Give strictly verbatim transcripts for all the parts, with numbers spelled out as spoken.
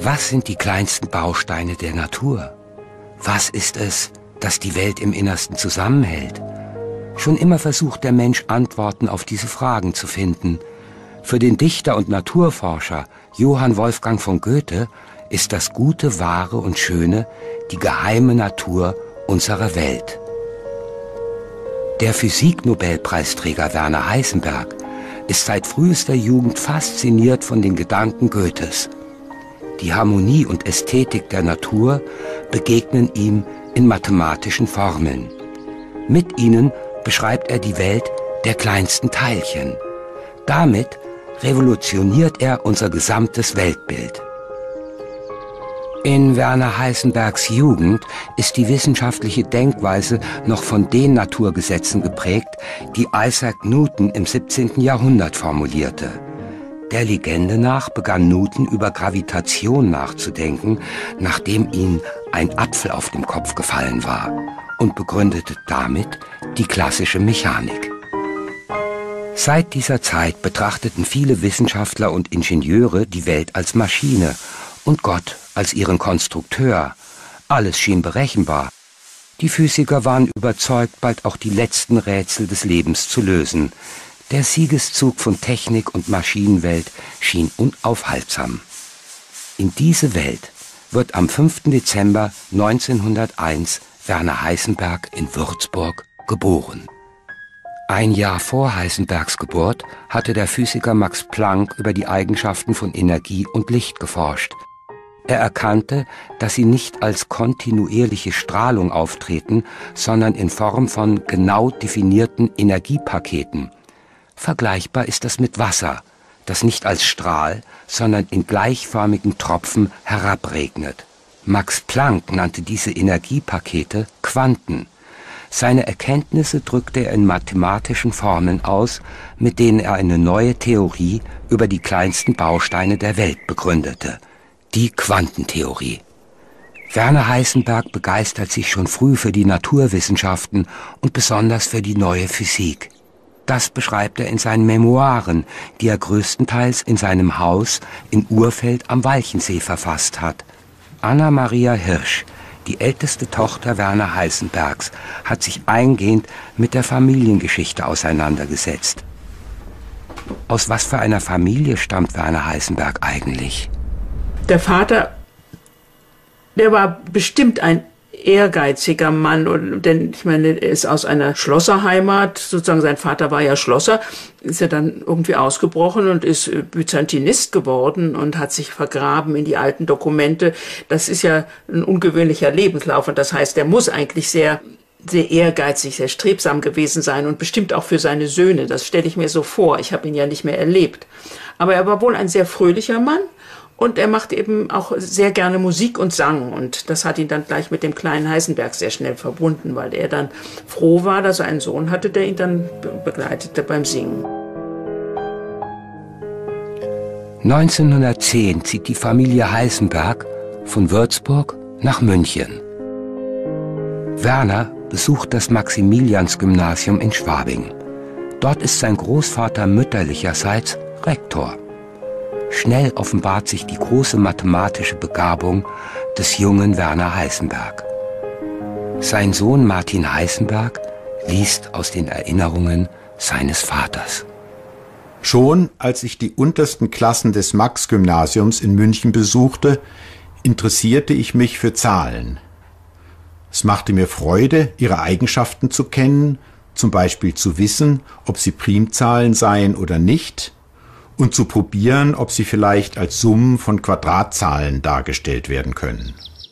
Was sind die kleinsten Bausteine der Natur? Was ist es, das die Welt im Innersten zusammenhält? Schon immer versucht der Mensch, Antworten auf diese Fragen zu finden. Für den Dichter und Naturforscher Johann Wolfgang von Goethe ist das Gute, Wahre und Schöne die geheime Natur unserer Welt. Der Physik-Nobelpreisträger Werner Heisenberg ist seit frühester Jugend fasziniert von den Gedanken Goethes. Die Harmonie und Ästhetik der Natur begegnen ihm in mathematischen Formeln. Mit ihnen beschreibt er die Welt der kleinsten Teilchen. Damit revolutioniert er unser gesamtes Weltbild. In Werner Heisenbergs Jugend ist die wissenschaftliche Denkweise noch von den Naturgesetzen geprägt, die Isaac Newton im siebzehnten Jahrhundert formulierte. Der Legende nach begann Newton über Gravitation nachzudenken, nachdem ihm ein Apfel auf dem Kopf gefallen war, und begründete damit die klassische Mechanik. Seit dieser Zeit betrachteten viele Wissenschaftler und Ingenieure die Welt als Maschine und Gott als ihren Konstrukteur. Alles schien berechenbar. Die Physiker waren überzeugt, bald auch die letzten Rätsel des Lebens zu lösen. Der Siegeszug von Technik und Maschinenwelt schien unaufhaltsam. In diese Welt wird am fünften Dezember neunzehnhunderteins Werner Heisenberg in Würzburg geboren. Ein Jahr vor Heisenbergs Geburt hatte der Physiker Max Planck über die Eigenschaften von Energie und Licht geforscht. Er erkannte, dass sie nicht als kontinuierliche Strahlung auftreten, sondern in Form von genau definierten Energiepaketen. Vergleichbar ist das mit Wasser, das nicht als Strahl, sondern in gleichförmigen Tropfen herabregnet. Max Planck nannte diese Energiepakete Quanten. Seine Erkenntnisse drückte er in mathematischen Formeln aus, mit denen er eine neue Theorie über die kleinsten Bausteine der Welt begründete, die Quantentheorie. Werner Heisenberg begeistert sich schon früh für die Naturwissenschaften und besonders für die neue Physik. Das beschreibt er in seinen Memoiren, die er größtenteils in seinem Haus in Urfeld am Walchensee verfasst hat. Anna Maria Hirsch, die älteste Tochter Werner Heisenbergs, hat sich eingehend mit der Familiengeschichte auseinandergesetzt. Aus was für einer Familie stammt Werner Heisenberg eigentlich? Der Vater, der war bestimmt ein ehrgeiziger Mann, und, denn ich meine, er ist aus einer Schlosserheimat, sozusagen sein Vater war ja Schlosser, ist er dann irgendwie ausgebrochen und ist Byzantinist geworden und hat sich vergraben in die alten Dokumente. Das ist ja ein ungewöhnlicher Lebenslauf, und das heißt, er muss eigentlich sehr, sehr ehrgeizig, sehr strebsam gewesen sein und bestimmt auch für seine Söhne. Das stelle ich mir so vor, ich habe ihn ja nicht mehr erlebt. Aber er war wohl ein sehr fröhlicher Mann. Und er macht eben auch sehr gerne Musik und Sang. Und das hat ihn dann gleich mit dem kleinen Heisenberg sehr schnell verbunden, weil er dann froh war, dass er einen Sohn hatte, der ihn dann begleitete beim Singen. neunzehnhundertzehn zieht die Familie Heisenberg von Würzburg nach München. Werner besucht das Maximiliansgymnasium in Schwabing. Dort ist sein Großvater mütterlicherseits Rektor. Schnell offenbart sich die große mathematische Begabung des jungen Werner Heisenberg. Sein Sohn Martin Heisenberg liest aus den Erinnerungen seines Vaters. Schon als ich die untersten Klassen des Max-Gymnasiums in München besuchte, interessierte ich mich für Zahlen. Es machte mir Freude, ihre Eigenschaften zu kennen, zum Beispiel zu wissen, ob sie Primzahlen seien oder nicht, und zu probieren, ob sie vielleicht als Summen von Quadratzahlen dargestellt werden können.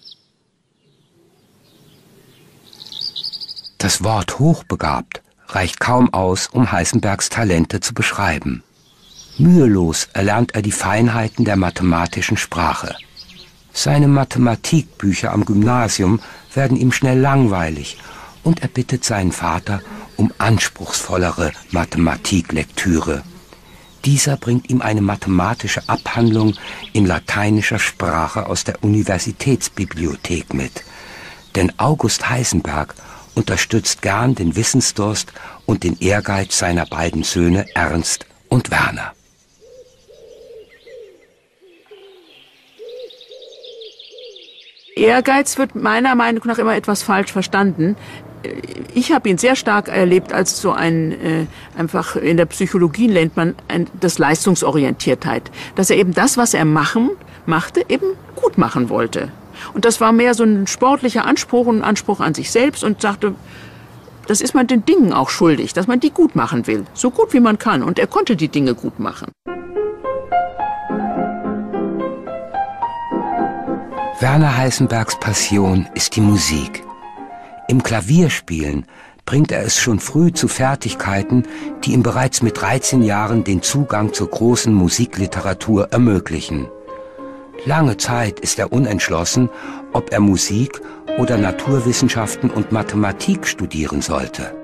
Das Wort hochbegabt reicht kaum aus, um Heisenbergs Talente zu beschreiben. Mühelos erlernt er die Feinheiten der mathematischen Sprache. Seine Mathematikbücher am Gymnasium werden ihm schnell langweilig und er bittet seinen Vater um anspruchsvollere Mathematiklektüre. Dieser bringt ihm eine mathematische Abhandlung in lateinischer Sprache aus der Universitätsbibliothek mit. Denn August Heisenberg unterstützt gern den Wissensdurst und den Ehrgeiz seiner beiden Söhne Ernst und Werner. Ehrgeiz wird meiner Meinung nach immer etwas falsch verstanden. Ich habe ihn sehr stark erlebt als so ein, äh, einfach in der Psychologie nennt man ein, das Leistungsorientiertheit. Dass er eben das, was er machen, machte, eben gut machen wollte. Und das war mehr so ein sportlicher Anspruch und ein Anspruch an sich selbst und sagte, das ist man den Dingen auch schuldig, dass man die gut machen will. So gut wie man kann. Und er konnte die Dinge gut machen. Werner Heisenbergs Passion ist die Musik. Im Klavierspielen bringt er es schon früh zu Fertigkeiten, die ihm bereits mit dreizehn Jahren den Zugang zur großen Musikliteratur ermöglichen. Lange Zeit ist er unentschlossen, ob er Musik oder Naturwissenschaften und Mathematik studieren sollte.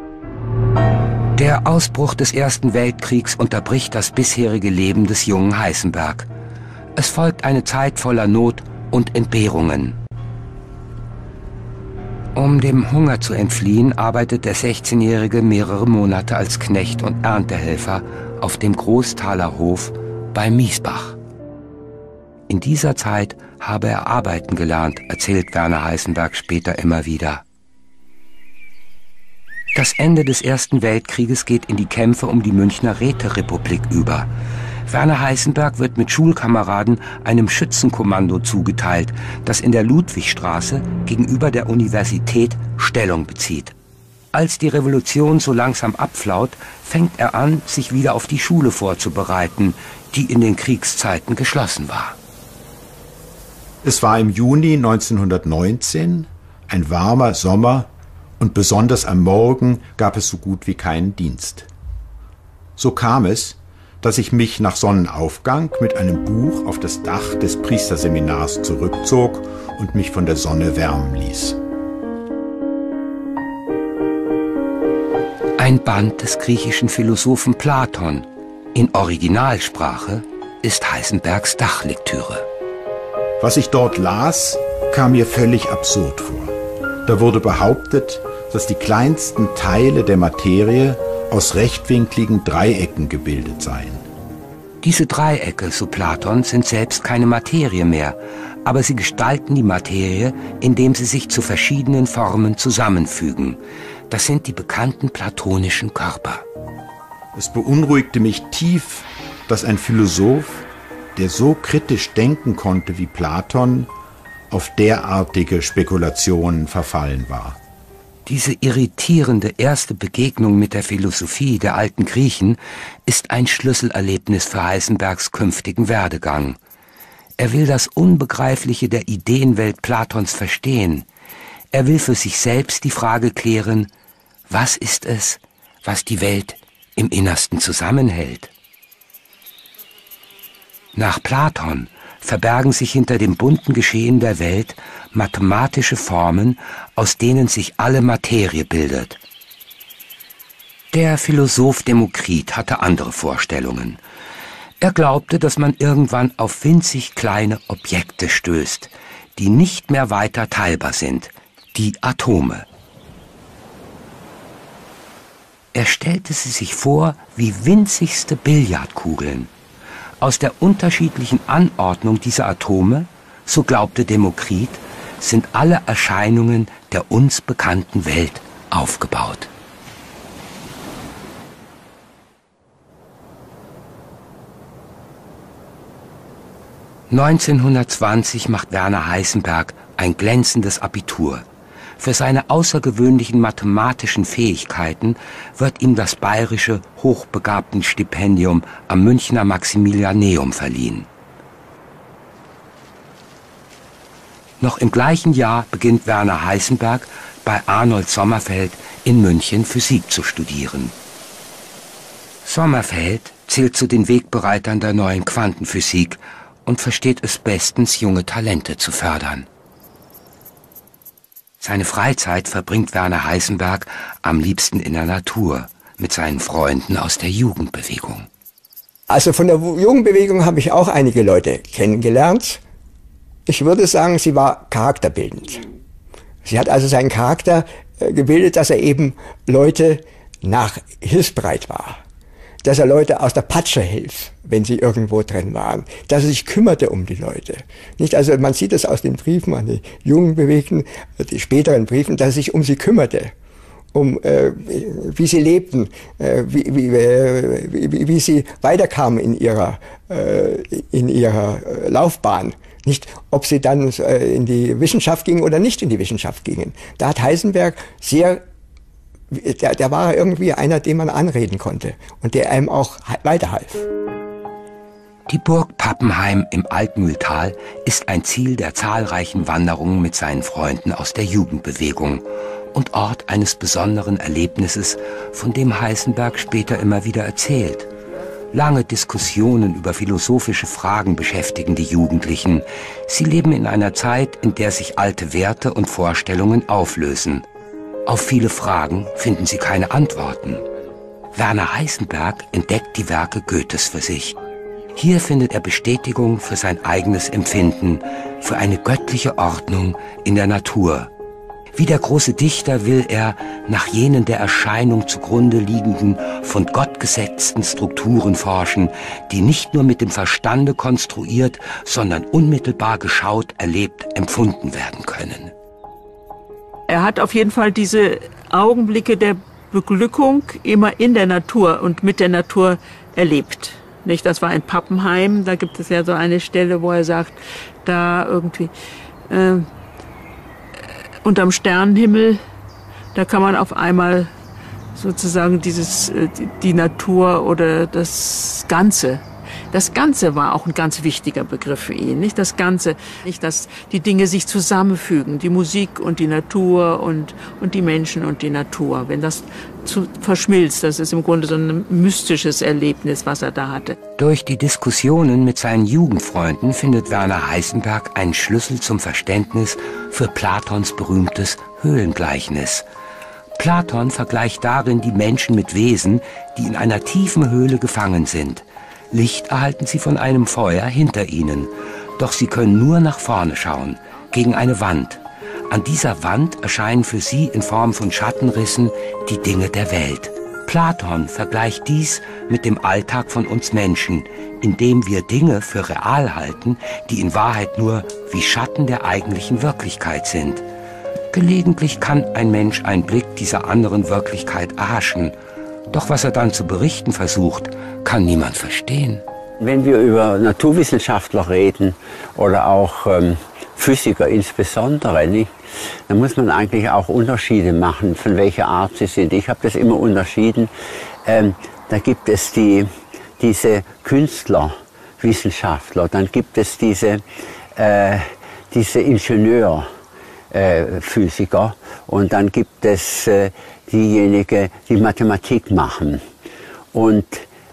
Der Ausbruch des Ersten Weltkriegs unterbricht das bisherige Leben des jungen Heisenberg. Es folgt eine Zeit voller Not und Entbehrungen. Um dem Hunger zu entfliehen, arbeitet der sechzehnjährige mehrere Monate als Knecht und Erntehelfer auf dem Großthaler Hof bei Miesbach. In dieser Zeit habe er arbeiten gelernt, erzählt Werner Heisenberg später immer wieder. Das Ende des Ersten Weltkrieges geht in die Kämpfe um die Münchner Räterepublik über. Werner Heisenberg wird mit Schulkameraden einem Schützenkommando zugeteilt, das in der Ludwigstraße gegenüber der Universität Stellung bezieht. Als die Revolution so langsam abflaut, fängt er an, sich wieder auf die Schule vorzubereiten, die in den Kriegszeiten geschlossen war. Es war im Juni neunzehnhundertneunzehn, ein warmer Sommer, und besonders am Morgen gab es so gut wie keinen Dienst. So kam es, dass ich mich nach Sonnenaufgang mit einem Buch auf das Dach des Priesterseminars zurückzog und mich von der Sonne wärmen ließ. Ein Band des griechischen Philosophen Platon in Originalsprache ist Heisenbergs Dachlektüre. Was ich dort las, kam mir völlig absurd vor. Da wurde behauptet, dass die kleinsten Teile der Materie aus rechtwinkligen Dreiecken gebildet seien. Diese Dreiecke, so Platon, sind selbst keine Materie mehr, aber sie gestalten die Materie, indem sie sich zu verschiedenen Formen zusammenfügen. Das sind die bekannten platonischen Körper. Es beunruhigte mich tief, dass ein Philosoph, der so kritisch denken konnte wie Platon, auf derartige Spekulationen verfallen war. Diese irritierende erste Begegnung mit der Philosophie der alten Griechen ist ein Schlüsselerlebnis für Heisenbergs künftigen Werdegang. Er will das Unbegreifliche der Ideenwelt Platons verstehen. Er will für sich selbst die Frage klären, was ist es, was die Welt im Innersten zusammenhält? Nach Platon verbergen sich hinter dem bunten Geschehen der Welt mathematische Formen, aus denen sich alle Materie bildet. Der Philosoph Demokrit hatte andere Vorstellungen. Er glaubte, dass man irgendwann auf winzig kleine Objekte stößt, die nicht mehr weiter teilbar sind, die Atome. Er stellte sie sich vor wie winzigste Billardkugeln. Aus der unterschiedlichen Anordnung dieser Atome, so glaubte Demokrit, sind alle Erscheinungen der uns bekannten Welt aufgebaut. neunzehnhundertzwanzig macht Werner Heisenberg ein glänzendes Abitur. Für seine außergewöhnlichen mathematischen Fähigkeiten wird ihm das bayerische Hochbegabtenstipendium am Münchner Maximilianeum verliehen. Noch im gleichen Jahr beginnt Werner Heisenberg bei Arnold Sommerfeld in München Physik zu studieren. Sommerfeld zählt zu den Wegbereitern der neuen Quantenphysik und versteht es bestens, junge Talente zu fördern. Seine Freizeit verbringt Werner Heisenberg am liebsten in der Natur, mit seinen Freunden aus der Jugendbewegung. Also von der Jugendbewegung habe ich auch einige Leute kennengelernt. Ich würde sagen, sie war charakterbildend. Sie hat also seinen Charakter äh, gebildet, dass er eben Leute nach hilfsbereit war, dass er Leute aus der Patsche hilft, wenn sie irgendwo drin waren, dass er sich kümmerte um die Leute. Nicht, also man sieht es aus den Briefen an die jungen Bewegten, die späteren Briefen, dass er sich um sie kümmerte, um äh, wie sie lebten, äh, wie, wie, äh, wie, wie sie weiterkamen in ihrer, äh, in ihrer Laufbahn. Nicht, ob sie dann äh, in die Wissenschaft gingen oder nicht in die Wissenschaft gingen. Da hat Heisenberg sehr Der, der war irgendwie einer, den man anreden konnte und der einem auch weiterhalf. Die Burg Pappenheim im Altmühltal ist ein Ziel der zahlreichen Wanderungen mit seinen Freunden aus der Jugendbewegung und Ort eines besonderen Erlebnisses, von dem Heisenberg später immer wieder erzählt. Lange Diskussionen über philosophische Fragen beschäftigen die Jugendlichen. Sie leben in einer Zeit, in der sich alte Werte und Vorstellungen auflösen. Auf viele Fragen finden sie keine Antworten. Werner Heisenberg entdeckt die Werke Goethes für sich. Hier findet er Bestätigung für sein eigenes Empfinden, für eine göttliche Ordnung in der Natur. Wie der große Dichter will er nach jenen der Erscheinung zugrunde liegenden, von Gott gesetzten Strukturen forschen, die nicht nur mit dem Verstande konstruiert, sondern unmittelbar geschaut, erlebt, empfunden werden können. Er hat auf jeden Fall diese Augenblicke der Beglückung immer in der Natur und mit der Natur erlebt. Nicht, das war in Pappenheim, da gibt es ja so eine Stelle, wo er sagt, da irgendwie äh, unterm Sternenhimmel, da kann man auf einmal sozusagen dieses, äh, die, die Natur oder das Ganze. Das Ganze war auch ein ganz wichtiger Begriff für ihn, nicht das Ganze, nicht, dass die Dinge sich zusammenfügen, die Musik und die Natur und, und die Menschen und die Natur. Wenn das zu, verschmilzt, das ist im Grunde so ein mystisches Erlebnis, was er da hatte. Durch die Diskussionen mit seinen Jugendfreunden findet Werner Heisenberg einen Schlüssel zum Verständnis für Platons berühmtes Höhlengleichnis. Platon vergleicht darin die Menschen mit Wesen, die in einer tiefen Höhle gefangen sind. Licht erhalten sie von einem Feuer hinter ihnen, doch sie können nur nach vorne schauen, gegen eine Wand. An dieser Wand erscheinen für sie in Form von Schattenrissen die Dinge der Welt. Platon vergleicht dies mit dem Alltag von uns Menschen, indem wir Dinge für real halten, die in Wahrheit nur wie Schatten der eigentlichen Wirklichkeit sind. Gelegentlich kann ein Mensch einen Blick dieser anderen Wirklichkeit erhaschen. Doch was er dann zu berichten versucht, kann niemand verstehen. Wenn wir über Naturwissenschaftler reden oder auch ähm, Physiker insbesondere, nicht, dann muss man eigentlich auch Unterschiede machen, von welcher Art sie sind. Ich habe das immer unterschieden. Ähm, da gibt es die, diese Künstlerwissenschaftler, dann gibt es diese, äh, diese Ingenieur. Äh, Physiker und dann gibt es äh, diejenigen, die Mathematik machen. Und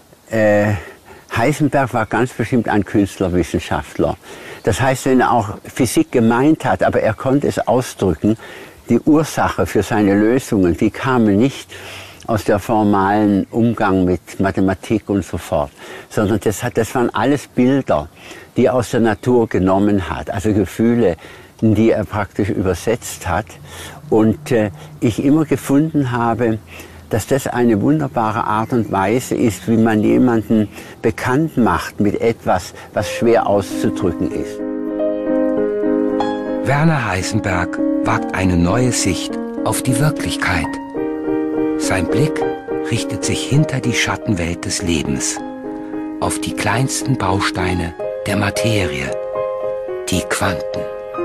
äh, Heisenberg war ganz bestimmt ein Künstlerwissenschaftler. Das heißt, wenn er auch Physik gemeint hat, aber er konnte es ausdrücken, die Ursache für seine Lösungen, die kamen nicht aus der formalen Umgang mit Mathematik und so fort, sondern das, hat, das waren alles Bilder, die er aus der Natur genommen hat, also Gefühle, die er praktisch übersetzt hat. Und äh, ich immer gefunden habe, dass das eine wunderbare Art und Weise ist, wie man jemanden bekannt macht mit etwas, was schwer auszudrücken ist. Werner Heisenberg wagt eine neue Sicht auf die Wirklichkeit. Sein Blick richtet sich hinter die Schattenwelt des Lebens, auf die kleinsten Bausteine der Materie, die Quanten.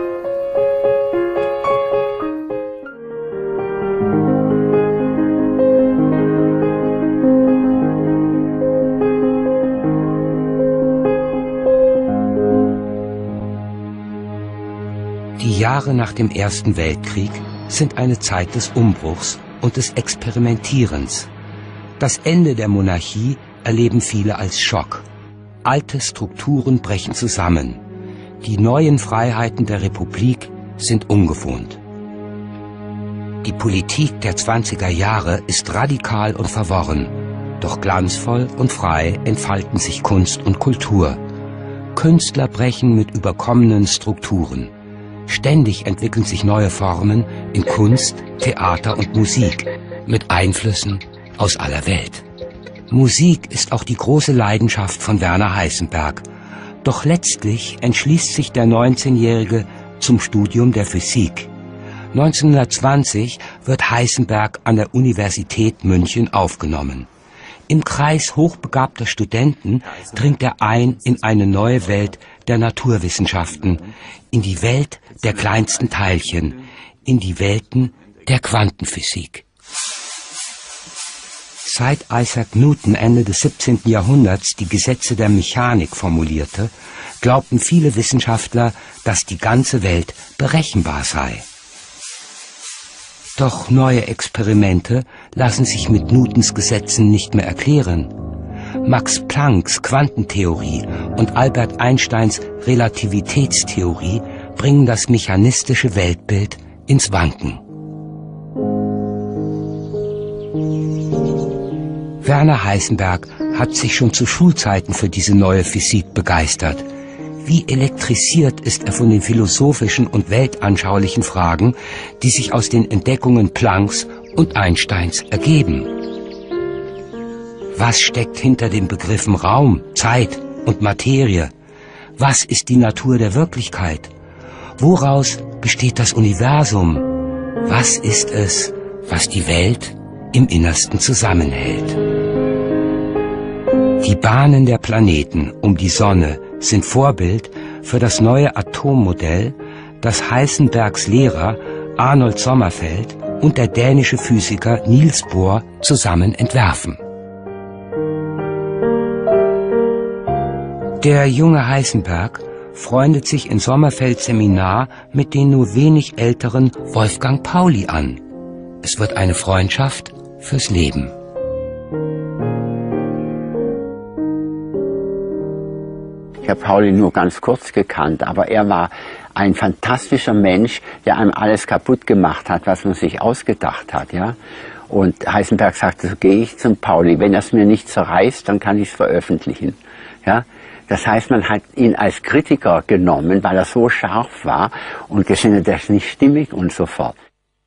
Die Jahre nach dem Ersten Weltkrieg sind eine Zeit des Umbruchs und des Experimentierens. Das Ende der Monarchie erleben viele als Schock. Alte Strukturen brechen zusammen. Die neuen Freiheiten der Republik sind ungewohnt. Die Politik der zwanziger Jahre ist radikal und verworren. Doch glanzvoll und frei entfalten sich Kunst und Kultur. Künstler brechen mit überkommenen Strukturen. Ständig entwickeln sich neue Formen in Kunst, Theater und Musik mit Einflüssen aus aller Welt. Musik ist auch die große Leidenschaft von Werner Heisenberg. Doch letztlich entschließt sich der neunzehnjährige zum Studium der Physik. neunzehnhundertzwanzig wird Heisenberg an der Universität München aufgenommen. Im Kreis hochbegabter Studenten dringt er ein in eine neue Welt der Naturwissenschaften, in die Welt der kleinsten Teilchen, in die Welten der Quantenphysik. Seit Isaac Newton Ende des siebzehnten Jahrhunderts die Gesetze der Mechanik formulierte, glaubten viele Wissenschaftler, dass die ganze Welt berechenbar sei. Doch neue Experimente lassen sich mit Newtons Gesetzen nicht mehr erklären. Max Plancks Quantentheorie und Albert Einsteins Relativitätstheorie bringen das mechanistische Weltbild ins Wanken. Werner Heisenberg hat sich schon zu Schulzeiten für diese neue Physik begeistert. Wie elektrisiert ist er von den philosophischen und weltanschaulichen Fragen, die sich aus den Entdeckungen Plancks und Einsteins ergeben. Was steckt hinter den Begriffen Raum, Zeit und Materie? Was ist die Natur der Wirklichkeit? Woraus besteht das Universum? Was ist es, was die Welt im Innersten zusammenhält? Die Bahnen der Planeten um die Sonne sind Vorbild für das neue Atommodell, das Heisenbergs Lehrer Arnold Sommerfeld und der dänische Physiker Niels Bohr zusammen entwerfen. Der junge Heisenberg freundet sich in Sommerfelds Seminar mit den nur wenig älteren Wolfgang Pauli an. Es wird eine Freundschaft fürs Leben. Ich habe Pauli nur ganz kurz gekannt, aber er war ein fantastischer Mensch, der einem alles kaputt gemacht hat, was man sich ausgedacht hat, ja. Und Heisenberg sagte, so gehe ich zum Pauli, wenn er es mir nicht zerreißt, dann kann ich es veröffentlichen, ja. Das heißt, man hat ihn als Kritiker genommen, weil er so scharf war und gesehen hat, das ist nicht stimmig und so fort.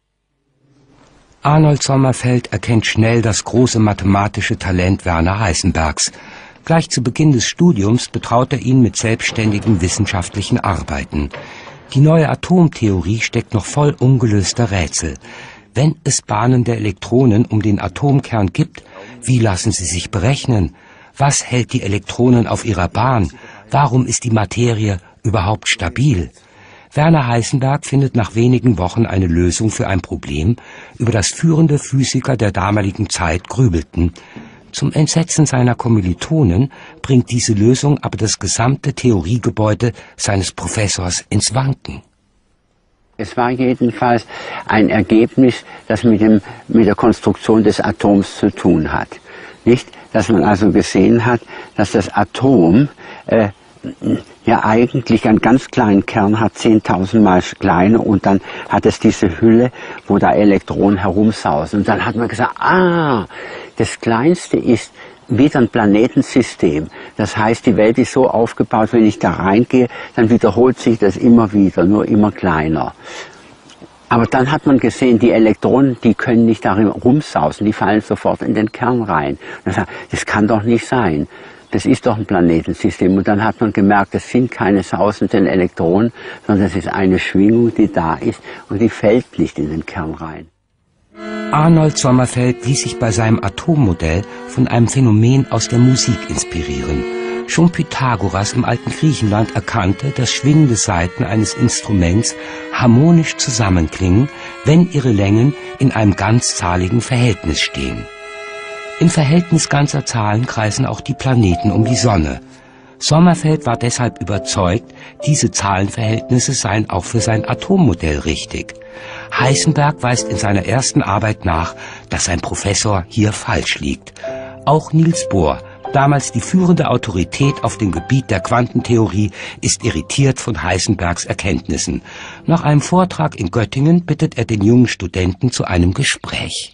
Arnold Sommerfeld erkennt schnell das große mathematische Talent Werner Heisenbergs. Gleich zu Beginn des Studiums betraut er ihn mit selbstständigen wissenschaftlichen Arbeiten. Die neue Atomtheorie steckt noch voll ungelöster Rätsel. Wenn es Bahnen der Elektronen um den Atomkern gibt, wie lassen sie sich berechnen? Was hält die Elektronen auf ihrer Bahn? Warum ist die Materie überhaupt stabil? Werner Heisenberg findet nach wenigen Wochen eine Lösung für ein Problem, über das führende Physiker der damaligen Zeit grübelten. Zum Entsetzen seiner Kommilitonen bringt diese Lösung aber das gesamte Theoriegebäude seines Professors ins Wanken. Es war jedenfalls ein Ergebnis, das mit, dem, mit der Konstruktion des Atoms zu tun hat. Nicht, dass man also gesehen hat, dass das Atom äh, ja eigentlich einen ganz kleinen Kern hat, zehntausendmal kleiner, und dann hat es diese Hülle, wo da Elektronen herumsausen. Und dann hat man gesagt, ah, das Kleinste ist wieder ein Planetensystem. Das heißt, die Welt ist so aufgebaut, wenn ich da reingehe, dann wiederholt sich das immer wieder, nur immer kleiner. Aber dann hat man gesehen, die Elektronen, die können nicht darin rumsausen, die fallen sofort in den Kern rein. Und sagt, das kann doch nicht sein. Das ist doch ein Planetensystem. Und dann hat man gemerkt, das sind keine sausenden Elektronen, sondern das ist eine Schwingung, die da ist und die fällt nicht in den Kern rein. Arnold Sommerfeld ließ sich bei seinem Atommodell von einem Phänomen aus der Musik inspirieren. Schon Pythagoras im alten Griechenland erkannte, dass schwingende Saiten eines Instruments harmonisch zusammenklingen, wenn ihre Längen in einem ganzzahligen Verhältnis stehen. Im Verhältnis ganzer Zahlen kreisen auch die Planeten um die Sonne. Sommerfeld war deshalb überzeugt, diese Zahlenverhältnisse seien auch für sein Atommodell richtig. Heisenberg weist in seiner ersten Arbeit nach, dass sein Professor hier falsch liegt. Auch Niels Bohr, damals die führende Autorität auf dem Gebiet der Quantentheorie, ist irritiert von Heisenbergs Erkenntnissen. Nach einem Vortrag in Göttingen bittet er den jungen Studenten zu einem Gespräch.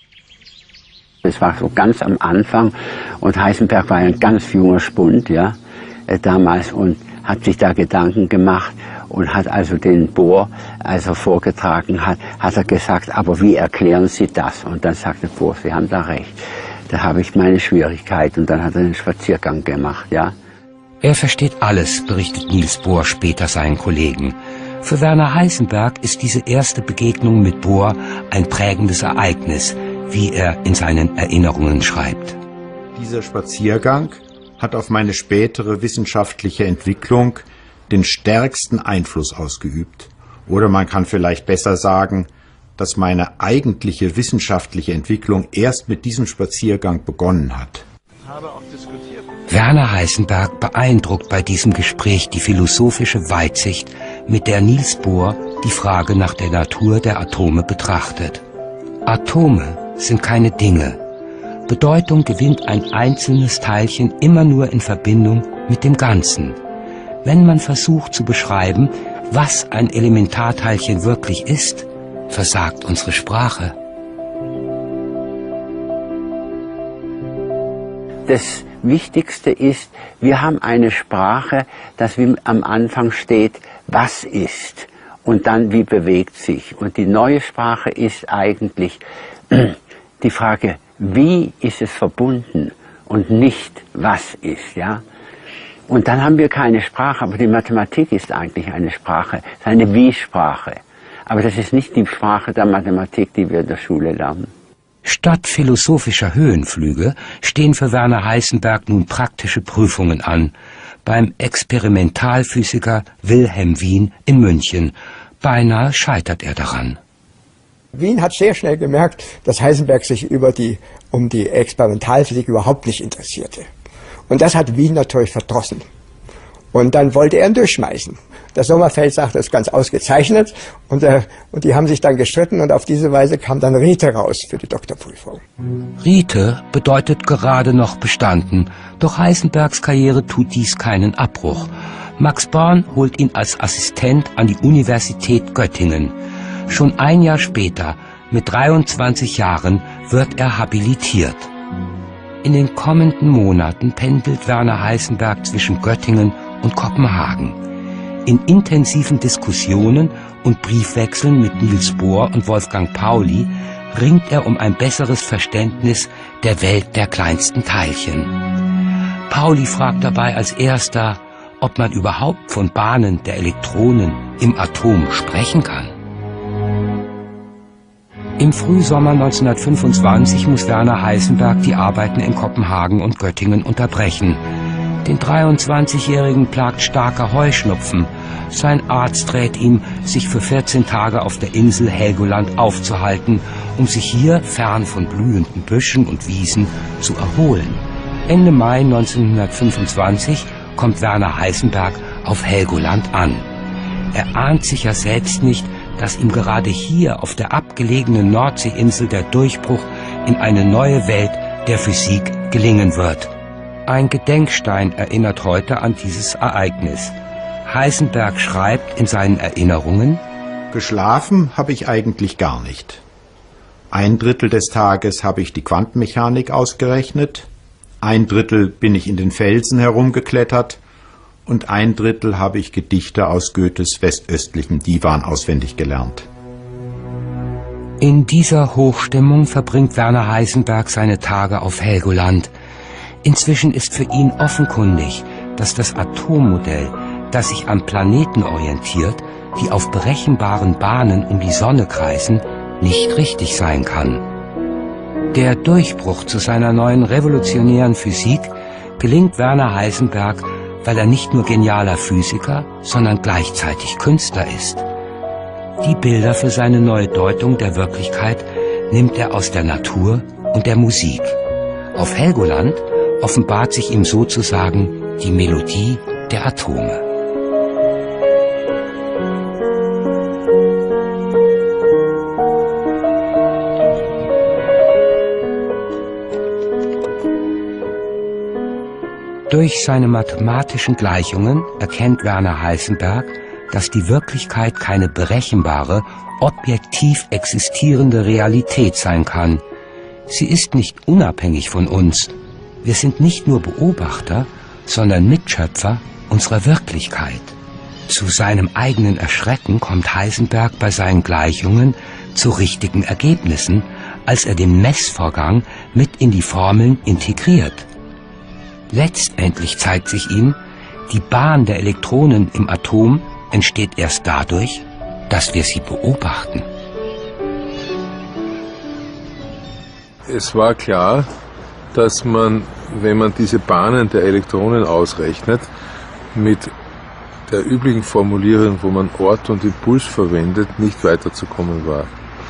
Es war so ganz am Anfang und Heisenberg war ein ganz junger Spund, ja, äh, damals, und hat sich da Gedanken gemacht und hat also den Bohr, als er vorgetragen hat, hat er gesagt, aber wie erklären Sie das? Und dann sagte Bohr, Sie haben da recht. da habe ich meine Schwierigkeit. Und dann hat er einen Spaziergang gemacht, ja. Er versteht alles, berichtet Niels Bohr später seinen Kollegen. Für Werner Heisenberg ist diese erste Begegnung mit Bohr ein prägendes Ereignis, wie er in seinen Erinnerungen schreibt. Dieser Spaziergang hat auf meine spätere wissenschaftliche Entwicklung den stärksten Einfluss ausgeübt. Oder man kann vielleicht besser sagen, dass meine eigentliche wissenschaftliche Entwicklung erst mit diesem Spaziergang begonnen hat. Werner Heisenberg beeindruckt bei diesem Gespräch die philosophische Weitsicht, mit der Niels Bohr die Frage nach der Natur der Atome betrachtet. Atome sind keine Dinge. Bedeutung gewinnt ein einzelnes Teilchen immer nur in Verbindung mit dem Ganzen. Wenn man versucht zu beschreiben, was ein Elementarteilchen wirklich ist, versagt unsere Sprache. Das Wichtigste ist, wir haben eine Sprache, dass wie am Anfang steht, was ist und dann wie bewegt sich. Und die neue Sprache ist eigentlich die Frage, wie ist es verbunden und nicht was ist, ja. Und dann haben wir keine Sprache, aber die Mathematik ist eigentlich eine Sprache, eine Wie-Sprache. Aber das ist nicht die Sprache der Mathematik, die wir in der Schule lernen. Statt philosophischer Höhenflüge stehen für Werner Heisenberg nun praktische Prüfungen an, beim Experimentalphysiker Wilhelm Wien in München. Beinahe scheitert er daran. Wien hat sehr schnell gemerkt, dass Heisenberg sich über die, um die Experimentalphysik überhaupt nicht interessierte. Und das hat Wien natürlich verdrossen. Und dann wollte er ihn durchschmeißen. Der Sommerfeld sagt, das ist ganz ausgezeichnet. Und, äh, und die haben sich dann gestritten und auf diese Weise kam dann Riete raus für die Doktorprüfung. Riete bedeutet gerade noch bestanden. Doch Heisenbergs Karriere tut dies keinen Abbruch. Max Born holt ihn als Assistent an die Universität Göttingen. Schon ein Jahr später, mit dreiundzwanzig Jahren, wird er habilitiert. In den kommenden Monaten pendelt Werner Heisenberg zwischen Göttingen und Kopenhagen. In intensiven Diskussionen und Briefwechseln mit Niels Bohr und Wolfgang Pauli ringt er um ein besseres Verständnis der Welt der kleinsten Teilchen. Pauli fragt dabei als erster, ob man überhaupt von Bahnen der Elektronen im Atom sprechen kann. Im Frühsommer neunzehnhundertfünfundzwanzig muss Werner Heisenberg die Arbeiten in Kopenhagen und Göttingen unterbrechen. Den dreiundzwanzigjährigen plagt starker Heuschnupfen. Sein Arzt rät ihm, sich für vierzehn Tage auf der Insel Helgoland aufzuhalten, um sich hier, fern von blühenden Büschen und Wiesen, zu erholen. Ende Mai neunzehnhundertfünfundzwanzig kommt Werner Heisenberg auf Helgoland an. Er ahnt sicher selbst nicht, dass ihm gerade hier auf der abgelegenen Nordseeinsel der Durchbruch in eine neue Welt der Physik gelingen wird. Ein Gedenkstein erinnert heute an dieses Ereignis. Heisenberg schreibt in seinen Erinnerungen: Geschlafen habe ich eigentlich gar nicht. Ein Drittel des Tages habe ich die Quantenmechanik ausgerechnet, ein Drittel bin ich in den Felsen herumgeklettert und ein Drittel habe ich Gedichte aus Goethes westöstlichem Divan auswendig gelernt. In dieser Hochstimmung verbringt Werner Heisenberg seine Tage auf Helgoland. Inzwischen ist für ihn offenkundig, dass das Atommodell, das sich an Planeten orientiert, die auf berechenbaren Bahnen um die Sonne kreisen, nicht richtig sein kann. Der Durchbruch zu seiner neuen revolutionären Physik gelingt Werner Heisenberg, weil er nicht nur genialer Physiker, sondern gleichzeitig Künstler ist. Die Bilder für seine neue Deutung der Wirklichkeit nimmt er aus der Natur und der Musik. Auf Helgoland offenbart sich ihm sozusagen die Melodie der Atome. Durch seine mathematischen Gleichungen erkennt Werner Heisenberg, dass die Wirklichkeit keine berechenbare, objektiv existierende Realität sein kann. Sie ist nicht unabhängig von uns. Wir sind nicht nur Beobachter, sondern Mitschöpfer unserer Wirklichkeit. Zu seinem eigenen Erschrecken kommt Heisenberg bei seinen Gleichungen zu richtigen Ergebnissen, als er den Messvorgang mit in die Formeln integriert. Letztendlich zeigt sich ihm, die Bahn der Elektronen im Atom entsteht erst dadurch, dass wir sie beobachten. Es war klar, dass man, wenn man diese Bahnen der Elektronen ausrechnet, mit der üblichen Formulierung, wo man Ort und Impuls verwendet, nicht weiterzukommen war.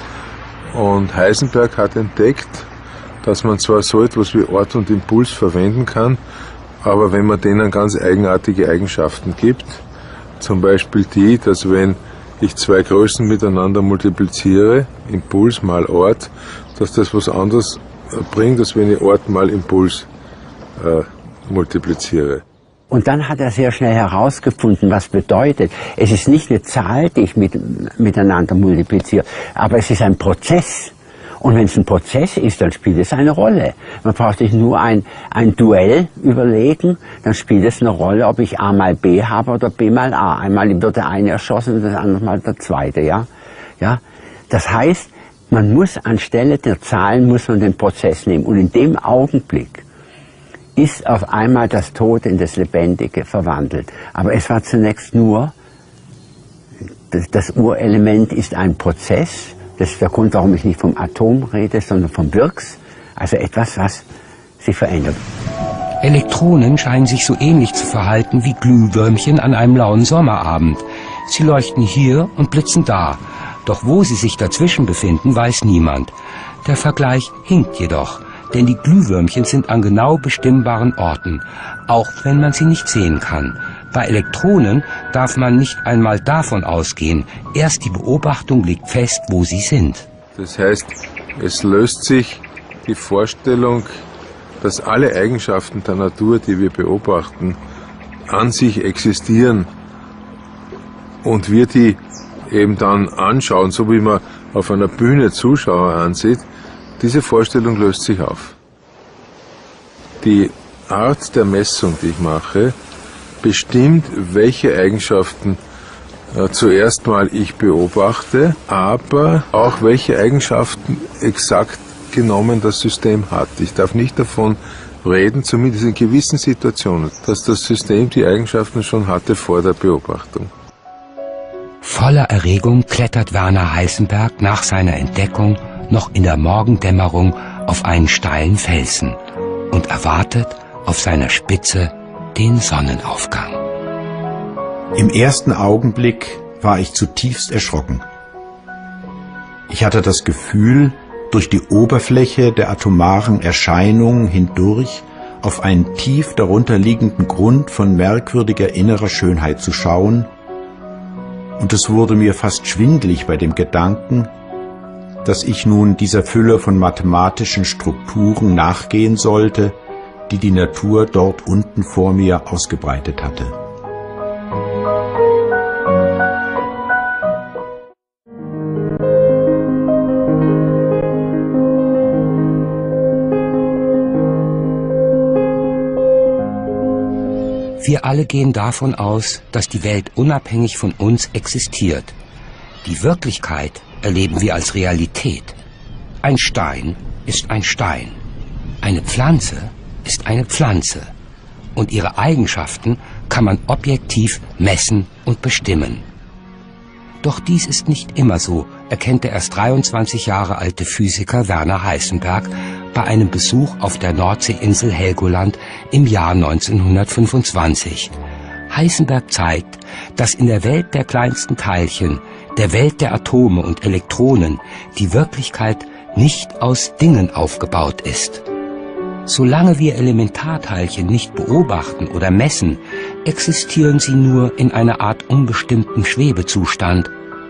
Und Heisenberg hat entdeckt, dass man zwar so etwas wie Ort und Impuls verwenden kann, aber wenn man denen ganz eigenartige Eigenschaften gibt, zum Beispiel die, dass wenn ich zwei Größen miteinander multipliziere, Impuls mal Ort, dass das was anderes bringt, als wenn ich Ort mal Impuls äh, multipliziere. Und dann hat er sehr schnell herausgefunden, was bedeutet. Es ist nicht eine Zahl, die ich mit, miteinander multipliziere, aber es ist ein Prozess. Und wenn es ein Prozess ist, dann spielt es eine Rolle. Man braucht sich nur ein, ein Duell überlegen, dann spielt es eine Rolle, ob ich A mal B habe oder B mal A. Einmal wird der eine erschossen und das andere Mal der zweite, ja. Ja. Das heißt, man muss anstelle der Zahlen muss man den Prozess nehmen. Und in dem Augenblick ist auf einmal das Tote in das Lebendige verwandelt. Aber es war zunächst nur, das, das Urelement ist ein Prozess. Das ist der Grund, warum ich nicht vom Atom rede, sondern vom Birks. Also etwas, was sich verändert. Elektronen scheinen sich so ähnlich zu verhalten wie Glühwürmchen an einem lauen Sommerabend. Sie leuchten hier und blitzen da. Doch wo sie sich dazwischen befinden, weiß niemand. Der Vergleich hinkt jedoch, denn die Glühwürmchen sind an genau bestimmbaren Orten, auch wenn man sie nicht sehen kann. Bei Elektronen darf man nicht einmal davon ausgehen. Erst die Beobachtung legt fest, wo sie sind. Das heißt, es löst sich die Vorstellung, dass alle Eigenschaften der Natur, die wir beobachten, an sich existieren und wir die eben dann anschauen, so wie man auf einer Bühne Zuschauer ansieht. Diese Vorstellung löst sich auf. Die Art der Messung, die ich mache, bestimmt, welche Eigenschaften äh, zuerst mal ich beobachte, aber auch welche Eigenschaften exakt genommen das System hat. Ich darf nicht davon reden, zumindest in gewissen Situationen, dass das System die Eigenschaften schon hatte vor der Beobachtung. Voller Erregung klettert Werner Heisenberg nach seiner Entdeckung noch in der Morgendämmerung auf einen steilen Felsen und erwartet auf seiner Spitze den Sonnenaufgang. Im ersten Augenblick war ich zutiefst erschrocken. Ich hatte das Gefühl, durch die Oberfläche der atomaren Erscheinungen hindurch auf einen tief darunter liegenden Grund von merkwürdiger innerer Schönheit zu schauen, und es wurde mir fast schwindelig bei dem Gedanken, dass ich nun dieser Fülle von mathematischen Strukturen nachgehen sollte, die die Natur dort unten vor mir ausgebreitet hatte. Wir alle gehen davon aus, dass die Welt unabhängig von uns existiert. Die Wirklichkeit erleben wir als Realität. Ein Stein ist ein Stein. Eine Pflanze ist eine Pflanze. Und ihre Eigenschaften kann man objektiv messen und bestimmen. Doch dies ist nicht immer so, erkennt der erst dreiundzwanzig Jahre alte Physiker Werner Heisenberg bei einem Besuch auf der Nordseeinsel Helgoland im Jahr neunzehnhundertfünfundzwanzig. Heisenberg zeigt, dass in der Welt der kleinsten Teilchen, der Welt der Atome und Elektronen, die Wirklichkeit nicht aus Dingen aufgebaut ist. Solange wir Elementarteilchen nicht beobachten oder messen, existieren sie nur in einer Art unbestimmten Schwebezustand.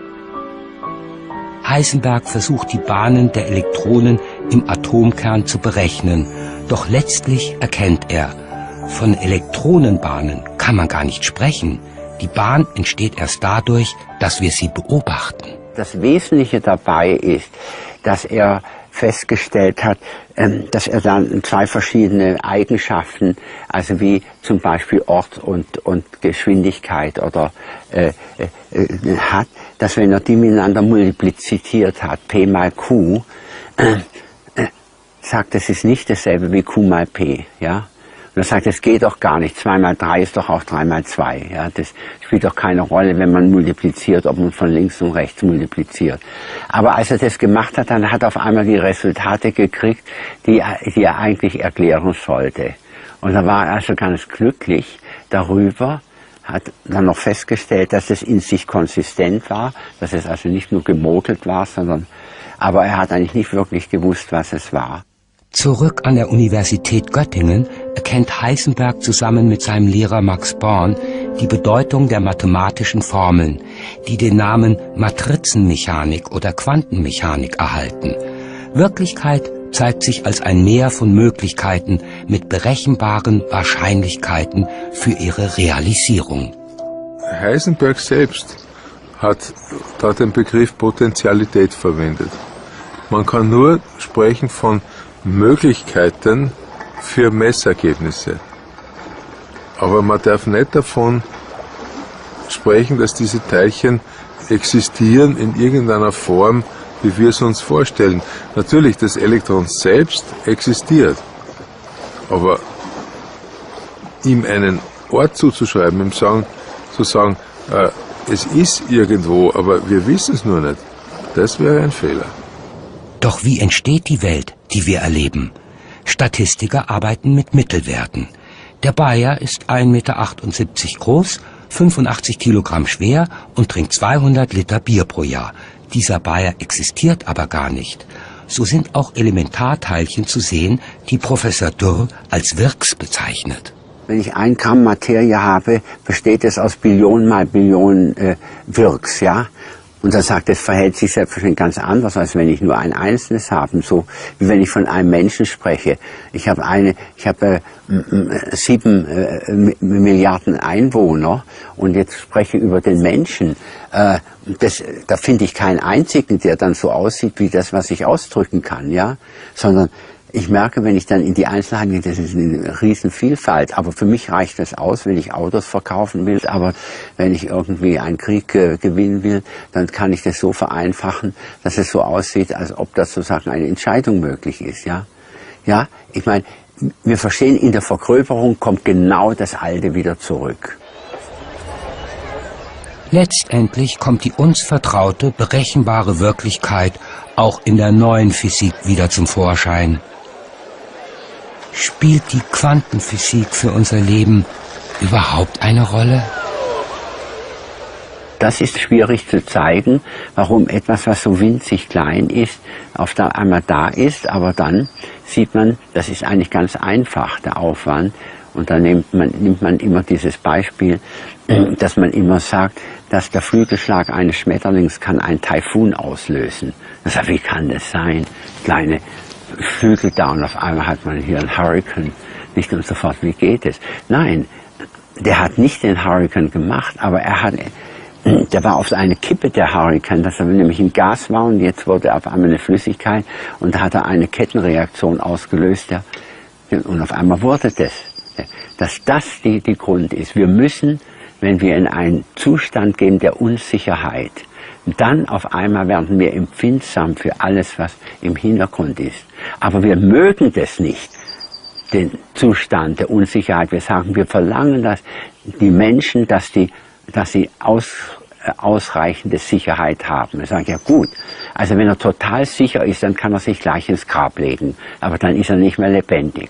Heisenberg versucht die Bahnen der Elektronen im Atomkern zu berechnen, doch letztlich erkennt er, von Elektronenbahnen kann man gar nicht sprechen. Die Bahn entsteht erst dadurch, dass wir sie beobachten. Das Wesentliche dabei ist, dass er festgestellt hat, dass er dann zwei verschiedene Eigenschaften, also wie zum Beispiel Ort und, und Geschwindigkeit oder äh, äh, hat, dass wenn er die miteinander multipliziert hat, P mal Q, äh, äh, sagt, das ist nicht dasselbe wie Q mal P, ja. Und er sagt, das geht doch gar nicht. zwei mal drei ist doch auch drei mal zwei. Ja? Das spielt doch keine Rolle, wenn man multipliziert, ob man von links und rechts multipliziert. Aber als er das gemacht hat, dann hat er auf einmal die Resultate gekriegt, die, die er eigentlich erklären sollte. Und da war er also ganz glücklich darüber, hat dann noch festgestellt, dass es in sich konsistent war, dass es also nicht nur gemodelt war, sondern, aber er hat eigentlich nicht wirklich gewusst, was es war. Zurück an der Universität Göttingen erkennt Heisenberg zusammen mit seinem Lehrer Max Born die Bedeutung der mathematischen Formeln, die den Namen Matrizenmechanik oder Quantenmechanik erhalten. Wirklichkeit zeigt sich als ein Meer von Möglichkeiten mit berechenbaren Wahrscheinlichkeiten für ihre Realisierung. Heisenberg selbst hat da den Begriff Potentialität verwendet. Man kann nur sprechen von Möglichkeiten für Messergebnisse. Aber man darf nicht davon sprechen, dass diese Teilchen existieren in irgendeiner Form, wie wir es uns vorstellen. Natürlich, das Elektron selbst existiert, aber ihm einen Ort zuzuschreiben, ihm sagen, zu sagen, äh, es ist irgendwo, aber wir wissen es nur nicht, das wäre ein Fehler. Doch wie entsteht die Welt, die wir erleben? Statistiker arbeiten mit Mittelwerten. Der Bayer ist ein Meter achtundsiebzig groß, fünfundachtzig Kilogramm schwer und trinkt zweihundert Liter Bier pro Jahr. Dieser Bayer existiert aber gar nicht. So sind auch Elementarteilchen zu sehen, die Professor Dürr als Wirks bezeichnet. Wenn ich ein Gramm Materie habe, besteht es aus Billionen mal Billionen äh, Wirks, ja. Und er sagt, das verhält sich selbstverständlich ganz anders, als wenn ich nur ein einzelnes habe. So wie wenn ich von einem Menschen spreche. Ich habe eine, ich habe äh, sieben äh, Milliarden Einwohner und jetzt spreche ich über den Menschen. Äh, das, da finde ich keinen einzigen, der dann so aussieht wie das, was ich ausdrücken kann, ja. Sondern ich merke, wenn ich dann in die Einzelheiten gehe, das ist eine riesen Vielfalt. Aber für mich reicht das aus, wenn ich Autos verkaufen will. Aber wenn ich irgendwie einen Krieg äh, gewinnen will, dann kann ich das so vereinfachen, dass es so aussieht, als ob das sozusagen eine Entscheidung möglich ist. Ja, ja. Ich meine, wir verstehen, in der Vergröberung kommt genau das Alte wieder zurück. Letztendlich kommt die uns vertraute, berechenbare Wirklichkeit auch in der neuen Physik wieder zum Vorschein. Spielt die Quantenphysik für unser Leben überhaupt eine Rolle? Das ist schwierig zu zeigen, warum etwas, was so winzig klein ist, auf der einmal da ist, aber dann sieht man, das ist eigentlich ganz einfach, der Aufwand. Und dann nimmt man, nimmt man immer dieses Beispiel, dass man immer sagt, dass der Flügelschlag eines Schmetterlings kann einen Taifun auslösen. Das heißt, wie kann das sein? Kleine Flügel da und auf einmal hat man hier einen Hurrikan. Nicht und sofort, wie geht es? Nein, der hat nicht den Hurrikan gemacht, aber er hat, der war auf eine Kippe, der Hurrikan, dass er nämlich ein Gas war und jetzt wurde er auf einmal eine Flüssigkeit und da hat er eine Kettenreaktion ausgelöst, ja, und auf einmal wurde das. Dass das die, die Grund ist. Wir müssen, wenn wir in einen Zustand gehen der Unsicherheit, dann auf einmal werden wir empfindsam für alles, was im Hintergrund ist. Aber wir mögen das nicht, den Zustand der Unsicherheit. Wir sagen, wir verlangen, dass die Menschen, dass, die, dass sie aus, äh, ausreichende Sicherheit haben. Wir sagen, ja gut, also wenn er total sicher ist, dann kann er sich gleich ins Grab legen. Aber dann ist er nicht mehr lebendig.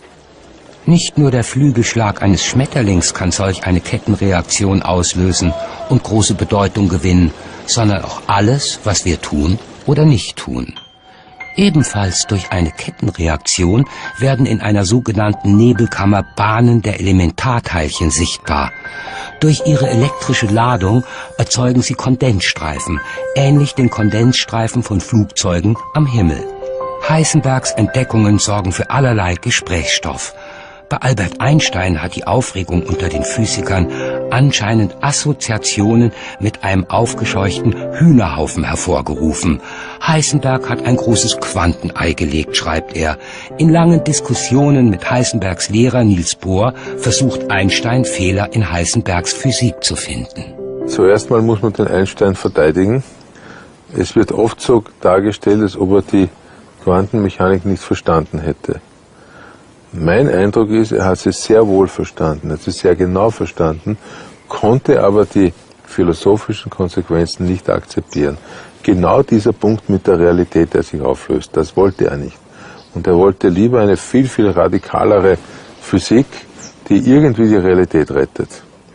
Nicht nur der Flügelschlag eines Schmetterlings kann solch eine Kettenreaktion auslösen und große Bedeutung gewinnen, sondern auch alles, was wir tun oder nicht tun. Ebenfalls durch eine Kettenreaktion werden in einer sogenannten Nebelkammer Bahnen der Elementarteilchen sichtbar. Durch ihre elektrische Ladung erzeugen sie Kondensstreifen, ähnlich den Kondensstreifen von Flugzeugen am Himmel. Heisenbergs Entdeckungen sorgen für allerlei Gesprächsstoff. Bei Albert Einstein hat die Aufregung unter den Physikern anscheinend Assoziationen mit einem aufgescheuchten Hühnerhaufen hervorgerufen. Heisenberg hat ein großes Quantenei gelegt, schreibt er. In langen Diskussionen mit Heisenbergs Lehrer Niels Bohr versucht Einstein, Fehler in Heisenbergs Physik zu finden. Zuerst mal muss man den Einstein verteidigen. Es wird oft so dargestellt, als ob er die Quantenmechanik nicht verstanden hätte. Mein Eindruck ist, er hat sie sehr wohl verstanden, er hat sie sehr genau verstanden, konnte aber die philosophischen Konsequenzen nicht akzeptieren. Genau dieser Punkt mit der Realität, der sich auflöst, das wollte er nicht. Und er wollte lieber eine viel, viel radikalere Physik, die irgendwie die Realität rettet.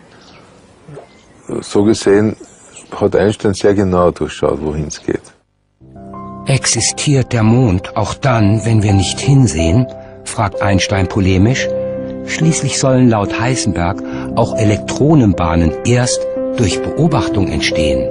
So gesehen hat Einstein sehr genau durchschaut, wohin es geht. Existiert der Mond auch dann, wenn wir nicht hinsehen? Fragt Einstein polemisch. Schließlich sollen laut Heisenberg auch Elektronenbahnen erst durch Beobachtung entstehen.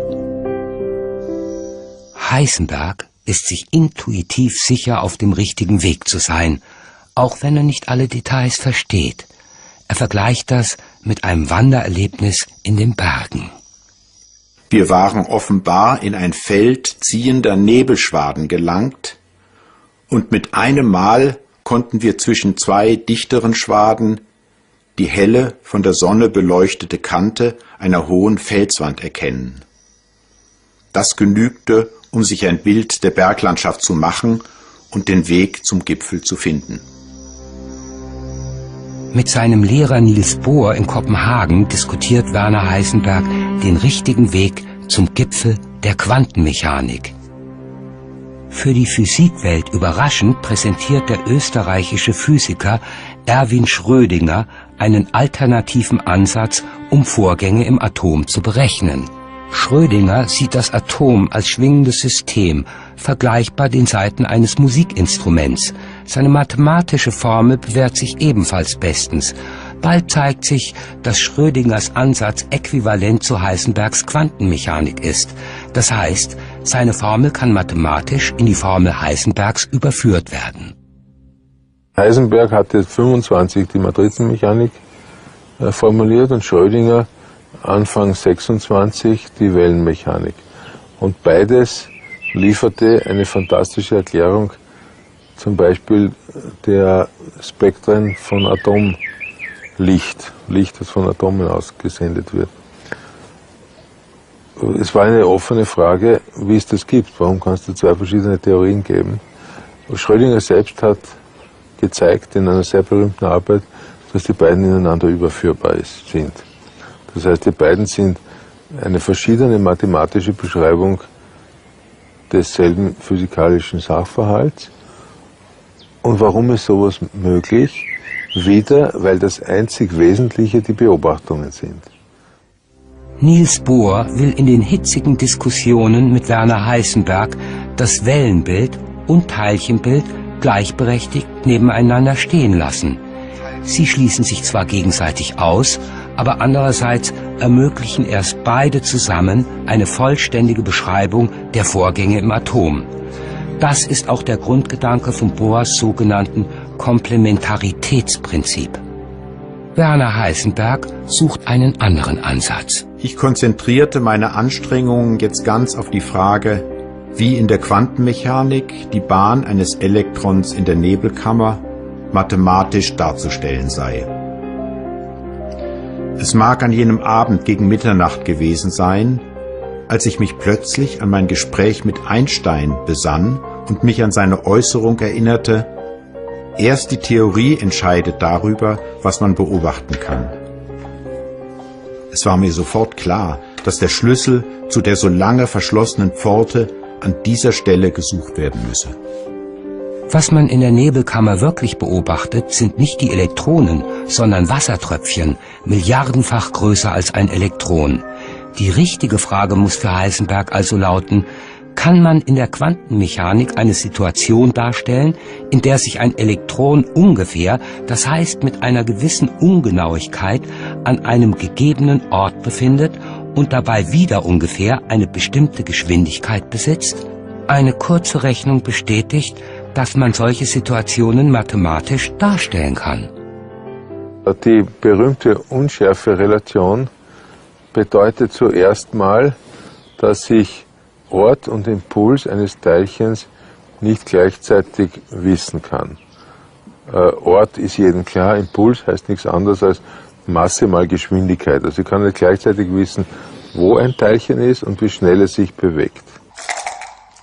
Heisenberg ist sich intuitiv sicher, auf dem richtigen Weg zu sein, auch wenn er nicht alle Details versteht. Er vergleicht das mit einem Wandererlebnis in den Bergen. Wir waren offenbar in ein Feld ziehender Nebelschwaden gelangt, und mit einem Mal konnten wir zwischen zwei dichteren Schwaden die helle, von der Sonne beleuchtete Kante einer hohen Felswand erkennen. Das genügte, um sich ein Bild der Berglandschaft zu machen und den Weg zum Gipfel zu finden. Mit seinem Lehrer Niels Bohr in Kopenhagen diskutiert Werner Heisenberg den richtigen Weg zum Gipfel der Quantenmechanik. Für die Physikwelt überraschend präsentiert der österreichische Physiker Erwin Schrödinger einen alternativen Ansatz, um Vorgänge im Atom zu berechnen. Schrödinger sieht das Atom als schwingendes System, vergleichbar den Saiten eines Musikinstruments. Seine mathematische Formel bewährt sich ebenfalls bestens. Bald zeigt sich, dass Schrödingers Ansatz äquivalent zu Heisenbergs Quantenmechanik ist. Das heißt, seine Formel kann mathematisch in die Formel Heisenbergs überführt werden. Heisenberg hatte fünfundzwanzig die Matrizenmechanik äh, formuliert und Schrödinger Anfang sechsundzwanzig die Wellenmechanik. Und beides lieferte eine fantastische Erklärung, zum Beispiel der Spektren von Atomlicht, Licht, das von Atomen ausgesendet wird. Es war eine offene Frage, wie es das gibt. Warum kann es da zwei verschiedene Theorien geben? Schrödinger selbst hat gezeigt in einer sehr berühmten Arbeit, dass die beiden ineinander überführbar sind. Das heißt, die beiden sind eine verschiedene mathematische Beschreibung desselben physikalischen Sachverhalts. Und warum ist sowas möglich? Wieder, weil das einzig Wesentliche die Beobachtungen sind. Niels Bohr will in den hitzigen Diskussionen mit Werner Heisenberg das Wellenbild und Teilchenbild gleichberechtigt nebeneinander stehen lassen. Sie schließen sich zwar gegenseitig aus, aber andererseits ermöglichen erst beide zusammen eine vollständige Beschreibung der Vorgänge im Atom. Das ist auch der Grundgedanke von Bohrs sogenannten Komplementaritätsprinzip. Werner Heisenberg sucht einen anderen Ansatz. Ich konzentrierte meine Anstrengungen jetzt ganz auf die Frage, wie in der Quantenmechanik die Bahn eines Elektrons in der Nebelkammer mathematisch darzustellen sei. Es mag an jenem Abend gegen Mitternacht gewesen sein, als ich mich plötzlich an mein Gespräch mit Einstein besann und mich an seine Äußerung erinnerte: Erst die Theorie entscheidet darüber, was man beobachten kann. Es war mir sofort klar, dass der Schlüssel zu der so lange verschlossenen Pforte an dieser Stelle gesucht werden müsse. Was man in der Nebelkammer wirklich beobachtet, sind nicht die Elektronen, sondern Wassertröpfchen, milliardenfach größer als ein Elektron. Die richtige Frage muss für Heisenberg also lauten: Kann man in der Quantenmechanik eine Situation darstellen, in der sich ein Elektron ungefähr, das heißt mit einer gewissen Ungenauigkeit, an einem gegebenen Ort befindet und dabei wieder ungefähr eine bestimmte Geschwindigkeit besitzt? Eine kurze Rechnung bestätigt, dass man solche Situationen mathematisch darstellen kann. Die berühmte Unschärferelation bedeutet zuerst mal, dass sich Ort und Impuls eines Teilchens nicht gleichzeitig wissen kann. Äh, Ort ist jedem klar, Impuls heißt nichts anderes als Masse mal Geschwindigkeit. Also ich kann nicht gleichzeitig wissen, wo ein Teilchen ist und wie schnell es sich bewegt.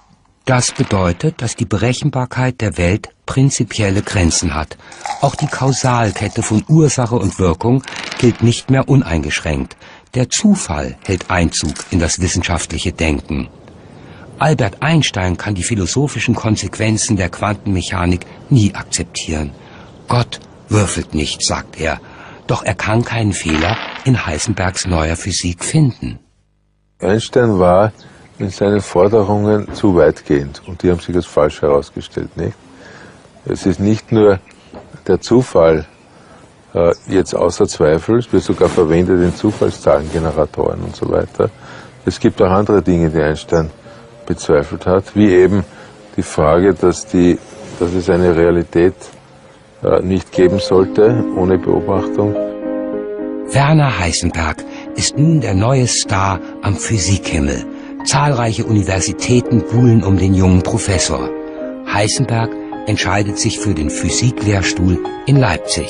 Das bedeutet, dass die Berechenbarkeit der Welt prinzipielle Grenzen hat. Auch die Kausalkette von Ursache und Wirkung gilt nicht mehr uneingeschränkt. Der Zufall hält Einzug in das wissenschaftliche Denken. Albert Einstein kann die philosophischen Konsequenzen der Quantenmechanik nie akzeptieren. Gott würfelt nicht, sagt er, doch er kann keinen Fehler in Heisenbergs neuer Physik finden. Einstein war in seinen Forderungen zu weitgehend und die haben sich als falsch herausgestellt, nicht? Es ist nicht nur der Zufall äh, jetzt außer Zweifel, es wird sogar verwendet in Zufallszahlengeneratoren und so weiter. Es gibt auch andere Dinge, die Einstein bezweifelt hat, wie eben die Frage, dass, die, dass es eine Realität äh, nicht geben sollte ohne Beobachtung. Werner Heisenberg ist nun der neue Star am Physikhimmel. Zahlreiche Universitäten buhlen um den jungen Professor. Heisenberg entscheidet sich für den Physiklehrstuhl in Leipzig.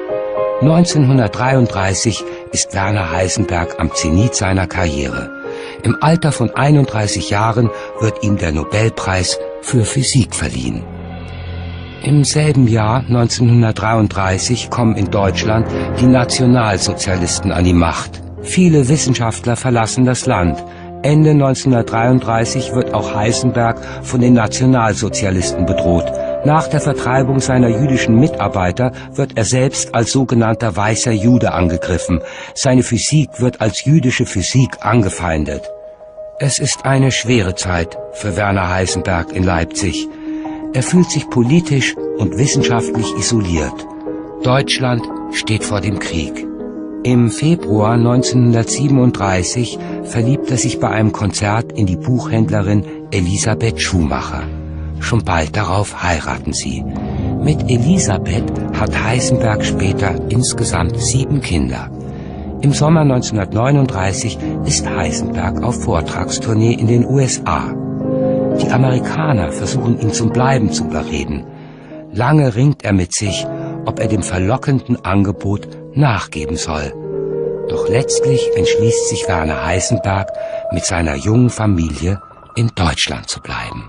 neunzehnhundertdreiunddreißig ist Werner Heisenberg am Zenit seiner Karriere. Im Alter von einunddreißig Jahren wird ihm der Nobelpreis für Physik verliehen. Im selben Jahr, neunzehnhundertdreiunddreißig, kommen in Deutschland die Nationalsozialisten an die Macht. Viele Wissenschaftler verlassen das Land. Ende neunzehnhundertdreiunddreißig wird auch Heisenberg von den Nationalsozialisten bedroht. Nach der Vertreibung seiner jüdischen Mitarbeiter wird er selbst als sogenannter weißer Jude angegriffen. Seine Physik wird als jüdische Physik angefeindet. Es ist eine schwere Zeit für Werner Heisenberg in Leipzig. Er fühlt sich politisch und wissenschaftlich isoliert. Deutschland steht vor dem Krieg. Im Februar neunzehnhundertsiebenunddreißig verliebt er sich bei einem Konzert in die Buchhändlerin Elisabeth Schumacher. Schon bald darauf heiraten sie. Mit Elisabeth hat Heisenberg später insgesamt sieben Kinder. Im Sommer neunzehnhundertneununddreißig ist Heisenberg auf Vortragstournee in den U S A. Die Amerikaner versuchen ihn zum Bleiben zu überreden. Lange ringt er mit sich, ob er dem verlockenden Angebot nachgeben soll. Doch letztlich entschließt sich Werner Heisenberg, mit seiner jungen Familie in Deutschland zu bleiben.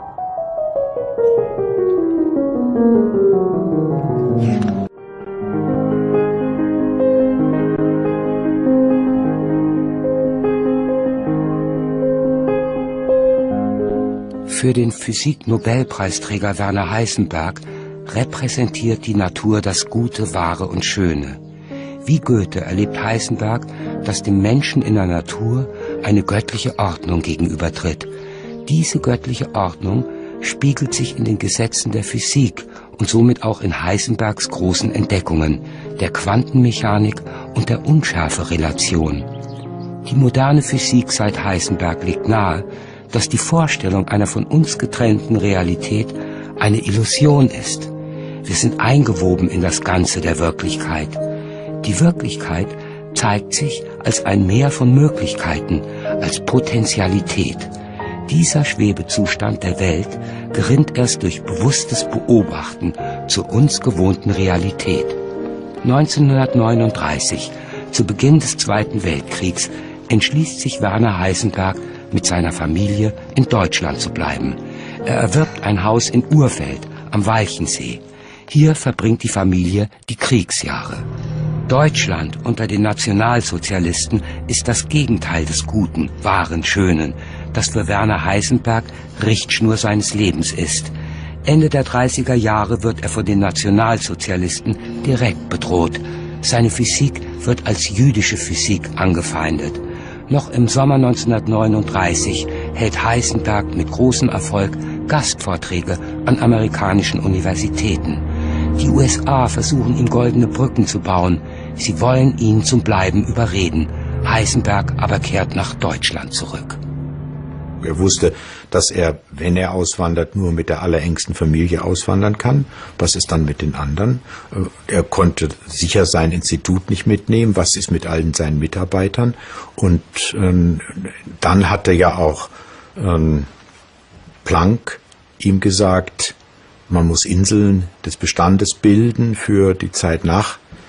Für den Physik-Nobelpreisträger Werner Heisenberg repräsentiert die Natur das Gute, Wahre und Schöne. Wie Goethe erlebt Heisenberg, dass dem Menschen in der Natur eine göttliche Ordnung gegenübertritt. Diese göttliche Ordnung spiegelt sich in den Gesetzen der Physik und somit auch in Heisenbergs großen Entdeckungen, der Quantenmechanik und der Unschärferelation. Die moderne Physik seit Heisenberg legt nahe, dass die Vorstellung einer von uns getrennten Realität eine Illusion ist. Wir sind eingewoben in das Ganze der Wirklichkeit. Die Wirklichkeit zeigt sich als ein Meer von Möglichkeiten, als Potentialität. Dieser Schwebezustand der Welt gerinnt erst durch bewusstes Beobachten zur uns gewohnten Realität. neunzehnhundertneununddreißig, zu Beginn des Zweiten Weltkriegs, entschließt sich Werner Heisenberg, mit seiner Familie in Deutschland zu bleiben. Er erwirbt ein Haus in Urfeld am Walchensee. Hier verbringt die Familie die Kriegsjahre. Deutschland unter den Nationalsozialisten ist das Gegenteil des Guten, Wahren, Schönen, das für Werner Heisenberg Richtschnur seines Lebens ist. Ende der dreißiger Jahre wird er von den Nationalsozialisten direkt bedroht. Seine Physik wird als jüdische Physik angefeindet. Noch im Sommer neunzehnhundertneununddreißig hält Heisenberg mit großem Erfolg Gastvorträge an amerikanischen Universitäten. Die U S A versuchen ihm goldene Brücken zu bauen. Sie wollen ihn zum Bleiben überreden. Heisenberg aber kehrt nach Deutschland zurück. Er wusste, dass er, wenn er auswandert, nur mit der allerengsten Familie auswandern kann. Was ist dann mit den anderen? Er konnte sicher sein Institut nicht mitnehmen. Was ist mit allen seinen Mitarbeitern? Und ähm, dann hatte ja auch ähm, Planck ihm gesagt, man muss Inseln des Bestandes bilden für die Zeit nach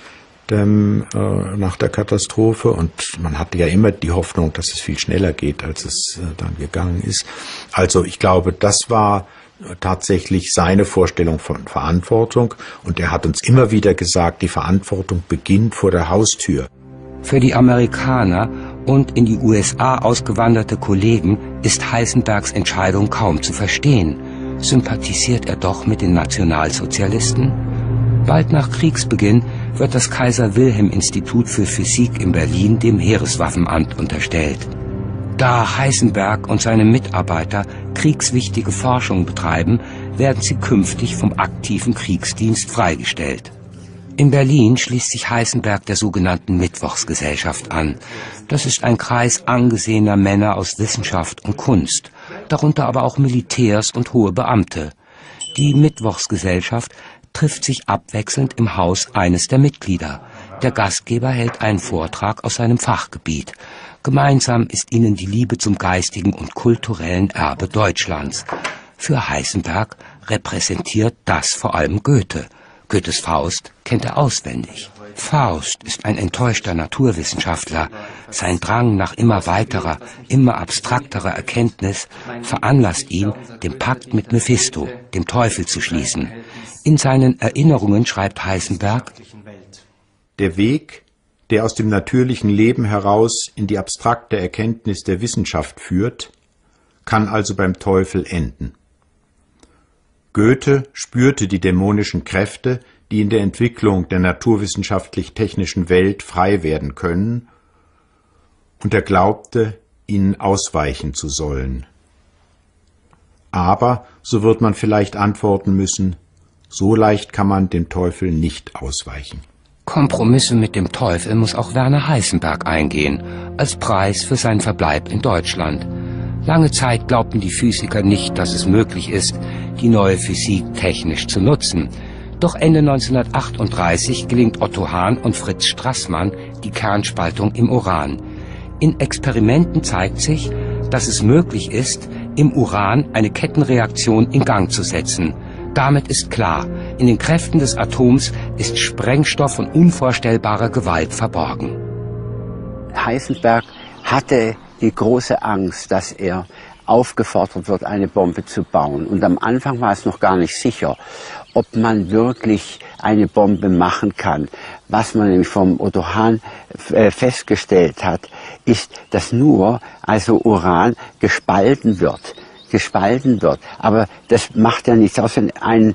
dem, äh, nach der Katastrophe, und man hatte ja immer die Hoffnung, dass es viel schneller geht, als es äh, dann gegangen ist. Also ich glaube, das war tatsächlich seine Vorstellung von Verantwortung, und er hat uns immer wieder gesagt, die Verantwortung beginnt vor der Haustür. Für die Amerikaner und in die U S A ausgewanderte Kollegen ist Heisenbergs Entscheidung kaum zu verstehen. Sympathisiert er doch mit den Nationalsozialisten? Bald nach Kriegsbeginn wird das Kaiser-Wilhelm-Institut für Physik in Berlin dem Heereswaffenamt unterstellt. Da Heisenberg und seine Mitarbeiter kriegswichtige Forschung betreiben, werden sie künftig vom aktiven Kriegsdienst freigestellt. In Berlin schließt sich Heisenberg der sogenannten Mittwochsgesellschaft an. Das ist ein Kreis angesehener Männer aus Wissenschaft und Kunst, darunter aber auch Militärs und hohe Beamte. Die Mittwochsgesellschaft trifft sich abwechselnd im Haus eines der Mitglieder. Der Gastgeber hält einen Vortrag aus seinem Fachgebiet. Gemeinsam ist ihnen die Liebe zum geistigen und kulturellen Erbe Deutschlands. Für Heisenberg repräsentiert das vor allem Goethe. Goethes Faust kennt er auswendig. Faust ist ein enttäuschter Naturwissenschaftler. Sein Drang nach immer weiterer, immer abstrakterer Erkenntnis veranlasst ihn, den Pakt mit Mephisto, dem Teufel, zu schließen. In seinen Erinnerungen schreibt Heisenberg: Der Weg, der aus dem natürlichen Leben heraus in die abstrakte Erkenntnis der Wissenschaft führt, kann also beim Teufel enden. Goethe spürte die dämonischen Kräfte, die in der Entwicklung der naturwissenschaftlich-technischen Welt frei werden können, und er glaubte, ihnen ausweichen zu sollen. Aber, so wird man vielleicht antworten müssen, so leicht kann man dem Teufel nicht ausweichen. Kompromisse mit dem Teufel muss auch Werner Heisenberg eingehen, als Preis für seinen Verbleib in Deutschland. Lange Zeit glaubten die Physiker nicht, dass es möglich ist, die neue Physik technisch zu nutzen. Doch Ende neunzehnhundertachtunddreißig gelingt Otto Hahn und Fritz Straßmann die Kernspaltung im Uran. In Experimenten zeigt sich, dass es möglich ist, im Uran eine Kettenreaktion in Gang zu setzen. Damit ist klar, in den Kräften des Atoms ist Sprengstoff von unvorstellbarer Gewalt verborgen. Heisenberg hatte die große Angst, dass er aufgefordert wird, eine Bombe zu bauen. Und am Anfang war es noch gar nicht sicher, ob man wirklich eine Bombe machen kann. Was man nämlich vom Otto Hahn äh, festgestellt hat, ist, dass nur also Uran gespalten wird. gespalten wird. Aber das macht ja nichts aus, wenn ein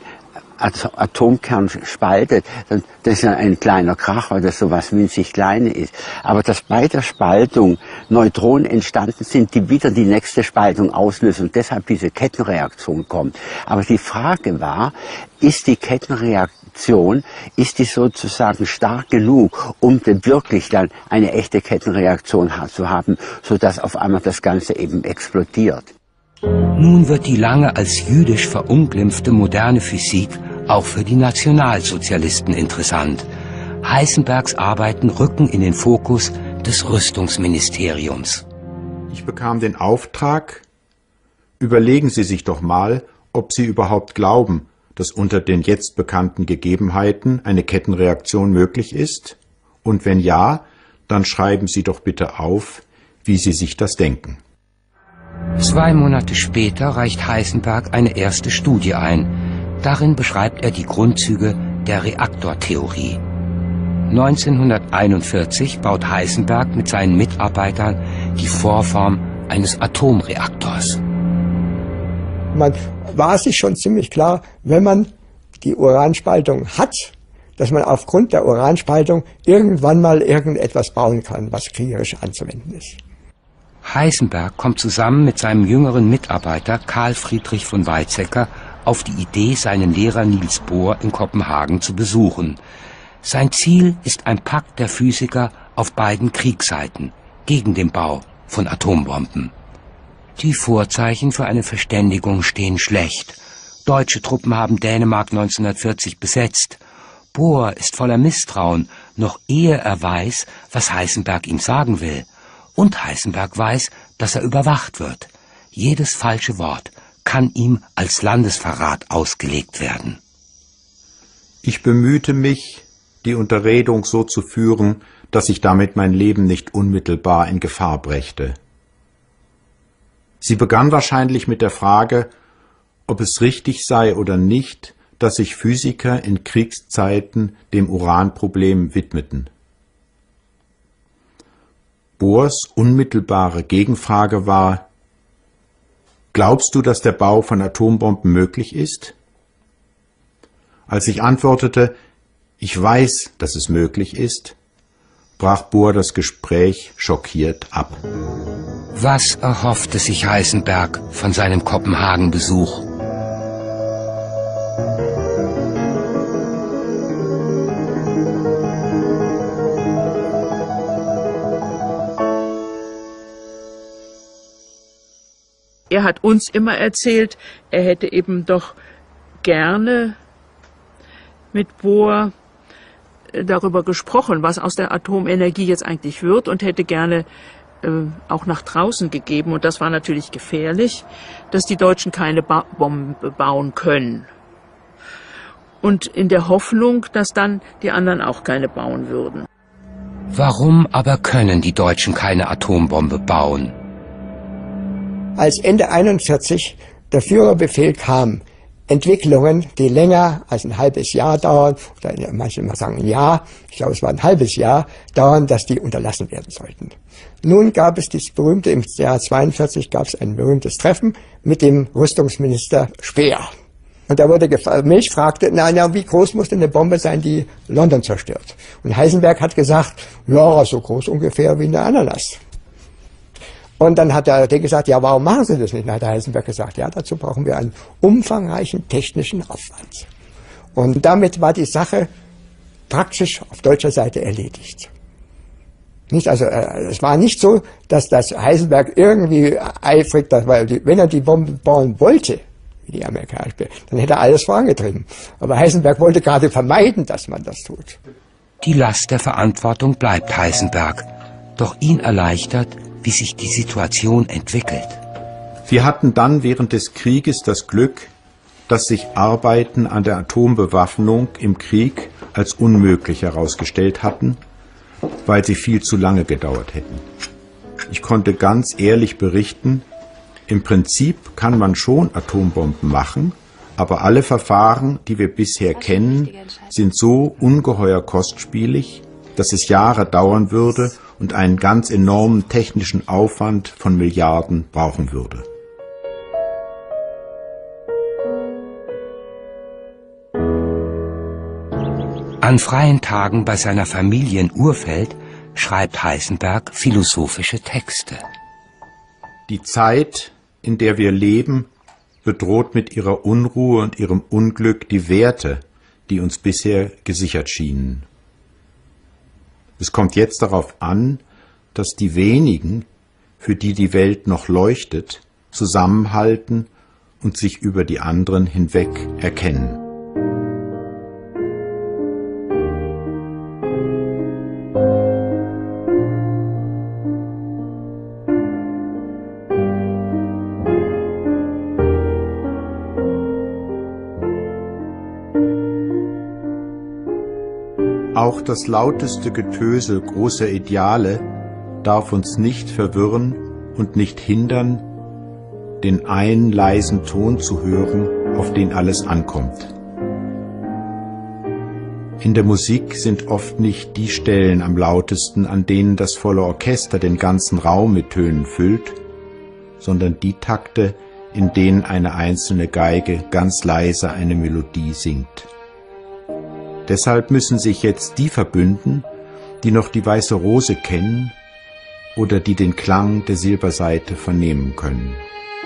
Atomkern spaltet, dann das ist ja ein kleiner Kracher, das sowas winzig Kleines ist. Aber dass bei der Spaltung Neutronen entstanden sind, die wieder die nächste Spaltung auslösen und deshalb diese Kettenreaktion kommt. Aber die Frage war, ist die Kettenreaktion, ist die sozusagen stark genug, um wirklich dann eine echte Kettenreaktion zu haben, sodass auf einmal das Ganze eben explodiert. Nun wird die lange als jüdisch verunglimpfte moderne Physik auch für die Nationalsozialisten interessant. Heisenbergs Arbeiten rücken in den Fokus des Rüstungsministeriums. Ich bekam den Auftrag, überlegen Sie sich doch mal, ob Sie überhaupt glauben, dass unter den jetzt bekannten Gegebenheiten eine Kettenreaktion möglich ist? Und wenn ja, dann schreiben Sie doch bitte auf, wie Sie sich das denken. Zwei Monate später reicht Heisenberg eine erste Studie ein. Darin beschreibt er die Grundzüge der Reaktortheorie. neunzehnhunderteinundvierzig baut Heisenberg mit seinen Mitarbeitern die Vorform eines Atomreaktors. Man war sich schon ziemlich klar, wenn man die Uranspaltung hat, dass man aufgrund der Uranspaltung irgendwann mal irgendetwas bauen kann, was kriegerisch anzuwenden ist. Heisenberg kommt zusammen mit seinem jüngeren Mitarbeiter Carl Friedrich von Weizsäcker auf die Idee, seinen Lehrer Niels Bohr in Kopenhagen zu besuchen. Sein Ziel ist ein Pakt der Physiker auf beiden Kriegsseiten gegen den Bau von Atombomben. Die Vorzeichen für eine Verständigung stehen schlecht. Deutsche Truppen haben Dänemark neunzehnhundertvierzig besetzt. Bohr ist voller Misstrauen, noch ehe er weiß, was Heisenberg ihm sagen will. Und Heisenberg weiß, dass er überwacht wird. Jedes falsche Wort kann ihm als Landesverrat ausgelegt werden. Ich bemühte mich, die Unterredung so zu führen, dass ich damit mein Leben nicht unmittelbar in Gefahr brächte. Sie begann wahrscheinlich mit der Frage, ob es richtig sei oder nicht, dass sich Physiker in Kriegszeiten dem Uranproblem widmeten. Bohrs unmittelbare Gegenfrage war: Glaubst du, dass der Bau von Atombomben möglich ist? Als ich antwortete, ich weiß, dass es möglich ist, brach Bohr das Gespräch schockiert ab. Was erhoffte sich Heisenberg von seinem Kopenhagen-Besuch? Er hat uns immer erzählt, er hätte eben doch gerne mit Bohr darüber gesprochen, was aus der Atomenergie jetzt eigentlich wird, und hätte gerne äh, auch nach draußen gegeben. Und das war natürlich gefährlich, dass die Deutschen keine ba Bomben bauen können. Und in der Hoffnung, dass dann die anderen auch keine bauen würden. Warum aber können die Deutschen keine Atombombe bauen? Als Ende einundvierzig der Führerbefehl kam, Entwicklungen, die länger als ein halbes Jahr dauern, oder manche mal sagen ein Jahr, ich glaube es war ein halbes Jahr, dauern, dass die unterlassen werden sollten. Nun gab es dieses berühmte, im Jahr zweiundvierzig gab es ein berühmtes Treffen mit dem Rüstungsminister Speer. Und da wurde gefragt, mich fragte, na, na, wie groß muss denn eine Bombe sein, die London zerstört? Und Heisenberg hat gesagt, ja, so groß ungefähr wie eine Ananas. Und dann hat er gesagt, ja, warum machen Sie das nicht? Dann hat Heisenberg gesagt, ja, dazu brauchen wir einen umfangreichen technischen Aufwand. Und damit war die Sache praktisch auf deutscher Seite erledigt. Nicht, also, äh, es war nicht so, dass das Heisenberg irgendwie eifrig, dass, weil die, wenn er die Bombe bauen wollte, wie die Amerikaner, dann hätte er alles vorangetrieben. Aber Heisenberg wollte gerade vermeiden, dass man das tut. Die Last der Verantwortung bleibt Heisenberg, doch ihn erleichtert, wie sich die Situation entwickelt. Wir hatten dann während des Krieges das Glück, dass sich Arbeiten an der Atombewaffnung im Krieg als unmöglich herausgestellt hatten, weil sie viel zu lange gedauert hätten. Ich konnte ganz ehrlich berichten, im Prinzip kann man schon Atombomben machen, aber alle Verfahren, die wir bisher kennen, sind so ungeheuer kostspielig, dass es Jahre dauern würde und einen ganz enormen technischen Aufwand von Milliarden brauchen würde. An freien Tagen bei seiner Familie in Urfeld schreibt Heisenberg philosophische Texte. Die Zeit, in der wir leben, bedroht mit ihrer Unruhe und ihrem Unglück die Werte, die uns bisher gesichert schienen. Es kommt jetzt darauf an, dass die wenigen, für die die Welt noch leuchtet, zusammenhalten und sich über die anderen hinweg erkennen. Auch das lauteste Getöse großer Ideale darf uns nicht verwirren und nicht hindern, den einen leisen Ton zu hören, auf den alles ankommt. In der Musik sind oft nicht die Stellen am lautesten, an denen das volle Orchester den ganzen Raum mit Tönen füllt, sondern die Takte, in denen eine einzelne Geige ganz leise eine Melodie singt. Deshalb müssen sich jetzt die verbünden, die noch die Weiße Rose kennen oder die den Klang der Silbersaite vernehmen können.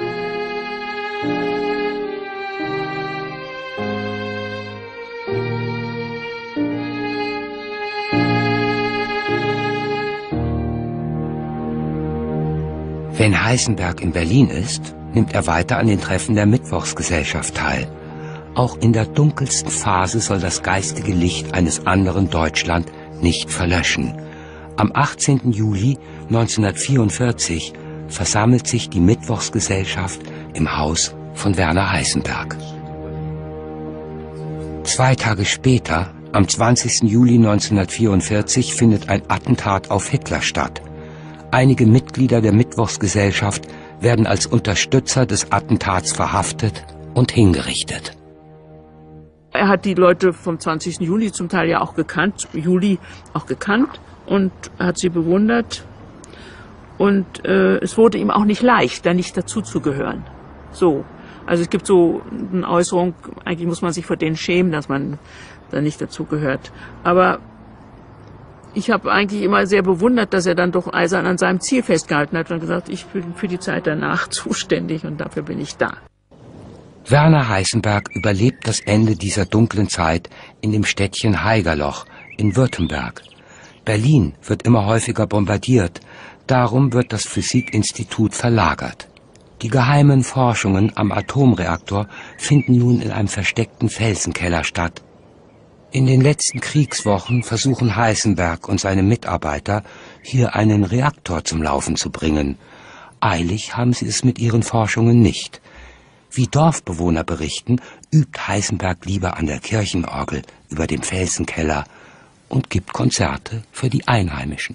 Wenn Heisenberg in Berlin ist, nimmt er weiter an den Treffen der Mittwochsgesellschaft teil. Auch in der dunkelsten Phase soll das geistige Licht eines anderen Deutschland nicht verlöschen. Am achtzehnten Juli neunzehnhundertvierundvierzig versammelt sich die Mittwochsgesellschaft im Haus von Werner Heisenberg. Zwei Tage später, Am zwanzigsten Juli neunzehnhundertvierundvierzig findet ein Attentat auf Hitler statt. Einige Mitglieder der Mittwochsgesellschaft werden als Unterstützer des Attentats verhaftet und hingerichtet. Er hat die Leute vom zwanzigsten Juli zum Teil ja auch gekannt, Juli auch gekannt und hat sie bewundert. Und äh, es wurde ihm auch nicht leicht, da nicht dazuzugehören. So. Also es gibt so eine Äußerung, eigentlich muss man sich vor denen schämen, dass man da nicht dazugehört. Aber ich habe eigentlich immer sehr bewundert, dass er dann doch eisern an seinem Ziel festgehalten hat und gesagt, ich bin für die Zeit danach zuständig und dafür bin ich da. Werner Heisenberg überlebt das Ende dieser dunklen Zeit in dem Städtchen Haigerloch in Württemberg. Berlin wird immer häufiger bombardiert, darum wird das Physikinstitut verlagert. Die geheimen Forschungen am Atomreaktor finden nun in einem versteckten Felsenkeller statt. In den letzten Kriegswochen versuchen Heisenberg und seine Mitarbeiter, hier einen Reaktor zum Laufen zu bringen. Eilig haben sie es mit ihren Forschungen nicht. Wie Dorfbewohner berichten, übt Heisenberg lieber an der Kirchenorgel über dem Felsenkeller und gibt Konzerte für die Einheimischen.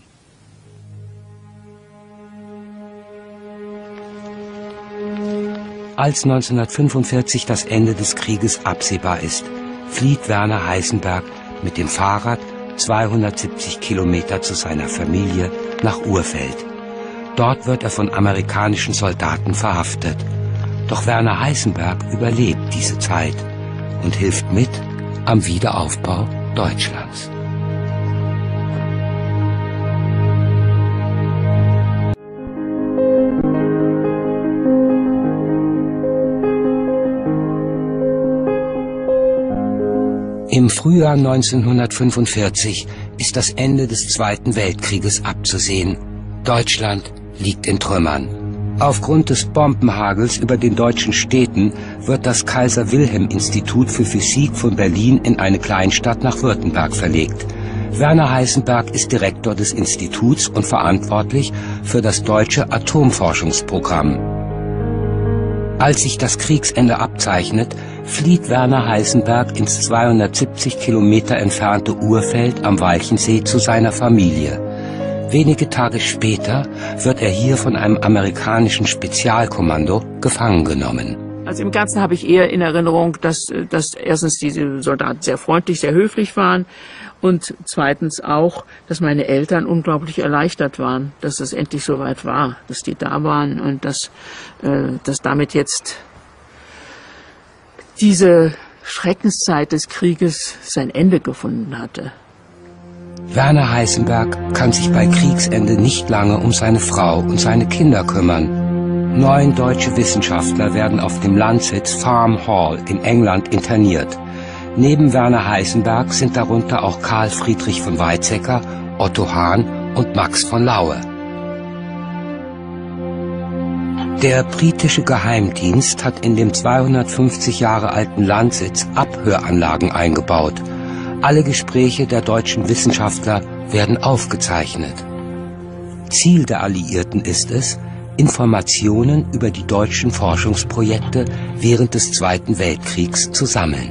Als neunzehnhundertfünfundvierzig das Ende des Krieges absehbar ist, flieht Werner Heisenberg mit dem Fahrrad zweihundertsiebzig Kilometer zu seiner Familie nach Urfeld. Dort wird er von amerikanischen Soldaten verhaftet. Doch Werner Heisenberg überlebt diese Zeit und hilft mit am Wiederaufbau Deutschlands. Im Frühjahr neunzehnhundertfünfundvierzig ist das Ende des Zweiten Weltkrieges abzusehen. Deutschland liegt in Trümmern. Aufgrund des Bombenhagels über den deutschen Städten wird das Kaiser-Wilhelm-Institut für Physik von Berlin in eine Kleinstadt nach Württemberg verlegt. Werner Heisenberg ist Direktor des Instituts und verantwortlich für das deutsche Atomforschungsprogramm. Als sich das Kriegsende abzeichnet, flieht Werner Heisenberg ins zweihundertsiebzig Kilometer entfernte Urfeld am Walchensee zu seiner Familie. Wenige Tage später wird er hier von einem amerikanischen Spezialkommando gefangen genommen. Also im Ganzen habe ich eher in Erinnerung, dass, dass erstens diese Soldaten sehr freundlich, sehr höflich waren und zweitens auch, dass meine Eltern unglaublich erleichtert waren, dass es endlich soweit war, dass die da waren und dass, äh, dass damit jetzt diese Schreckenszeit des Krieges sein Ende gefunden hatte. Werner Heisenberg kann sich bei Kriegsende nicht lange um seine Frau und seine Kinder kümmern. Neun deutsche Wissenschaftler werden auf dem Landsitz Farm Hall in England interniert. Neben Werner Heisenberg sind darunter auch Karl Friedrich von Weizsäcker, Otto Hahn und Max von Laue. Der britische Geheimdienst hat in dem zweihundertfünfzig Jahre alten Landsitz Abhöranlagen eingebaut. Alle Gespräche der deutschen Wissenschaftler werden aufgezeichnet. Ziel der Alliierten ist es, Informationen über die deutschen Forschungsprojekte während des Zweiten Weltkriegs zu sammeln.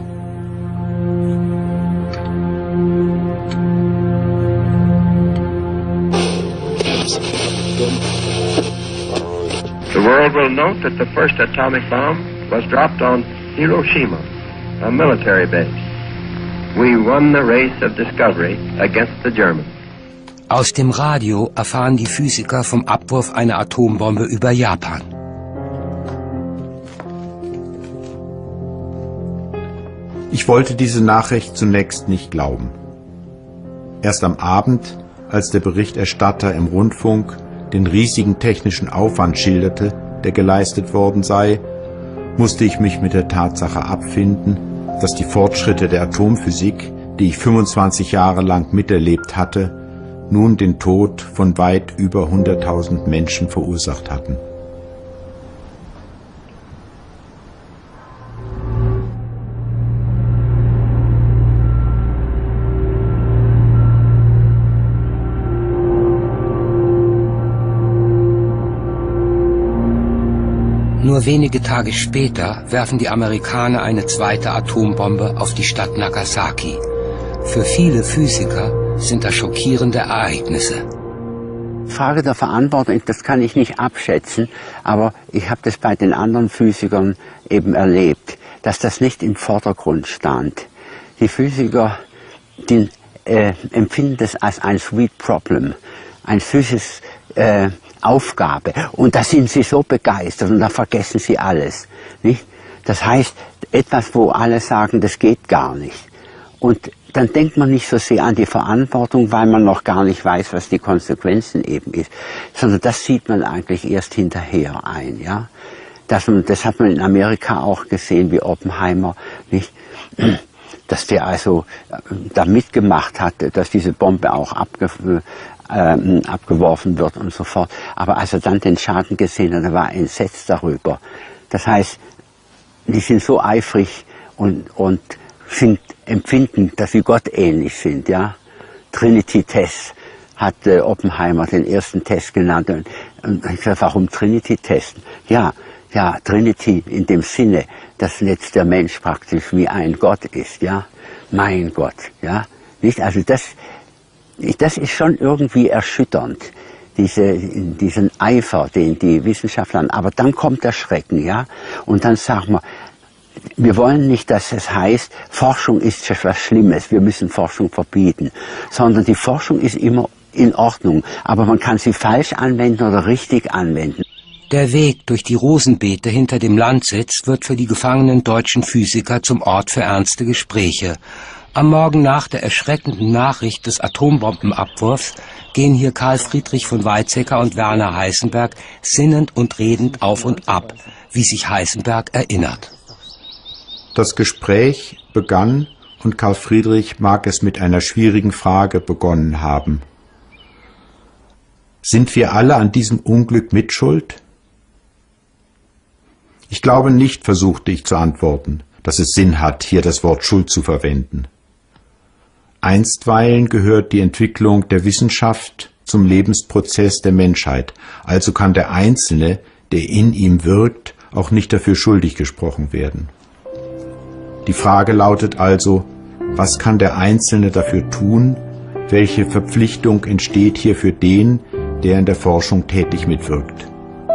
The world will note that the first atomic bomb was dropped on Hiroshima, a military base. We won the race of discovery against the Germans. Aus dem Radio erfahren die Physiker vom Abwurf einer Atombombe über Japan. Ich wollte diese Nachricht zunächst nicht glauben. Erst am Abend, als der Berichterstatter im Rundfunk den riesigen technischen Aufwand schilderte, der geleistet worden sei, musste ich mich mit der Tatsache abfinden, dass die Fortschritte der Atomphysik, die ich fünfundzwanzig Jahre lang miterlebt hatte, nun den Tod von weit über hunderttausend Menschen verursacht hatten. Nur wenige Tage später werfen die Amerikaner eine zweite Atombombe auf die Stadt Nagasaki. Für viele Physiker sind das schockierende Ereignisse. Frage der Verantwortung, das kann ich nicht abschätzen, aber ich habe das bei den anderen Physikern eben erlebt, dass das nicht im Vordergrund stand. Die Physiker, die äh, empfinden das als ein sweet problem, ein süßes äh, Aufgabe. Und da sind sie so begeistert und da vergessen sie alles. Nicht? Das heißt, etwas, wo alle sagen, das geht gar nicht. Und dann denkt man nicht so sehr an die Verantwortung, weil man noch gar nicht weiß, was die Konsequenzen eben ist. Sondern das sieht man eigentlich erst hinterher ein. Ja? Das, das hat man in Amerika auch gesehen, wie Oppenheimer, nicht? Dass der also da mitgemacht hat, dass diese Bombe auch abge, äh, abgeworfen wird und so fort. Aber als er dann den Schaden gesehen hat, er war entsetzt darüber. Das heißt, die sind so eifrig und, und sind, empfinden, dass sie Gott ähnlich sind. Ja? Trinity-Test hat äh, Oppenheimer den ersten Test genannt. Und, und ich sage, warum Trinity-Testen? Ja, ja, Trinity in dem Sinne, dass jetzt der Mensch praktisch wie ein Gott ist, ja, mein Gott, ja, nicht? Also das, das ist schon irgendwie erschütternd, diese, diesen Eifer, den die Wissenschaftler haben. Aber dann kommt der Schrecken, ja, und dann sagen wir, wir wollen nicht, dass es heißt, Forschung ist etwas Schlimmes, wir müssen Forschung verbieten, sondern die Forschung ist immer in Ordnung, aber man kann sie falsch anwenden oder richtig anwenden. Der Weg durch die Rosenbeete hinter dem Landsitz wird für die gefangenen deutschen Physiker zum Ort für ernste Gespräche. Am Morgen nach der erschreckenden Nachricht des Atombombenabwurfs gehen hier Karl Friedrich von Weizsäcker und Werner Heisenberg sinnend und redend auf und ab, wie sich Heisenberg erinnert. Das Gespräch begann und Karl Friedrich mag es mit einer schwierigen Frage begonnen haben. Sind wir alle an diesem Unglück mitschuld? Ich glaube nicht, versuchte ich zu antworten, dass es Sinn hat, hier das Wort Schuld zu verwenden. Einstweilen gehört die Entwicklung der Wissenschaft zum Lebensprozess der Menschheit, also kann der Einzelne, der in ihm wirkt, auch nicht dafür schuldig gesprochen werden. Die Frage lautet also, was kann der Einzelne dafür tun, welche Verpflichtung entsteht hier für den, der in der Forschung tätig mitwirkt?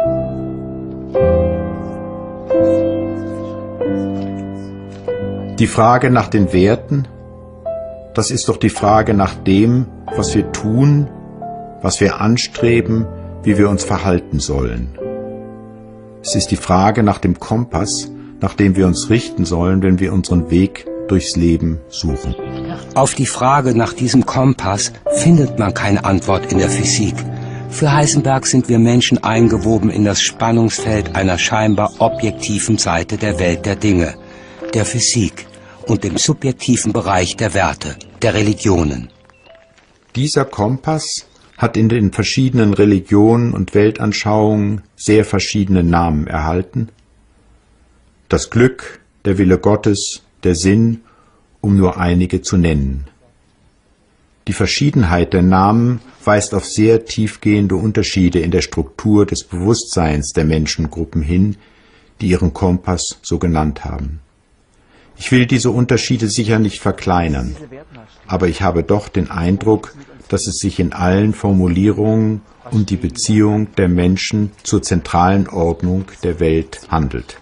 Die Frage nach den Werten, das ist doch die Frage nach dem, was wir tun, was wir anstreben, wie wir uns verhalten sollen. Es ist die Frage nach dem Kompass, nach dem wir uns richten sollen, wenn wir unseren Weg durchs Leben suchen. Auf die Frage nach diesem Kompass findet man keine Antwort in der Physik. Für Heisenberg sind wir Menschen eingewoben in das Spannungsfeld einer scheinbar objektiven Seite der Welt der Dinge, der Physik und dem subjektiven Bereich der Werte, der Religionen. Dieser Kompass hat in den verschiedenen Religionen und Weltanschauungen sehr verschiedene Namen erhalten. Das Glück, der Wille Gottes, der Sinn, um nur einige zu nennen. Die Verschiedenheit der Namen weist auf sehr tiefgehende Unterschiede in der Struktur des Bewusstseins der Menschengruppen hin, die ihren Kompass so genannt haben. Ich will diese Unterschiede sicher nicht verkleinern, aber ich habe doch den Eindruck, dass es sich in allen Formulierungen um die Beziehung der Menschen zur zentralen Ordnung der Welt handelt.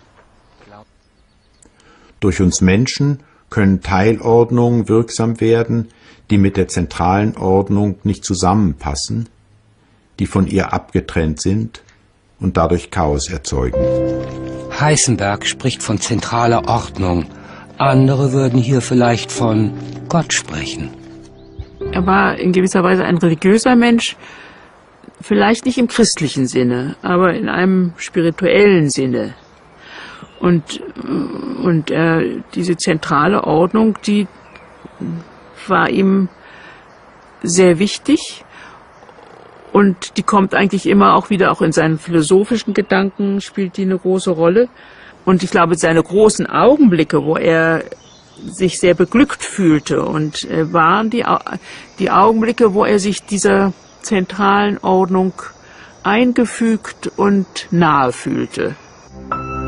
Durch uns Menschen können Teilordnungen wirksam werden, die mit der zentralen Ordnung nicht zusammenpassen, die von ihr abgetrennt sind und dadurch Chaos erzeugen. Heisenberg spricht von zentraler Ordnung. Andere würden hier vielleicht von Gott sprechen. Er war in gewisser Weise ein religiöser Mensch, vielleicht nicht im christlichen Sinne, aber in einem spirituellen Sinne. Und, und äh, diese zentrale Ordnung, die war ihm sehr wichtig. Und die kommt eigentlich immer auch wieder, auch in seinen philosophischen Gedanken spielt die eine große Rolle. Und ich glaube, seine großen Augenblicke, wo er sich sehr beglückt fühlte, und äh, waren die, die Augenblicke, wo er sich dieser zentralen Ordnung eingefügt und nahe fühlte.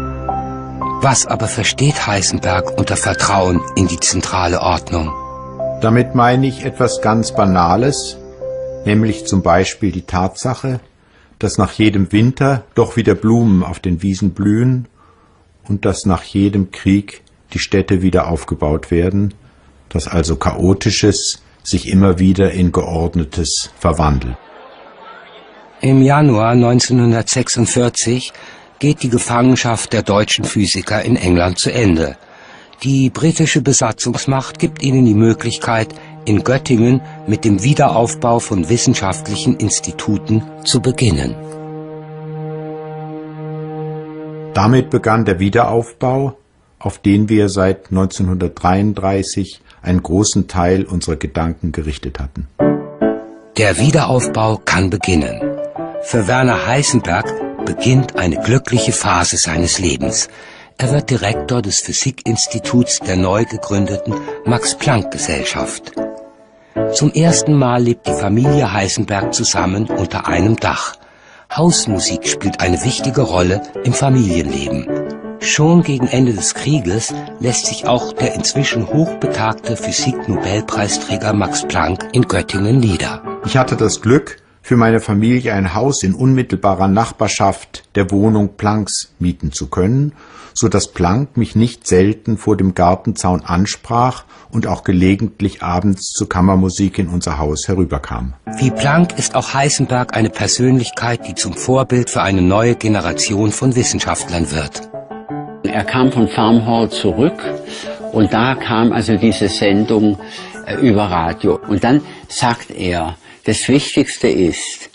Was aber versteht Heisenberg unter Vertrauen in die zentrale Ordnung? Damit meine ich etwas ganz Banales, nämlich zum Beispiel die Tatsache, dass nach jedem Winter doch wieder Blumen auf den Wiesen blühen und dass nach jedem Krieg die Städte wieder aufgebaut werden, dass also Chaotisches sich immer wieder in Geordnetes verwandelt. Im Januar neunzehnhundertsechsundvierzig geht die Gefangenschaft der deutschen Physiker in England zu Ende. Die britische Besatzungsmacht gibt ihnen die Möglichkeit, in Göttingen mit dem Wiederaufbau von wissenschaftlichen Instituten zu beginnen. Damit begann der Wiederaufbau, auf den wir seit neunzehnhundertdreiunddreißig einen großen Teil unserer Gedanken gerichtet hatten. Der Wiederaufbau kann beginnen. Für Werner Heisenberg beginnt eine glückliche Phase seines Lebens. Er wird Direktor des Physikinstituts der neu gegründeten Max-Planck-Gesellschaft. Zum ersten Mal lebt die Familie Heisenberg zusammen unter einem Dach. Hausmusik spielt eine wichtige Rolle im Familienleben. Schon gegen Ende des Krieges lässt sich auch der inzwischen hochbetagte Physik-Nobelpreisträger Max Planck in Göttingen nieder. Ich hatte das Glück, für meine Familie ein Haus in unmittelbarer Nachbarschaft der Wohnung Plancks mieten zu können, so dass Planck mich nicht selten vor dem Gartenzaun ansprach und auch gelegentlich abends zur Kammermusik in unser Haus herüberkam. Wie Planck ist auch Heisenberg eine Persönlichkeit, die zum Vorbild für eine neue Generation von Wissenschaftlern wird. Er kam von Farm Hall zurück und da kam also diese Sendung äh, über Radio. Und dann sagt er, das Wichtigste ist,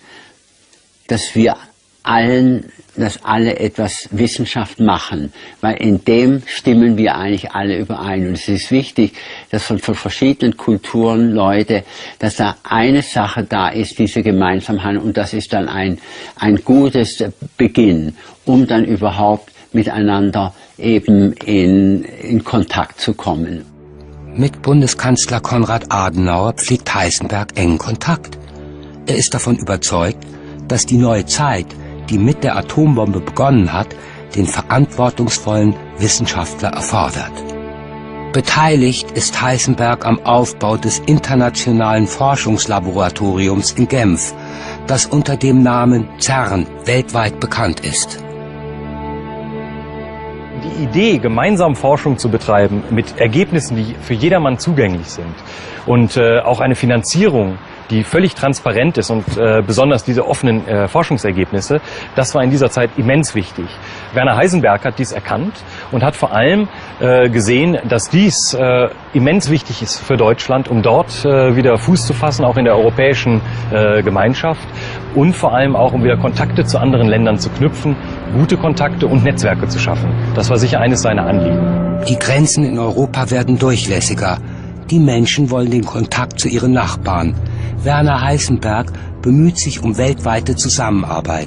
dass wir allen, dass alle etwas Wissenschaft machen, weil in dem stimmen wir eigentlich alle überein. Und es ist wichtig, dass von, von verschiedenen Kulturen Leute, dass da eine Sache da ist, die sie gemeinsam haben, und das ist dann ein, ein gutes Beginn, um dann überhaupt miteinander eben in, in Kontakt zu kommen. Mit Bundeskanzler Konrad Adenauer pflegt Heisenberg engen Kontakt. Er ist davon überzeugt, dass die neue Zeit, die mit der Atombombe begonnen hat, den verantwortungsvollen Wissenschaftler erfordert. Beteiligt ist Heisenberg am Aufbau des Internationalen Forschungslaboratoriums in Genf, das unter dem Namen CERN weltweit bekannt ist. Die Idee, gemeinsam Forschung zu betreiben mit Ergebnissen, die für jedermann zugänglich sind und äh, auch eine Finanzierung, die völlig transparent ist und äh, besonders diese offenen äh, Forschungsergebnisse, das war in dieser Zeit immens wichtig. Werner Heisenberg hat dies erkannt und hat vor allem äh, gesehen, dass dies äh, immens wichtig ist für Deutschland, um dort äh, wieder Fuß zu fassen, auch in der europäischen äh, Gemeinschaft, und vor allem auch, um wieder Kontakte zu anderen Ländern zu knüpfen, gute Kontakte und Netzwerke zu schaffen. Das war sicher eines seiner Anliegen. Die Grenzen in Europa werden durchlässiger. Die Menschen wollen den Kontakt zu ihren Nachbarn. Werner Heisenberg bemüht sich um weltweite Zusammenarbeit.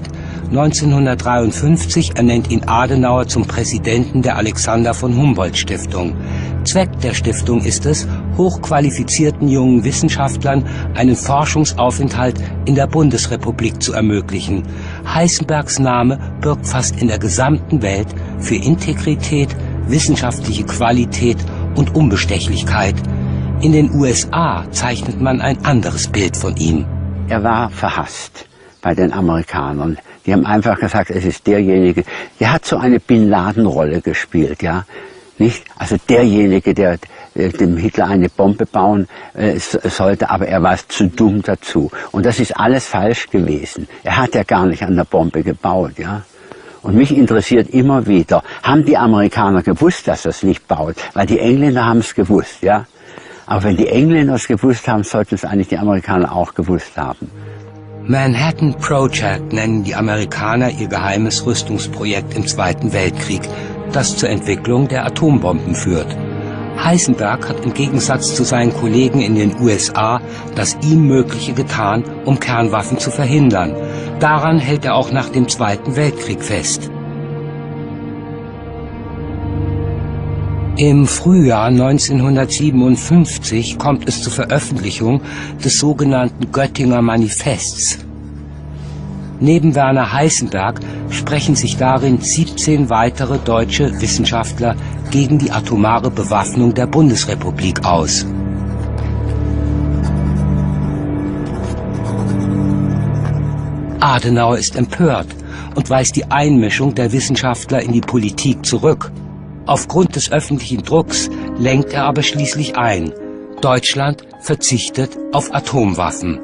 neunzehnhundertdreiundfünfzig ernennt ihn Adenauer zum Präsidenten der Alexander von Humboldt Stiftung. Zweck der Stiftung ist es, hochqualifizierten jungen Wissenschaftlern einen Forschungsaufenthalt in der Bundesrepublik zu ermöglichen. Heisenbergs Name birgt fast in der gesamten Welt für Integrität, wissenschaftliche Qualität und Unbestechlichkeit. In den U S A zeichnet man ein anderes Bild von ihm. Er war verhasst bei den Amerikanern. Die haben einfach gesagt, es ist derjenige, der hat so eine Bin Laden-Rolle gespielt, ja. Nicht? Also derjenige, der äh, dem Hitler eine Bombe bauen äh, sollte, aber er war zu dumm dazu. Und das ist alles falsch gewesen. Er hat ja gar nicht an der Bombe gebaut, ja. Und mich interessiert immer wieder, haben die Amerikaner gewusst, dass er es nicht baut? Weil die Engländer haben es gewusst, ja. Aber wenn die Engländer es gewusst haben, sollten es eigentlich die Amerikaner auch gewusst haben. Manhattan Project nennen die Amerikaner ihr geheimes Rüstungsprojekt im Zweiten Weltkrieg, das zur Entwicklung der Atombomben führt. Heisenberg hat im Gegensatz zu seinen Kollegen in den U S A das ihm Mögliche getan, um Kernwaffen zu verhindern. Daran hält er auch nach dem Zweiten Weltkrieg fest. Im Frühjahr neunzehnhundertsiebenundfünfzig kommt es zur Veröffentlichung des sogenannten Göttinger Manifests. Neben Werner Heisenberg sprechen sich darin siebzehn weitere deutsche Wissenschaftler gegen die atomare Bewaffnung der Bundesrepublik aus. Adenauer ist empört und weist die Einmischung der Wissenschaftler in die Politik zurück. Aufgrund des öffentlichen Drucks lenkt er aber schließlich ein. Deutschland verzichtet auf Atomwaffen.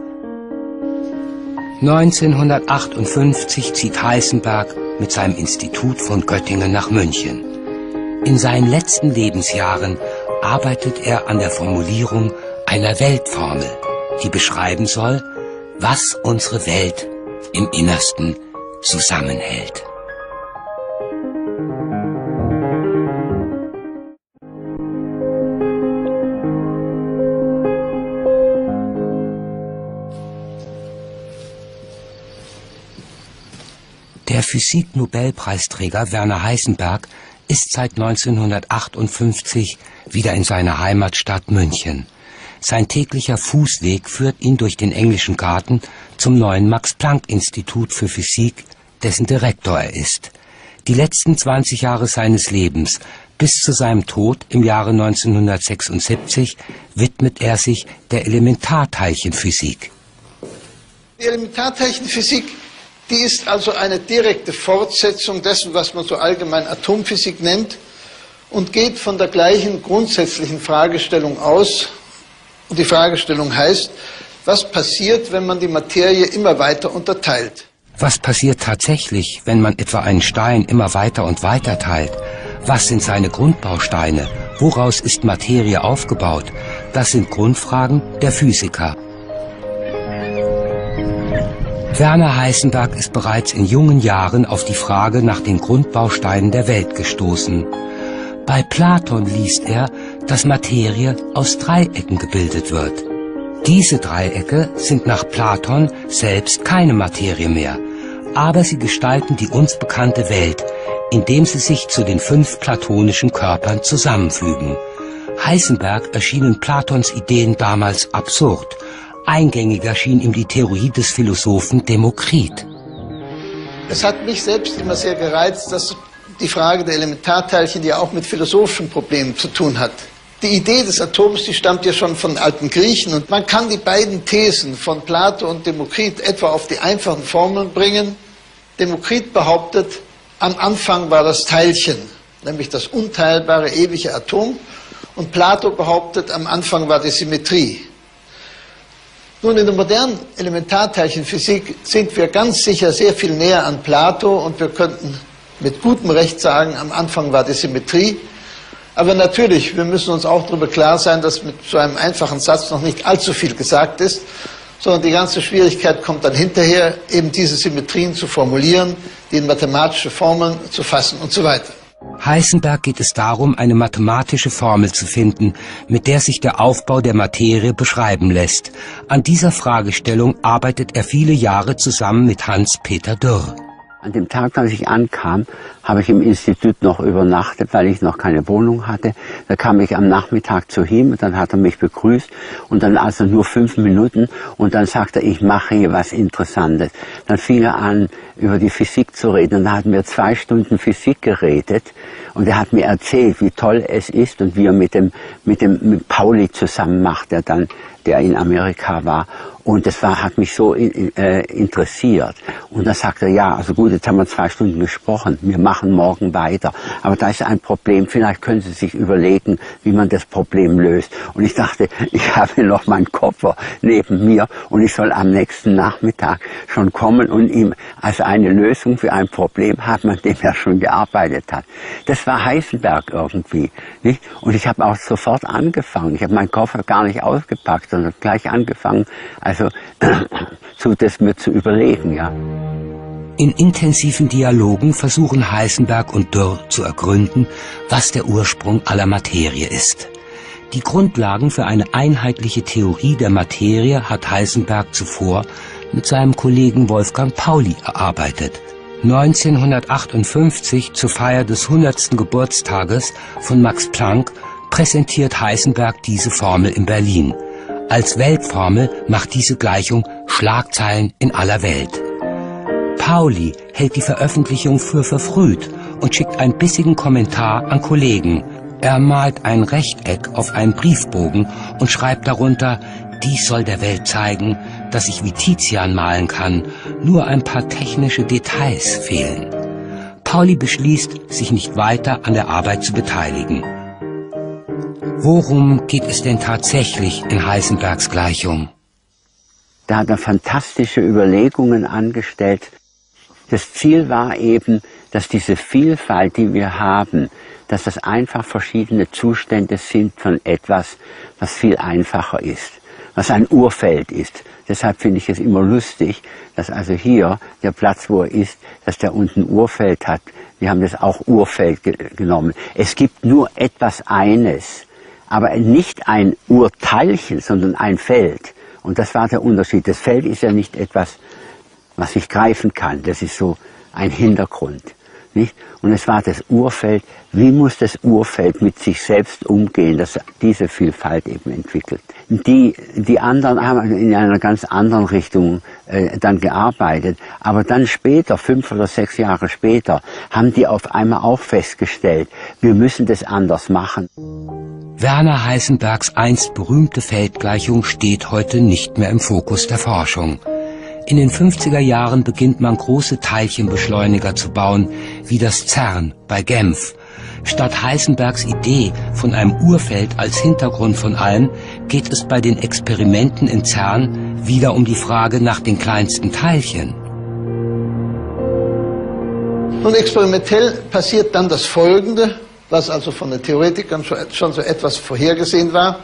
neunzehnhundertachtundfünfzig zieht Heisenberg mit seinem Institut von Göttingen nach München. In seinen letzten Lebensjahren arbeitet er an der Formulierung einer Weltformel, die beschreiben soll, was unsere Welt im Innersten zusammenhält. Der Physik-Nobelpreisträger Werner Heisenberg ist seit neunzehnhundertachtundfünfzig wieder in seiner Heimatstadt München. Sein täglicher Fußweg führt ihn durch den englischen Garten zum neuen Max-Planck-Institut für Physik, dessen Direktor er ist. Die letzten zwanzig Jahre seines Lebens, bis zu seinem Tod im Jahre neunzehnhundertsechsundsiebzig, widmet er sich der Elementarteilchenphysik. Die Elementarteilchenphysik, die ist also eine direkte Fortsetzung dessen, was man so allgemein Atomphysik nennt, und geht von der gleichen grundsätzlichen Fragestellung aus. Und die Fragestellung heißt, was passiert, wenn man die Materie immer weiter unterteilt? Was passiert tatsächlich, wenn man etwa einen Stein immer weiter und weiter teilt? Was sind seine Grundbausteine? Woraus ist Materie aufgebaut? Das sind Grundfragen der Physiker. Werner Heisenberg ist bereits in jungen Jahren auf die Frage nach den Grundbausteinen der Welt gestoßen. Bei Platon liest er, dass Materie aus Dreiecken gebildet wird. Diese Dreiecke sind nach Platon selbst keine Materie mehr, aber sie gestalten die uns bekannte Welt, indem sie sich zu den fünf platonischen Körpern zusammenfügen. Heisenberg erschienen Platons Ideen damals absurd. Eingängiger schien ihm die Theorie des Philosophen Demokrit. Es hat mich selbst immer sehr gereizt, dass die Frage der Elementarteilchen ja auch mit philosophischen Problemen zu tun hat. Die Idee des Atoms, die stammt ja schon von den alten Griechen, und man kann die beiden Thesen von Plato und Demokrit etwa auf die einfachen Formeln bringen. Demokrit behauptet, am Anfang war das Teilchen, nämlich das unteilbare ewige Atom, und Plato behauptet, am Anfang war die Symmetrie. Nun, in der modernen Elementarteilchenphysik sind wir ganz sicher sehr viel näher an Plato, und wir könnten mit gutem Recht sagen, am Anfang war die Symmetrie. Aber natürlich, wir müssen uns auch darüber klar sein, dass mit so einem einfachen Satz noch nicht allzu viel gesagt ist, sondern die ganze Schwierigkeit kommt dann hinterher, eben diese Symmetrien zu formulieren, die in mathematische Formeln zu fassen und so weiter. Heisenberg geht es darum, eine mathematische Formel zu finden, mit der sich der Aufbau der Materie beschreiben lässt. An dieser Fragestellung arbeitet er viele Jahre zusammen mit Hans-Peter Dürr. An dem Tag, als ich ankam, habe ich im Institut noch übernachtet, weil ich noch keine Wohnung hatte. Da kam ich am Nachmittag zu ihm und dann hat er mich begrüßt und dann also nur fünf Minuten und dann sagte er, ich mache hier was Interessantes. Dann fing er an, über die Physik zu reden und da hatten wir zwei Stunden Physik geredet und er hat mir erzählt, wie toll es ist und wie er mit dem, mit dem mit Pauli zusammen macht, der dann, der in Amerika war. Und das war, hat mich so in, äh, interessiert. Und dann sagte er, ja, also gut, jetzt haben wir zwei Stunden gesprochen, wir machen morgen weiter. Aber da ist ein Problem, vielleicht können Sie sich überlegen, wie man das Problem löst. Und ich dachte, ich habe noch meinen Koffer neben mir und ich soll am nächsten Nachmittag schon kommen und ihm also eine Lösung für ein Problem haben, an dem er schon gearbeitet hat. Das war Heisenberg irgendwie, nicht? Und ich habe auch sofort angefangen. Ich habe meinen Koffer gar nicht ausgepackt, sondern gleich angefangen, also zu das mir zu überlegen, ja. In intensiven Dialogen versuchen Heisenberg und Dürr zu ergründen, was der Ursprung aller Materie ist. Die Grundlagen für eine einheitliche Theorie der Materie hat Heisenberg zuvor mit seinem Kollegen Wolfgang Pauli erarbeitet. neunzehnhundertachtundfünfzig, zur Feier des hundertsten Geburtstages von Max Planck, präsentiert Heisenberg diese Formel in Berlin. Als Weltformel macht diese Gleichung Schlagzeilen in aller Welt. Pauli hält die Veröffentlichung für verfrüht und schickt einen bissigen Kommentar an Kollegen. Er malt ein Rechteck auf einen Briefbogen und schreibt darunter, dies soll der Welt zeigen, dass ich wie Tizian malen kann, nur ein paar technische Details fehlen. Pauli beschließt, sich nicht weiter an der Arbeit zu beteiligen. Worum geht es denn tatsächlich in Heisenbergs Gleichung? Da hat er fantastische Überlegungen angestellt. Das Ziel war eben, dass diese Vielfalt, die wir haben, dass das einfach verschiedene Zustände sind von etwas, was viel einfacher ist, was ein Urfeld ist. Deshalb finde ich es immer lustig, dass also hier der Platz, wo er ist, dass der unten Urfeld hat. Wir haben das auch Urfeld ge genommen. Es gibt nur etwas eines, aber nicht ein Urteilchen, sondern ein Feld. Und das war der Unterschied. Das Feld ist ja nicht etwas, was ich greifen kann. Das ist so ein Hintergrund. Nicht? Und es war das Urfeld. Wie muss das Urfeld mit sich selbst umgehen, dass diese Vielfalt eben entwickelt? Die, die anderen haben in einer ganz anderen Richtung äh, dann gearbeitet. Aber dann später, fünf oder sechs Jahre später, haben die auf einmal auch festgestellt, wir müssen das anders machen. Werner Heisenbergs einst berühmte Feldgleichung steht heute nicht mehr im Fokus der Forschung. In den fünfziger Jahren beginnt man große Teilchenbeschleuniger zu bauen, wie das CERN bei Genf. Statt Heisenbergs Idee von einem Urfeld als Hintergrund von allem, geht es bei den Experimenten in CERN wieder um die Frage nach den kleinsten Teilchen. Und experimentell passiert dann das Folgende, was also von den Theoretikern schon so etwas vorhergesehen war.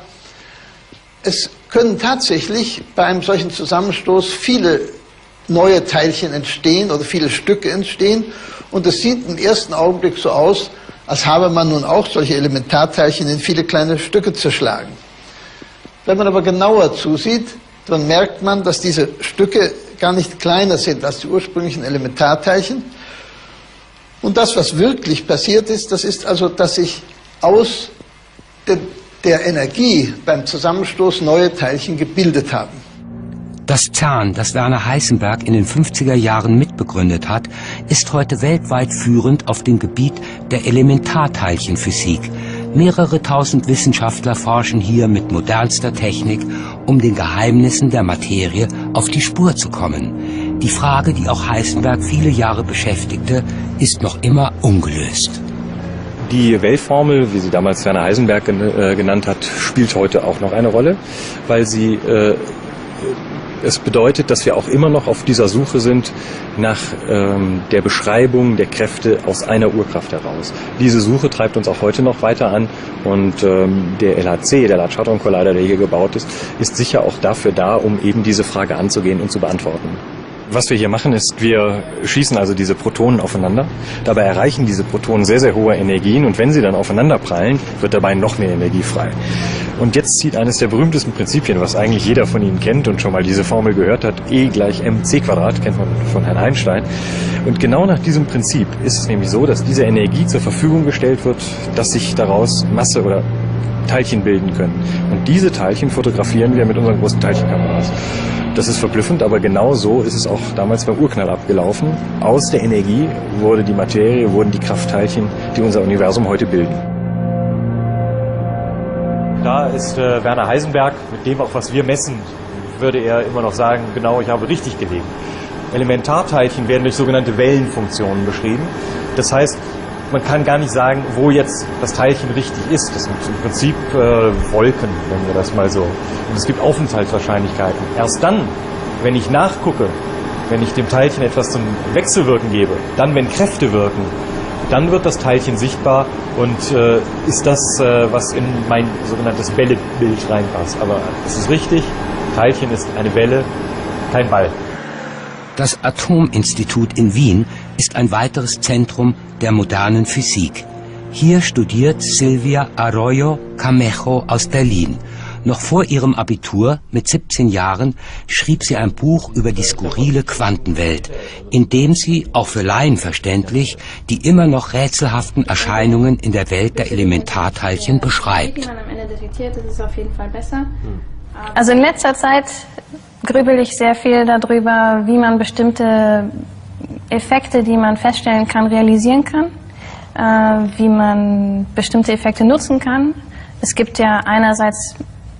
Es können tatsächlich bei einem solchen Zusammenstoß viele neue Teilchen entstehen oder viele Stücke entstehen. Und es sieht im ersten Augenblick so aus, als habe man nun auch solche Elementarteilchen in viele kleine Stücke zerschlagen. Wenn man aber genauer zusieht, dann merkt man, dass diese Stücke gar nicht kleiner sind als die ursprünglichen Elementarteilchen. Und das, was wirklich passiert ist, das ist also, dass sich aus den der Energie beim Zusammenstoß neue Teilchen gebildet haben. Das CERN, das Werner Heisenberg in den fünfziger Jahren mitbegründet hat, ist heute weltweit führend auf dem Gebiet der Elementarteilchenphysik. Mehrere tausend Wissenschaftler forschen hier mit modernster Technik, um den Geheimnissen der Materie auf die Spur zu kommen. Die Frage, die auch Heisenberg viele Jahre beschäftigte, ist noch immer ungelöst. Die Wellformel, wie sie damals Werner Heisenberg genannt hat, spielt heute auch noch eine Rolle, weil sie äh, es bedeutet, dass wir auch immer noch auf dieser Suche sind nach ähm, der Beschreibung der Kräfte aus einer Urkraft heraus. Diese Suche treibt uns auch heute noch weiter an und ähm, der L H C, der Large Hadron Collider, der hier gebaut ist, ist sicher auch dafür da, um eben diese Frage anzugehen und zu beantworten. Was wir hier machen, ist, wir schießen also diese Protonen aufeinander. Dabei erreichen diese Protonen sehr, sehr hohe Energien und wenn sie dann aufeinander prallen, wird dabei noch mehr Energie frei. Und jetzt zieht eines der berühmtesten Prinzipien, was eigentlich jeder von Ihnen kennt und schon mal diese Formel gehört hat, E gleich mc Quadrat, kennt man von Herrn Einstein. Und genau nach diesem Prinzip ist es nämlich so, dass diese Energie zur Verfügung gestellt wird, dass sich daraus Masse oder Teilchen bilden können. Und diese Teilchen fotografieren wir mit unseren großen Teilchenkameras. Das ist verblüffend, aber genau so ist es auch damals beim Urknall abgelaufen. Aus der Energie wurde die Materie, wurden die Kraftteilchen, die unser Universum heute bilden. Da ist äh, Werner Heisenberg, mit dem auch was wir messen, würde er immer noch sagen, genau, ich habe richtig gelegen. Elementarteilchen werden durch sogenannte Wellenfunktionen beschrieben. Das heißt, man kann gar nicht sagen, wo jetzt das Teilchen richtig ist. Das sind im Prinzip äh, Wolken, nennen wir das mal so. Und es gibt Aufenthaltswahrscheinlichkeiten. Erst dann, wenn ich nachgucke, wenn ich dem Teilchen etwas zum Wechselwirken gebe, dann, wenn Kräfte wirken, dann wird das Teilchen sichtbar und äh, ist das, äh, was in mein sogenanntes Bällebild reinpasst. Aber es ist richtig, Teilchen ist eine Welle, kein Ball. Das Atominstitut in Wien ist ein weiteres Zentrum der modernen Physik. Hier studiert Silvia Arroyo Camejo aus Berlin. Noch vor ihrem Abitur mit siebzehn Jahren schrieb sie ein Buch über die skurrile Quantenwelt, in dem sie, auch für Laien verständlich, die immer noch rätselhaften Erscheinungen in der Welt der Elementarteilchen beschreibt. Wie man am Ende detektiert, das ist auf jeden Fall besser. Also in letzter Zeit grübel ich sehr viel darüber, wie man bestimmte Effekte, die man feststellen kann, realisieren kann, äh, wie man bestimmte Effekte nutzen kann. Es gibt ja einerseits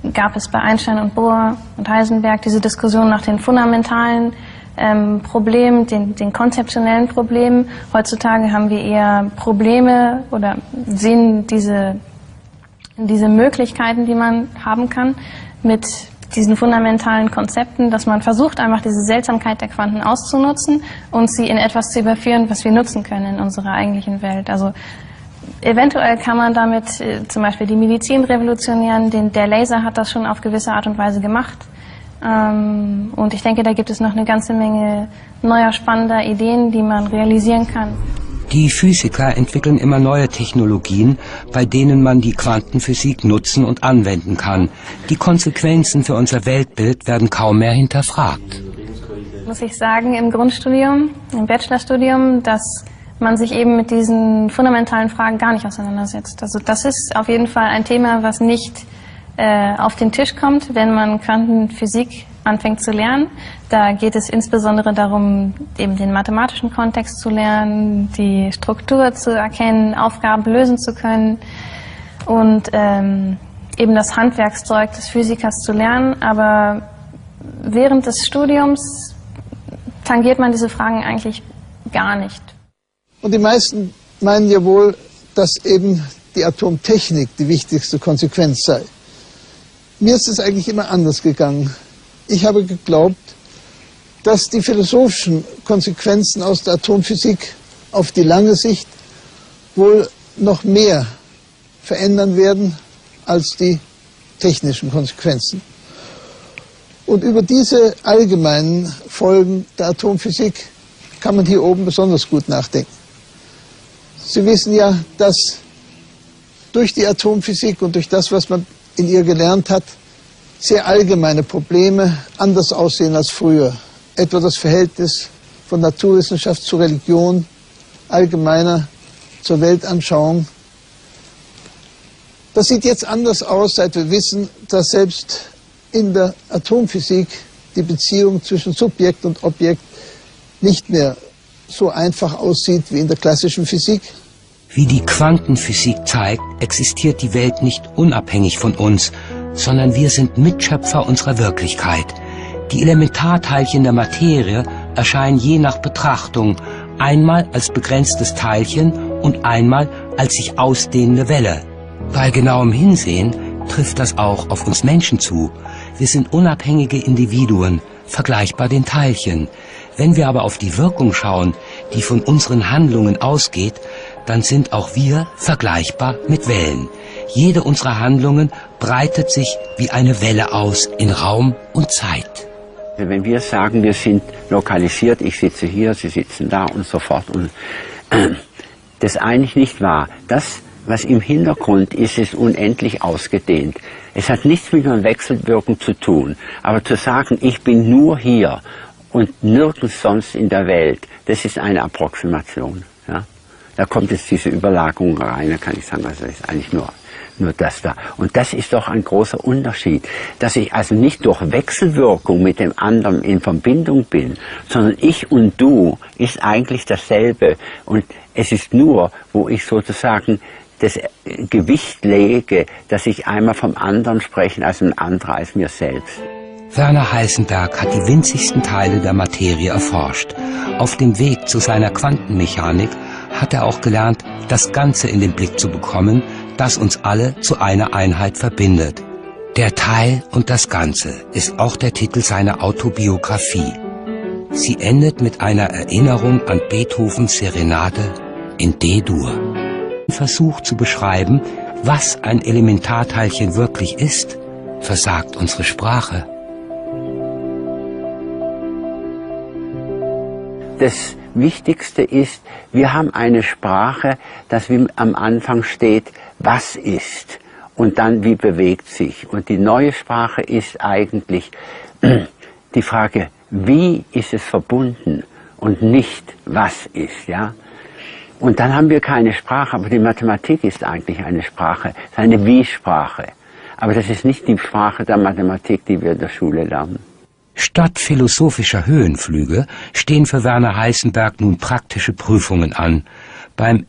gab es bei Einstein und Bohr und Heisenberg diese Diskussion nach den fundamentalen ähm, Problemen, den, den konzeptionellen Problemen. Heutzutage haben wir eher Probleme oder sehen diese, diese Möglichkeiten, die man haben kann mit diesen fundamentalen Konzepten, dass man versucht, einfach diese Seltsamkeit der Quanten auszunutzen und sie in etwas zu überführen, was wir nutzen können in unserer eigentlichen Welt. Also eventuell kann man damit äh, zum Beispiel die Medizin revolutionieren. Den, der Laser hat das schon auf gewisse Art und Weise gemacht. Ähm, und ich denke, da gibt es noch eine ganze Menge neuer, spannender Ideen, die man realisieren kann. Die Physiker entwickeln immer neue Technologien, bei denen man die Quantenphysik nutzen und anwenden kann. Die Konsequenzen für unser Weltbild werden kaum mehr hinterfragt. Muss ich sagen, im Grundstudium, im Bachelorstudium, dass man sich eben mit diesen fundamentalen Fragen gar nicht auseinandersetzt. Also das ist auf jeden Fall ein Thema, was nicht äh, auf den Tisch kommt, wenn man Quantenphysik anfängt zu lernen. Da geht es insbesondere darum, eben den mathematischen Kontext zu lernen, die Struktur zu erkennen, Aufgaben lösen zu können und ähm, eben das Handwerkszeug des Physikers zu lernen. Aber während des Studiums tangiert man diese Fragen eigentlich gar nicht. Und die meisten meinen ja wohl, dass eben die Atomtechnik die wichtigste Konsequenz sei. Mir ist es eigentlich immer anders gegangen. Ich habe geglaubt, dass die philosophischen Konsequenzen aus der Atomphysik auf die lange Sicht wohl noch mehr verändern werden als die technischen Konsequenzen. Und über diese allgemeinen Folgen der Atomphysik kann man hier oben besonders gut nachdenken. Sie wissen ja, dass durch die Atomphysik und durch das, was man in ihr gelernt hat, sehr allgemeine Probleme anders aussehen als früher. Etwa das Verhältnis von Naturwissenschaft zu Religion, allgemeiner zur Weltanschauung. Das sieht jetzt anders aus, seit wir wissen, dass selbst in der Atomphysik die Beziehung zwischen Subjekt und Objekt nicht mehr so einfach aussieht wie in der klassischen Physik. Wie die Quantenphysik zeigt, existiert die Welt nicht unabhängig von uns, sondern wir sind Mitschöpfer unserer Wirklichkeit. Die Elementarteilchen der Materie erscheinen je nach Betrachtung einmal als begrenztes Teilchen und einmal als sich ausdehnende Welle. Bei genauem Hinsehen trifft das auch auf uns Menschen zu. Wir sind unabhängige Individuen, vergleichbar den Teilchen. Wenn wir aber auf die Wirkung schauen, die von unseren Handlungen ausgeht, dann sind auch wir vergleichbar mit Wellen. Jede unserer Handlungen breitet sich wie eine Welle aus in Raum und Zeit. Wenn wir sagen, wir sind lokalisiert, ich sitze hier, Sie sitzen da und so fort, und äh, das ist eigentlich nicht wahr. Das, was im Hintergrund ist, ist unendlich ausgedehnt. Es hat nichts mit einer Wechselwirkung zu tun. Aber zu sagen, ich bin nur hier und nirgends sonst in der Welt, das ist eine Approximation. Ja? Da kommt jetzt diese Überlagerung rein, da kann ich sagen, also das ist eigentlich nur, nur das da. Und das ist doch ein großer Unterschied, dass ich also nicht durch Wechselwirkung mit dem anderen in Verbindung bin, sondern ich und du ist eigentlich dasselbe. Und es ist nur, wo ich sozusagen das Gewicht lege, dass ich einmal vom anderen spreche als ein anderer als mir selbst. Werner Heisenberg hat die winzigsten Teile der Materie erforscht. Auf dem Weg zu seiner Quantenmechanik hat er auch gelernt, das Ganze in den Blick zu bekommen, das uns alle zu einer Einheit verbindet. Der Teil und das Ganze ist auch der Titel seiner Autobiografie. Sie endet mit einer Erinnerung an Beethovens Serenade in D-Dur. Ein Versuch zu beschreiben, was ein Elementarteilchen wirklich ist, versagt unsere Sprache. Das Wichtigste ist, wir haben eine Sprache, dass wie am Anfang steht, was ist und dann wie bewegt sich. Und die neue Sprache ist eigentlich die Frage, wie ist es verbunden und nicht was ist, ja. Und dann haben wir keine Sprache, aber die Mathematik ist eigentlich eine Sprache, eine Wie-Sprache. Aber das ist nicht die Sprache der Mathematik, die wir in der Schule lernen. Statt philosophischer Höhenflüge stehen für Werner Heisenberg nun praktische Prüfungen an. Beim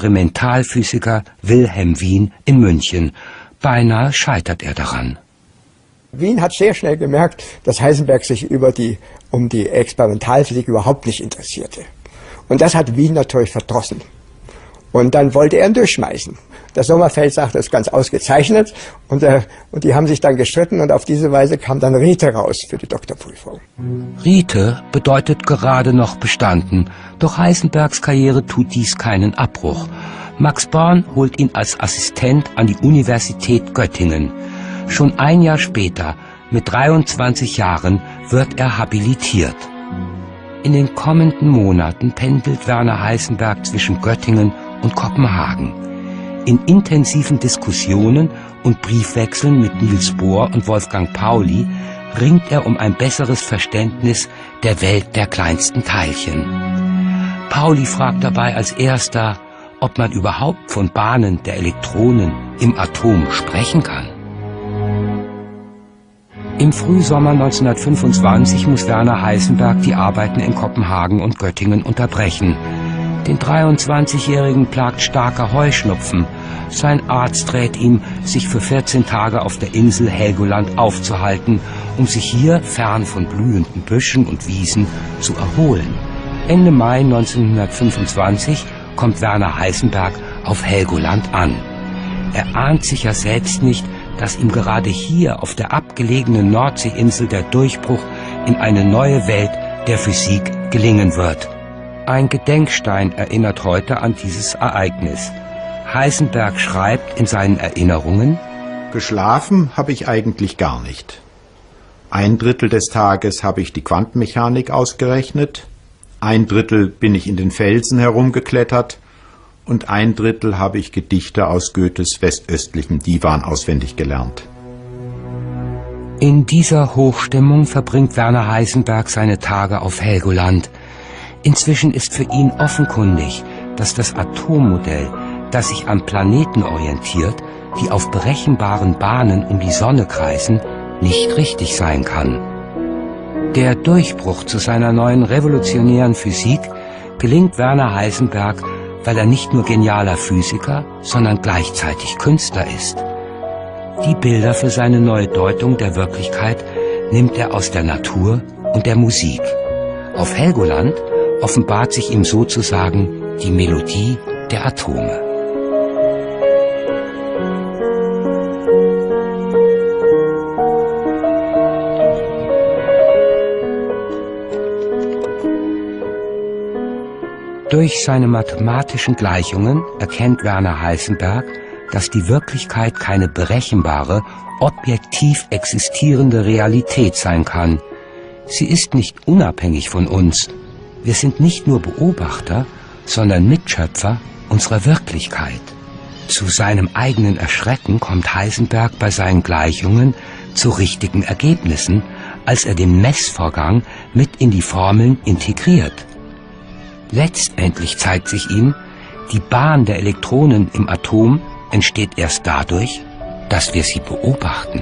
Experimentalphysiker Wilhelm Wien in München. Beinahe scheitert er daran. Wien hat sehr schnell gemerkt, dass Heisenberg sich über die, um die Experimentalphysik überhaupt nicht interessierte. Und das hat Wien natürlich verdrossen. Und dann wollte er ihn durchschmeißen. Der Sommerfeld sagte, das ist ganz ausgezeichnet. Und, äh, und die haben sich dann gestritten und auf diese Weise kam dann Riete raus für die Doktorprüfung. Riete bedeutet gerade noch bestanden. Doch Heisenbergs Karriere tut dies keinen Abbruch. Max Born holt ihn als Assistent an die Universität Göttingen. Schon ein Jahr später, mit dreiundzwanzig Jahren, wird er habilitiert. In den kommenden Monaten pendelt Werner Heisenberg zwischen Göttingen und Kopenhagen. In intensiven Diskussionen und Briefwechseln mit Niels Bohr und Wolfgang Pauli ringt er um ein besseres Verständnis der Welt der kleinsten Teilchen. Pauli fragt dabei als erster, ob man überhaupt von Bahnen der Elektronen im Atom sprechen kann. Im Frühsommer neunzehnhundertfünfundzwanzig muss Werner Heisenberg die Arbeiten in Kopenhagen und Göttingen unterbrechen. Den dreiundzwanzigjährigen plagt starker Heuschnupfen. Sein Arzt rät ihm, sich für vierzehn Tage auf der Insel Helgoland aufzuhalten, um sich hier fern von blühenden Büschen und Wiesen zu erholen. Ende Mai neunzehnhundertfünfundzwanzig kommt Werner Heisenberg auf Helgoland an. Er ahnt sicher selbst nicht, dass ihm gerade hier auf der abgelegenen Nordseeinsel der Durchbruch in eine neue Welt der Physik gelingen wird. Ein Gedenkstein erinnert heute an dieses Ereignis. Heisenberg schreibt in seinen Erinnerungen: Geschlafen habe ich eigentlich gar nicht. Ein Drittel des Tages habe ich die Quantenmechanik ausgerechnet, ein Drittel bin ich in den Felsen herumgeklettert und ein Drittel habe ich Gedichte aus Goethes westöstlichem Divan auswendig gelernt. In dieser Hochstimmung verbringt Werner Heisenberg seine Tage auf Helgoland. Inzwischen ist für ihn offenkundig, dass das Atommodell, das sich an Planeten orientiert, die auf berechenbaren Bahnen um die Sonne kreisen, nicht richtig sein kann. Der Durchbruch zu seiner neuen revolutionären Physik gelingt Werner Heisenberg, weil er nicht nur genialer Physiker, sondern gleichzeitig Künstler ist. Die Bilder für seine neue Deutung der Wirklichkeit nimmt er aus der Natur und der Musik. Auf Helgoland offenbart sich ihm sozusagen die Melodie der Atome. Durch seine mathematischen Gleichungen erkennt Werner Heisenberg, dass die Wirklichkeit keine berechenbare, objektiv existierende Realität sein kann. Sie ist nicht unabhängig von uns. Wir sind nicht nur Beobachter, sondern Mitschöpfer unserer Wirklichkeit. Zu seinem eigenen Erschrecken kommt Heisenberg bei seinen Gleichungen zu richtigen Ergebnissen, als er den Messvorgang mit in die Formeln integriert. Letztendlich zeigt sich ihm, die Bahn der Elektronen im Atom entsteht erst dadurch, dass wir sie beobachten.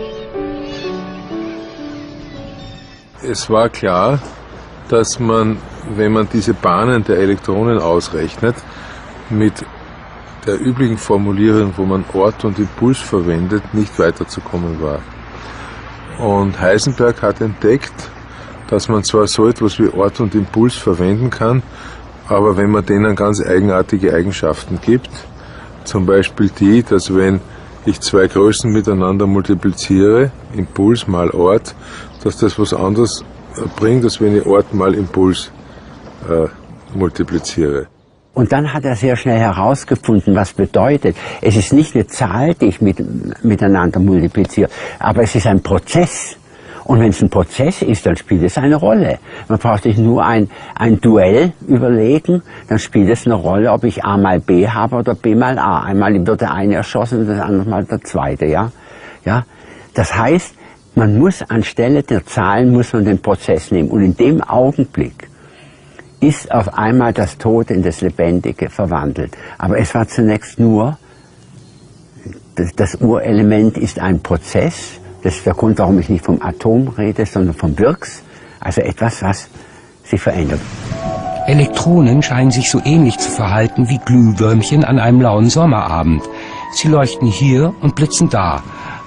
Es war klar, dass man, wenn man diese Bahnen der Elektronen ausrechnet, mit der üblichen Formulierung, wo man Ort und Impuls verwendet, nicht weiterzukommen war. Und Heisenberg hat entdeckt, dass man zwar so etwas wie Ort und Impuls verwenden kann, aber wenn man denen ganz eigenartige Eigenschaften gibt, zum Beispiel die, dass wenn ich zwei Größen miteinander multipliziere, Impuls mal Ort, dass das was anderes bringt, als wenn ich Ort mal Impuls äh, multipliziere. Und dann hat er sehr schnell herausgefunden, was bedeutet. Es ist nicht eine Zahl, die ich mit, miteinander multipliziere, aber es ist ein Prozess. Und wenn es ein Prozess ist, dann spielt es eine Rolle. Man braucht sich nur ein, ein Duell überlegen, dann spielt es eine Rolle, ob ich A mal B habe oder B mal A. Einmal wird der eine erschossen und das andere Mal der zweite, ja. Ja. Das heißt, man muss anstelle der Zahlen muss man den Prozess nehmen. Und in dem Augenblick ist auf einmal das Tote in das Lebendige verwandelt. Aber es war zunächst nur, das, das Urelement ist ein Prozess. Das ist der Grund, warum ich nicht vom Atom rede, sondern vom Birks. Also etwas, was sich verändert. Elektronen scheinen sich so ähnlich zu verhalten wie Glühwürmchen an einem lauen Sommerabend. Sie leuchten hier und blitzen da.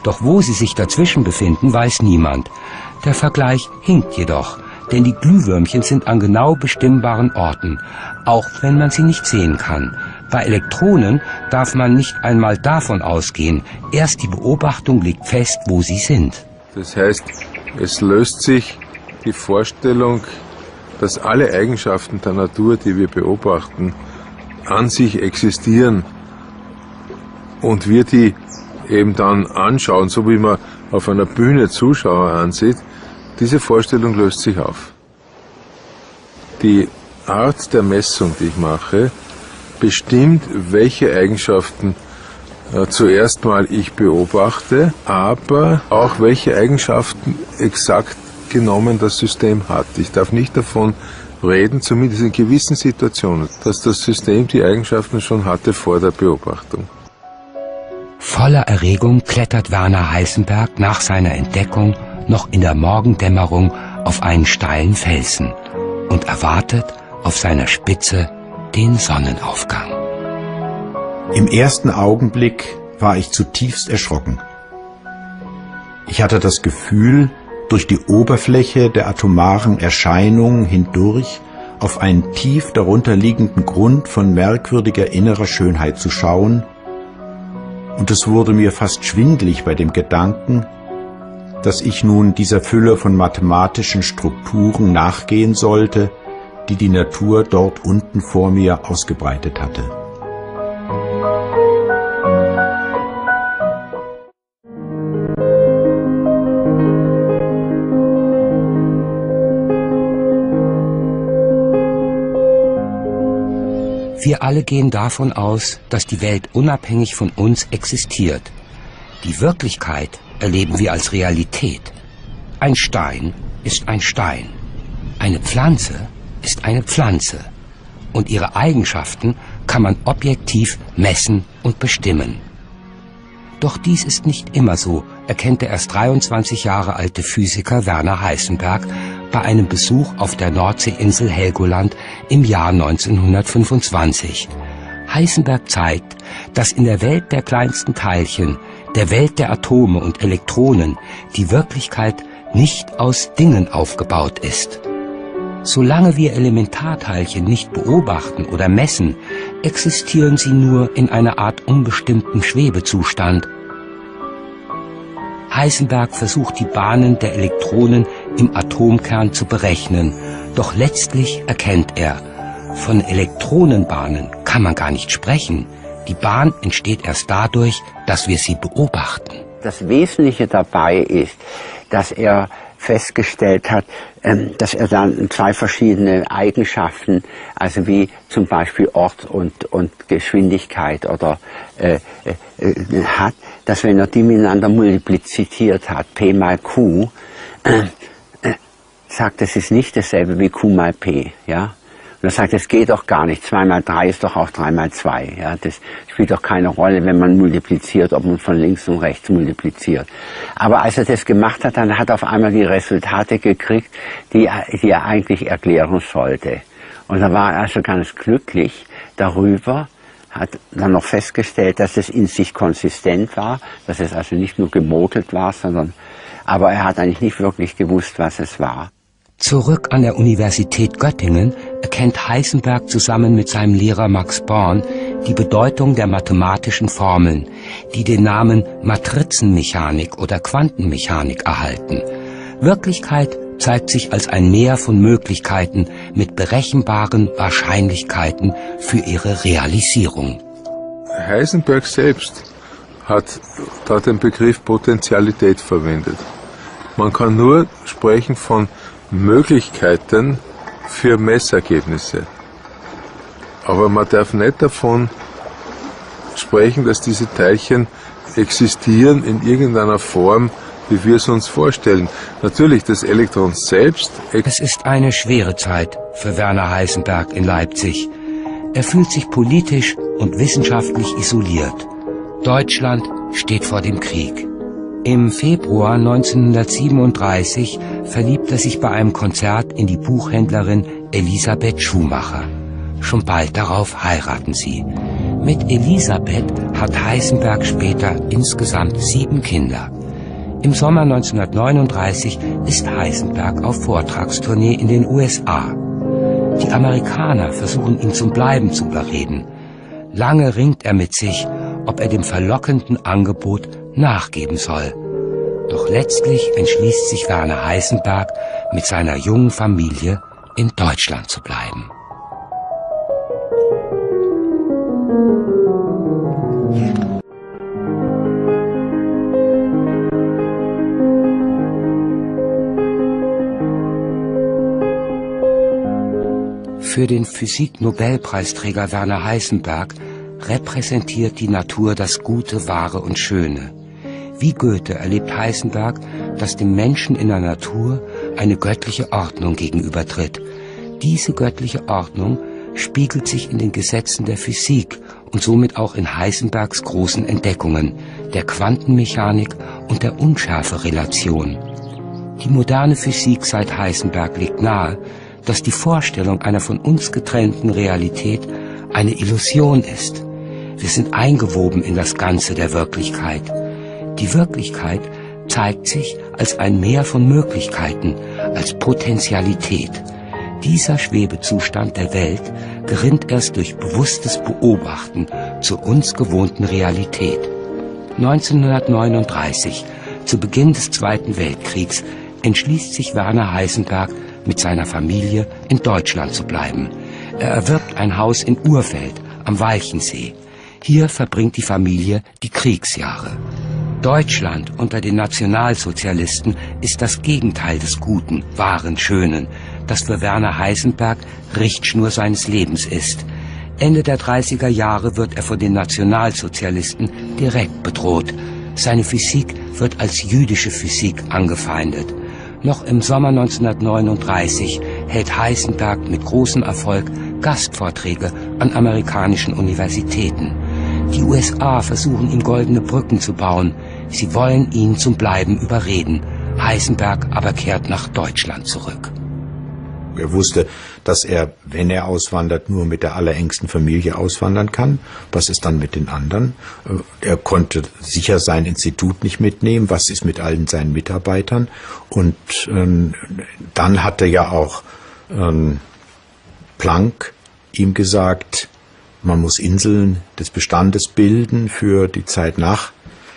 Doch wo sie sich dazwischen befinden, weiß niemand. Der Vergleich hinkt jedoch, denn die Glühwürmchen sind an genau bestimmbaren Orten, auch wenn man sie nicht sehen kann. Bei Elektronen darf man nicht einmal davon ausgehen. Erst die Beobachtung legt fest, wo sie sind. Das heißt, es löst sich die Vorstellung, dass alle Eigenschaften der Natur, die wir beobachten, an sich existieren und wir die eben dann anschauen, so wie man auf einer Bühne Zuschauer ansieht. Diese Vorstellung löst sich auf. Die Art der Messung, die ich mache, bestimmt, welche Eigenschaften äh, zuerst mal ich beobachte, aber auch welche Eigenschaften exakt genommen das System hat. Ich darf nicht davon reden, zumindest in gewissen Situationen, dass das System die Eigenschaften schon hatte vor der Beobachtung. Voller Erregung klettert Werner Heisenberg nach seiner Entdeckung noch in der Morgendämmerung auf einen steilen Felsen und erwartet auf seiner Spitze den Sonnenaufgang. Im ersten Augenblick war ich zutiefst erschrocken. Ich hatte das Gefühl, durch die Oberfläche der atomaren Erscheinung hindurch auf einen tief darunter liegenden Grund von merkwürdiger innerer Schönheit zu schauen, und es wurde mir fast schwindelig bei dem Gedanken, dass ich nun dieser Fülle von mathematischen Strukturen nachgehen sollte, die die Natur dort unten vor mir ausgebreitet hatte. Wir alle gehen davon aus, dass die Welt unabhängig von uns existiert. Die Wirklichkeit erleben wir als Realität. Ein Stein ist ein Stein. Eine Pflanze ist eine Pflanze. Und ihre Eigenschaften kann man objektiv messen und bestimmen. Doch dies ist nicht immer so, erkennt der erst dreiundzwanzig Jahre alte Physiker Werner Heisenberg bei einem Besuch auf der Nordseeinsel Helgoland im Jahr neunzehnhundertfünfundzwanzig. Heisenberg zeigt, dass in der Welt der kleinsten Teilchen, der Welt der Atome und Elektronen, die Wirklichkeit nicht aus Dingen aufgebaut ist. Solange wir Elementarteilchen nicht beobachten oder messen, existieren sie nur in einer Art unbestimmten Schwebezustand. Heisenberg versucht die Bahnen der Elektronen im Atomkern zu berechnen, doch letztlich erkennt er, von Elektronenbahnen kann man gar nicht sprechen. Die Bahn entsteht erst dadurch, dass wir sie beobachten. Das Wesentliche dabei ist, dass er festgestellt hat, dass er dann zwei verschiedene Eigenschaften, also wie zum Beispiel Ort und, und Geschwindigkeit oder äh, äh, hat, dass wenn er die miteinander multipliziert hat, P mal Q, äh, äh, sagt, das ist nicht dasselbe wie Q mal P, ja. Und er sagt, das geht doch gar nicht. zwei mal drei ist doch auch drei mal zwei. Ja? Das spielt doch keine Rolle, wenn man multipliziert, ob man von links und rechts multipliziert. Aber als er das gemacht hat, dann hat er auf einmal die Resultate gekriegt, die, die er eigentlich erklären sollte. Und er war also ganz glücklich darüber, hat dann noch festgestellt, dass es in sich konsistent war, dass es also nicht nur gemodelt war, sondern, aber er hat eigentlich nicht wirklich gewusst, was es war. Zurück an der Universität Göttingen erkennt Heisenberg zusammen mit seinem Lehrer Max Born die Bedeutung der mathematischen Formeln, die den Namen Matrizenmechanik oder Quantenmechanik erhalten. Wirklichkeit zeigt sich als ein Meer von Möglichkeiten mit berechenbaren Wahrscheinlichkeiten für ihre Realisierung. Heisenberg selbst hat da den Begriff Potentialität verwendet. Man kann nur sprechen von Möglichkeiten für Messergebnisse. Aber man darf nicht davon sprechen, dass diese Teilchen existieren in irgendeiner Form, wie wir es uns vorstellen. Natürlich, das Elektron selbst... Es ist eine schwere Zeit für Werner Heisenberg in Leipzig. Er fühlt sich politisch und wissenschaftlich isoliert. Deutschland steht vor dem Krieg. Im Februar neunzehnhundertsiebenunddreißig verliebt er sich bei einem Konzert in die Buchhändlerin Elisabeth Schumacher. Schon bald darauf heiraten sie. Mit Elisabeth hat Heisenberg später insgesamt sieben Kinder. Im Sommer neunzehnhundertneununddreißig ist Heisenberg auf Vortragstournee in den U S A. Die Amerikaner versuchen ihn zum Bleiben zu überreden. Lange ringt er mit sich, ob er dem verlockenden Angebot nachgeben soll. Doch letztlich entschließt sich Werner Heisenberg, mit seiner jungen Familie in Deutschland zu bleiben. Für den Physik-Nobelpreisträger Werner Heisenberg repräsentiert die Natur das Gute, Wahre und Schöne. Wie Goethe erlebt Heisenberg, dass dem Menschen in der Natur eine göttliche Ordnung gegenübertritt. Diese göttliche Ordnung spiegelt sich in den Gesetzen der Physik und somit auch in Heisenbergs großen Entdeckungen, der Quantenmechanik und der Unschärferelation. Die moderne Physik seit Heisenberg legt nahe, dass die Vorstellung einer von uns getrennten Realität eine Illusion ist. Wir sind eingewoben in das Ganze der Wirklichkeit. Die Wirklichkeit zeigt sich als ein Meer von Möglichkeiten, als Potentialität. Dieser Schwebezustand der Welt gerinnt erst durch bewusstes Beobachten zur uns gewohnten Realität. neunzehnhundertneununddreißig, zu Beginn des Zweiten Weltkriegs, entschließt sich Werner Heisenberg, mit seiner Familie in Deutschland zu bleiben. Er erwirbt ein Haus in Urfeld am Walchensee. Hier verbringt die Familie die Kriegsjahre. Deutschland unter den Nationalsozialisten ist das Gegenteil des Guten, Wahren, Schönen, das für Werner Heisenberg Richtschnur seines Lebens ist. Ende der dreißiger Jahre wird er von den Nationalsozialisten direkt bedroht. Seine Physik wird als jüdische Physik angefeindet. Noch im Sommer neunzehnhundertneununddreißig hält Heisenberg mit großem Erfolg Gastvorträge an amerikanischen Universitäten. Die U S A versuchen ihm goldene Brücken zu bauen. Sie wollen ihn zum Bleiben überreden. Heisenberg aber kehrt nach Deutschland zurück. Er wusste, dass er, wenn er auswandert, nur mit der allerengsten Familie auswandern kann. Was ist dann mit den anderen? Er konnte sicher sein Institut nicht mitnehmen. Was ist mit allen seinen Mitarbeitern? Und ähm, dann hatte ja auch ähm, Planck ihm gesagt, man muss Inseln des Bestandes bilden für die Zeit nach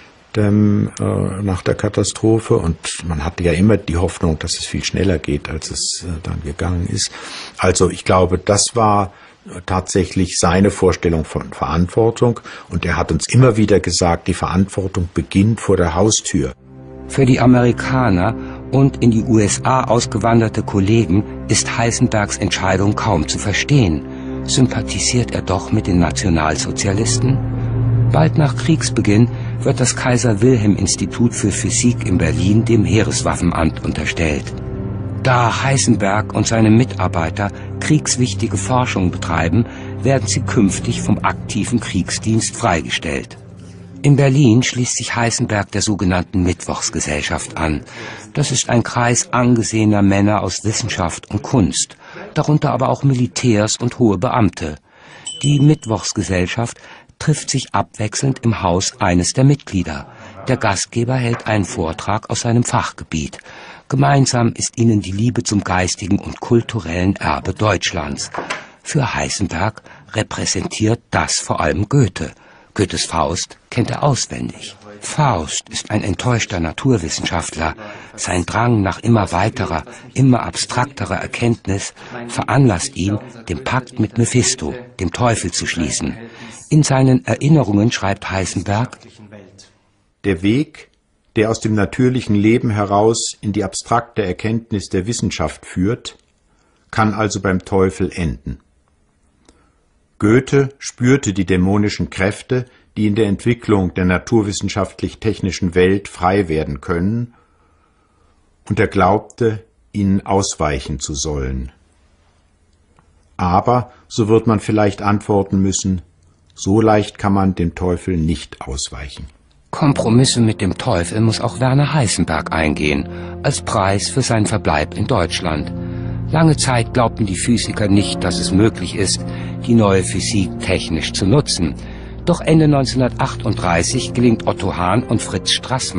dem, äh, nach der Katastrophe, und man hatte ja immer die Hoffnung, dass es viel schneller geht, als es äh, dann gegangen ist. Also ich glaube, das war tatsächlich seine Vorstellung von Verantwortung, und er hat uns immer wieder gesagt, die Verantwortung beginnt vor der Haustür. Für die Amerikaner und in die U S A ausgewanderte Kollegen ist Heisenbergs Entscheidung kaum zu verstehen. Sympathisiert er doch mit den Nationalsozialisten? Bald nach Kriegsbeginn wird das Kaiser-Wilhelm-Institut für Physik in Berlin dem Heereswaffenamt unterstellt. Da Heisenberg und seine Mitarbeiter kriegswichtige Forschung betreiben, werden sie künftig vom aktiven Kriegsdienst freigestellt. In Berlin schließt sich Heisenberg der sogenannten Mittwochsgesellschaft an. Das ist ein Kreis angesehener Männer aus Wissenschaft und Kunst, darunter aber auch Militärs und hohe Beamte. Die Mittwochsgesellschaft trifft sich abwechselnd im Haus eines der Mitglieder. Der Gastgeber hält einen Vortrag aus seinem Fachgebiet. Gemeinsam ist ihnen die Liebe zum geistigen und kulturellen Erbe Deutschlands. Für Heisenberg repräsentiert das vor allem Goethe. Goethes Faust kennt er auswendig. Faust ist ein enttäuschter Naturwissenschaftler. Sein Drang nach immer weiterer, immer abstrakterer Erkenntnis veranlasst ihn, den Pakt mit Mephisto, dem Teufel, zu schließen. In seinen Erinnerungen schreibt Heisenberg: Der Weg, der aus dem natürlichen Leben heraus in die abstrakte Erkenntnis der Wissenschaft führt, kann also beim Teufel enden. Goethe spürte die dämonischen Kräfte, die in der Entwicklung der naturwissenschaftlich-technischen Welt frei werden können, und er glaubte, ihnen ausweichen zu sollen. Aber, so wird man vielleicht antworten müssen, so leicht kann man dem Teufel nicht ausweichen. Kompromisse mit dem Teufel muss auch Werner Heisenberg eingehen, als Preis für seinen Verbleib in Deutschland. Lange Zeit glaubten die Physiker nicht, dass es möglich ist, die neue Physik technisch zu nutzen. Doch Ende neunzehnhundertachtunddreißig gelingt Otto Hahn und Fritz Straßmann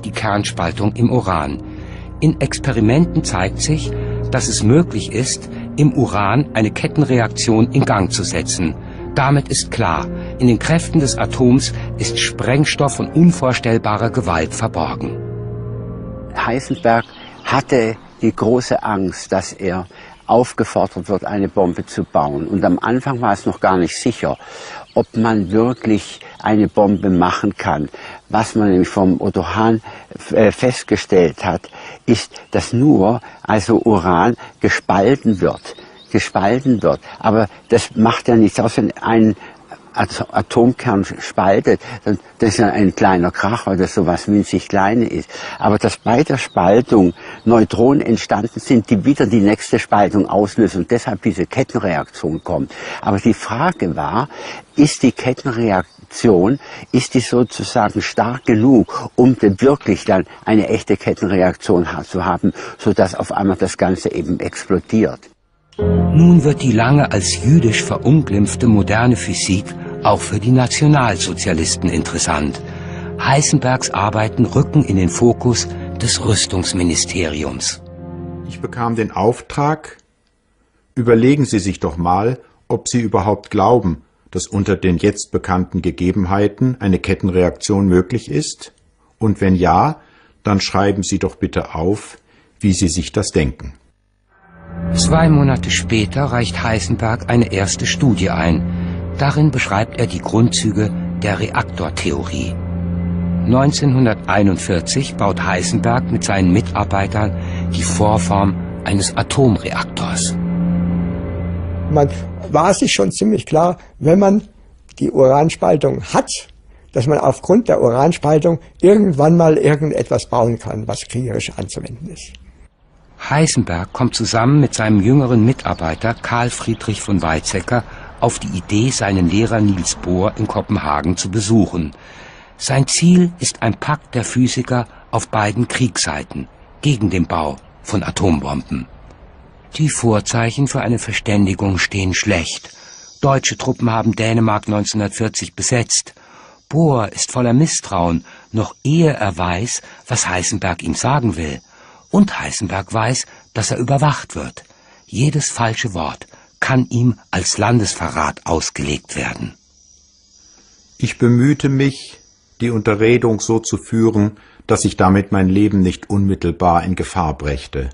die Kernspaltung im Uran. In Experimenten zeigt sich, dass es möglich ist, im Uran eine Kettenreaktion in Gang zu setzen. Damit ist klar, in den Kräften des Atoms ist Sprengstoff von unvorstellbarer Gewalt verborgen. Heisenberg hatte die große Angst, dass er aufgefordert wird, eine Bombe zu bauen. Und am Anfang war es noch gar nicht sicher, ob man wirklich eine Bombe machen kann. Was man nämlich vom Otto Hahn äh, festgestellt hat, ist, dass nur also Uran gespalten wird. gespalten wird. Aber das macht ja nichts aus, wenn ein Atomkern spaltet, dann das ist ja ein kleiner Krach, weil das so was winzig Kleines ist. Aber dass bei der Spaltung Neutronen entstanden sind, die wieder die nächste Spaltung auslösen und deshalb diese Kettenreaktion kommt. Aber die Frage war, ist die Kettenreaktion, ist die sozusagen stark genug, um denn wirklich dann eine echte Kettenreaktion zu haben, sodass auf einmal das Ganze eben explodiert. Nun wird die lange als jüdisch verunglimpfte moderne Physik auch für die Nationalsozialisten interessant. Heisenbergs Arbeiten rücken in den Fokus des Rüstungsministeriums. Ich bekam den Auftrag, überlegen Sie sich doch mal, ob Sie überhaupt glauben, dass unter den jetzt bekannten Gegebenheiten eine Kettenreaktion möglich ist. Und wenn ja, dann schreiben Sie doch bitte auf, wie Sie sich das denken. Zwei Monate später reicht Heisenberg eine erste Studie ein. Darin beschreibt er die Grundzüge der Reaktortheorie. neunzehnhunderteinundvierzig baut Heisenberg mit seinen Mitarbeitern die Vorform eines Atomreaktors. Man war sich schon ziemlich klar, wenn man die Uranspaltung hat, dass man aufgrund der Uranspaltung irgendwann mal irgendetwas bauen kann, was kriegerisch anzuwenden ist. Heisenberg kommt zusammen mit seinem jüngeren Mitarbeiter Carl Friedrich von Weizsäcker auf die Idee, seinen Lehrer Niels Bohr in Kopenhagen zu besuchen. Sein Ziel ist ein Pakt der Physiker auf beiden Kriegsseiten gegen den Bau von Atombomben. Die Vorzeichen für eine Verständigung stehen schlecht. Deutsche Truppen haben Dänemark neunzehnhundertvierzig besetzt. Bohr ist voller Misstrauen, noch ehe er weiß, was Heisenberg ihm sagen will. Und Heisenberg weiß, dass er überwacht wird. Jedes falsche Wort kann ihm als Landesverrat ausgelegt werden. Ich bemühte mich, die Unterredung so zu führen, dass ich damit mein Leben nicht unmittelbar in Gefahr brächte.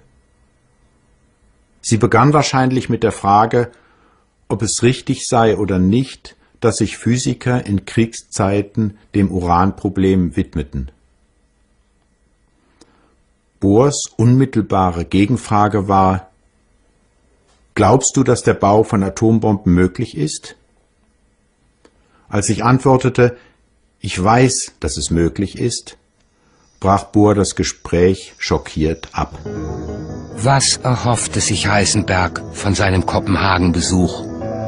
Sie begann wahrscheinlich mit der Frage, ob es richtig sei oder nicht, dass sich Physiker in Kriegszeiten dem Uranproblem widmeten. Bohrs unmittelbare Gegenfrage war: Glaubst du, dass der Bau von Atombomben möglich ist? Als ich antwortete, ich weiß, dass es möglich ist, brach Bohr das Gespräch schockiert ab. Was erhoffte sich Heisenberg von seinem Kopenhagen-Besuch?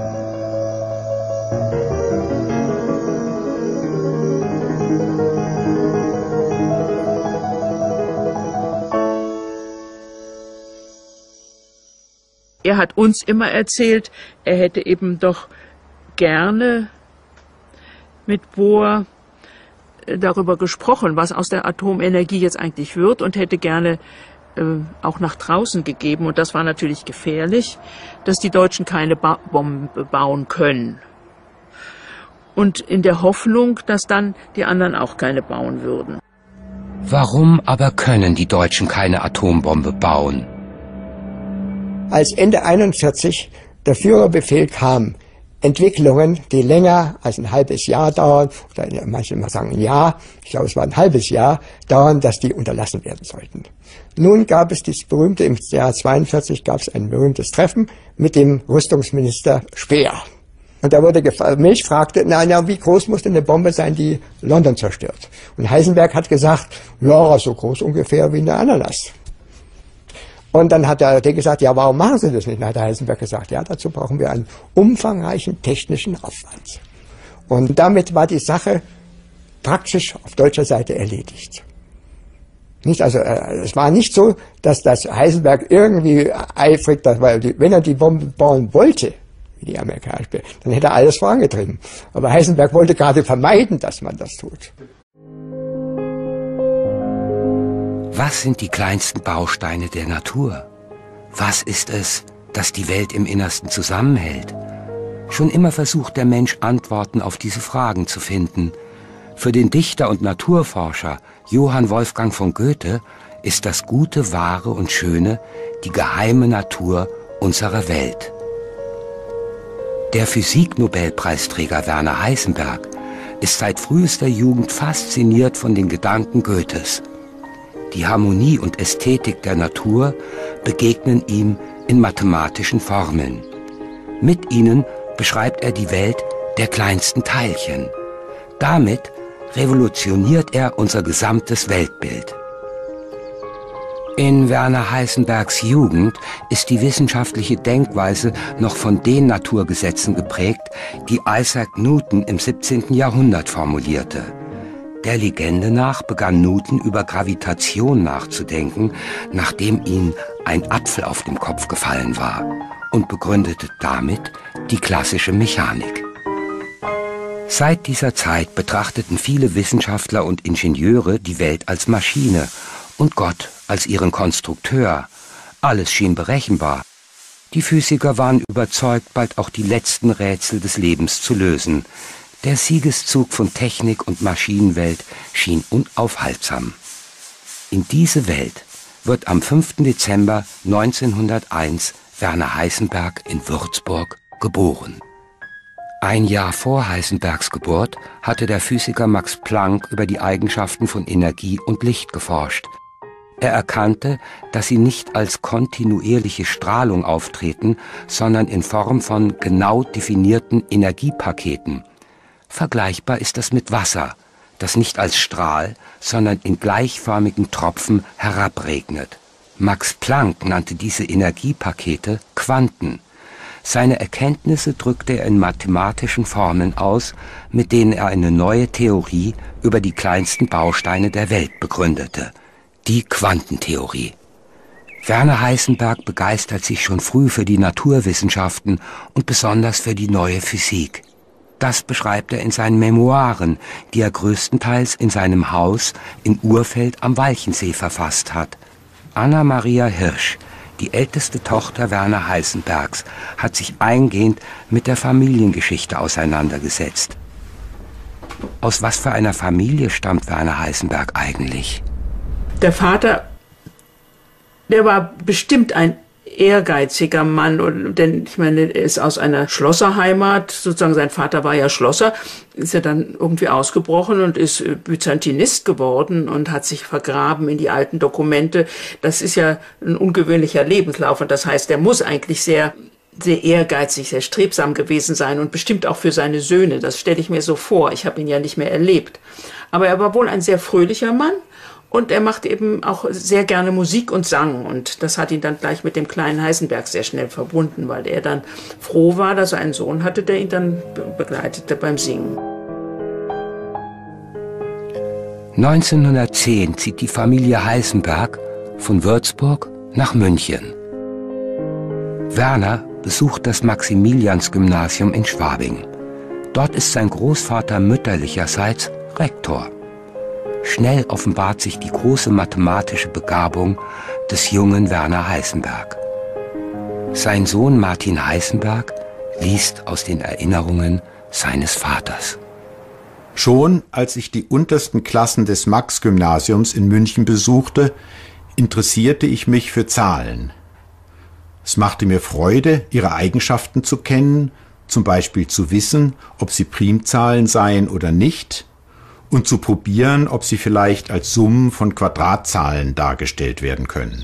Er hat uns immer erzählt, er hätte eben doch gerne mit Bohr darüber gesprochen, was aus der Atomenergie jetzt eigentlich wird, und hätte gerne äh, auch nach draußen gegeben. Und das war natürlich gefährlich, dass die Deutschen keine ba- Bombe bauen können. Und in der Hoffnung, dass dann die anderen auch keine bauen würden. Warum aber können die Deutschen keine Atombombe bauen? Als Ende einundvierzig der Führerbefehl kam, Entwicklungen, die länger als ein halbes Jahr dauern, oder manche mal sagen ein Jahr, ich glaube es war ein halbes Jahr, dauern, dass die unterlassen werden sollten. Nun gab es dieses berühmte, im Jahr zweiundvierzig gab es ein berühmtes Treffen mit dem Rüstungsminister Speer. Und da wurde gefragt, Milch fragte, na, na, wie groß muss denn eine Bombe sein, die London zerstört? Und Heisenberg hat gesagt, ja, so groß ungefähr wie eine Ananas. Und dann hat er gesagt, ja, warum machen Sie das nicht? Dann hat Heisenberg gesagt, ja, dazu brauchen wir einen umfangreichen technischen Aufwand. Und damit war die Sache praktisch auf deutscher Seite erledigt. Nicht, also, es war nicht so, dass das Heisenberg irgendwie eifrig, dass, weil die, wenn er die Bombe bauen wollte, wie die Amerikaner, dann hätte er alles vorangetrieben. Aber Heisenberg wollte gerade vermeiden, dass man das tut. Was sind die kleinsten Bausteine der Natur? Was ist es, das die Welt im Innersten zusammenhält? Schon immer versucht der Mensch, Antworten auf diese Fragen zu finden. Für den Dichter und Naturforscher Johann Wolfgang von Goethe ist das Gute, Wahre und Schöne die geheime Natur unserer Welt. Der Physiknobelpreisträger Werner Heisenberg ist seit frühester Jugend fasziniert von den Gedanken Goethes. Die Harmonie und Ästhetik der Natur begegnen ihm in mathematischen Formeln. Mit ihnen beschreibt er die Welt der kleinsten Teilchen. Damit revolutioniert er unser gesamtes Weltbild. In Werner Heisenbergs Jugend ist die wissenschaftliche Denkweise noch von den Naturgesetzen geprägt, die Isaac Newton im siebzehnten Jahrhundert formulierte. Der Legende nach begann Newton über Gravitation nachzudenken, nachdem ihm ein Apfel auf den Kopf gefallen war, und begründete damit die klassische Mechanik. Seit dieser Zeit betrachteten viele Wissenschaftler und Ingenieure die Welt als Maschine und Gott als ihren Konstrukteur. Alles schien berechenbar. Die Physiker waren überzeugt, bald auch die letzten Rätsel des Lebens zu lösen. Der Siegeszug von Technik und Maschinenwelt schien unaufhaltsam. In diese Welt wird am fünften Dezember neunzehnhunderteins Werner Heisenberg in Würzburg geboren. Ein Jahr vor Heisenbergs Geburt hatte der Physiker Max Planck über die Eigenschaften von Energie und Licht geforscht. Er erkannte, dass sie nicht als kontinuierliche Strahlung auftreten, sondern in Form von genau definierten Energiepaketen. Vergleichbar ist das mit Wasser, das nicht als Strahl, sondern in gleichförmigen Tropfen herabregnet. Max Planck nannte diese Energiepakete Quanten. Seine Erkenntnisse drückte er in mathematischen Formeln aus, mit denen er eine neue Theorie über die kleinsten Bausteine der Welt begründete. Die Quantentheorie. Werner Heisenberg begeistert sich schon früh für die Naturwissenschaften und besonders für die neue Physik. Das beschreibt er in seinen Memoiren, die er größtenteils in seinem Haus in Urfeld am Walchensee verfasst hat. Anna Maria Hirsch, die älteste Tochter Werner Heisenbergs, hat sich eingehend mit der Familiengeschichte auseinandergesetzt. Aus was für einer Familie stammt Werner Heisenberg eigentlich? Der Vater, der war bestimmt ein ehrgeiziger Mann, und, denn ich meine, er ist aus einer Schlosserheimat, sozusagen sein Vater war ja Schlosser, ist er dann irgendwie ausgebrochen und ist Byzantinist geworden und hat sich vergraben in die alten Dokumente. Das ist ja ein ungewöhnlicher Lebenslauf, und das heißt, er muss eigentlich sehr, sehr ehrgeizig, sehr strebsam gewesen sein und bestimmt auch für seine Söhne. Das stelle ich mir so vor. Ich habe ihn ja nicht mehr erlebt. Aber er war wohl ein sehr fröhlicher Mann. Und er macht eben auch sehr gerne Musik und Sang. Und das hat ihn dann gleich mit dem kleinen Heisenberg sehr schnell verbunden, weil er dann froh war, dass er einen Sohn hatte, der ihn dann begleitete beim Singen. neunzehnhundertzehn zieht die Familie Heisenberg von Würzburg nach München. Werner besucht das Maximiliansgymnasium in Schwabing. Dort ist sein Großvater mütterlicherseits Rektor. Schnell offenbart sich die große mathematische Begabung des jungen Werner Heisenberg. Sein Sohn Martin Heisenberg liest aus den Erinnerungen seines Vaters. Schon als ich die untersten Klassen des Max-Gymnasiums in München besuchte, interessierte ich mich für Zahlen. Es machte mir Freude, ihre Eigenschaften zu kennen, zum Beispiel zu wissen, ob sie Primzahlen seien oder nicht, und zu probieren, ob sie vielleicht als Summen von Quadratzahlen dargestellt werden können.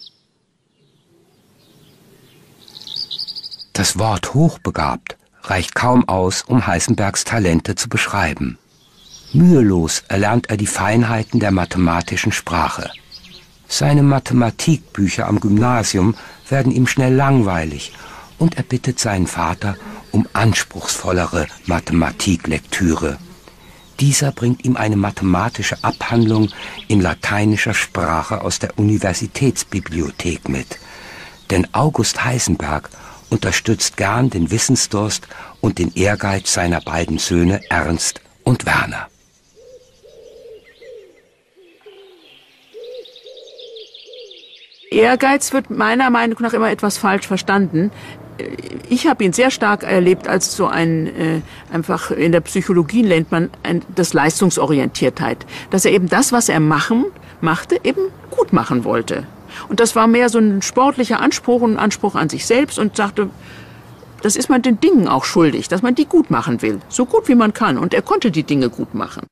Das Wort hochbegabt reicht kaum aus, um Heisenbergs Talente zu beschreiben. Mühelos erlernt er die Feinheiten der mathematischen Sprache. Seine Mathematikbücher am Gymnasium werden ihm schnell langweilig, und er bittet seinen Vater um anspruchsvollere Mathematiklektüre. Dieser bringt ihm eine mathematische Abhandlung in lateinischer Sprache aus der Universitätsbibliothek mit. Denn August Heisenberg unterstützt gern den Wissensdurst und den Ehrgeiz seiner beiden Söhne Ernst und Werner. Ehrgeiz wird meiner Meinung nach immer etwas falsch verstanden. Ich habe ihn sehr stark erlebt als so ein, äh, einfach in der Psychologie nennt man ein, das Leistungsorientiertheit. Dass er eben das, was er machen, machte, eben gut machen wollte. Und das war mehr so ein sportlicher Anspruch und ein Anspruch an sich selbst und sagte, das ist man den Dingen auch schuldig, dass man die gut machen will. So gut wie man kann. Und er konnte die Dinge gut machen.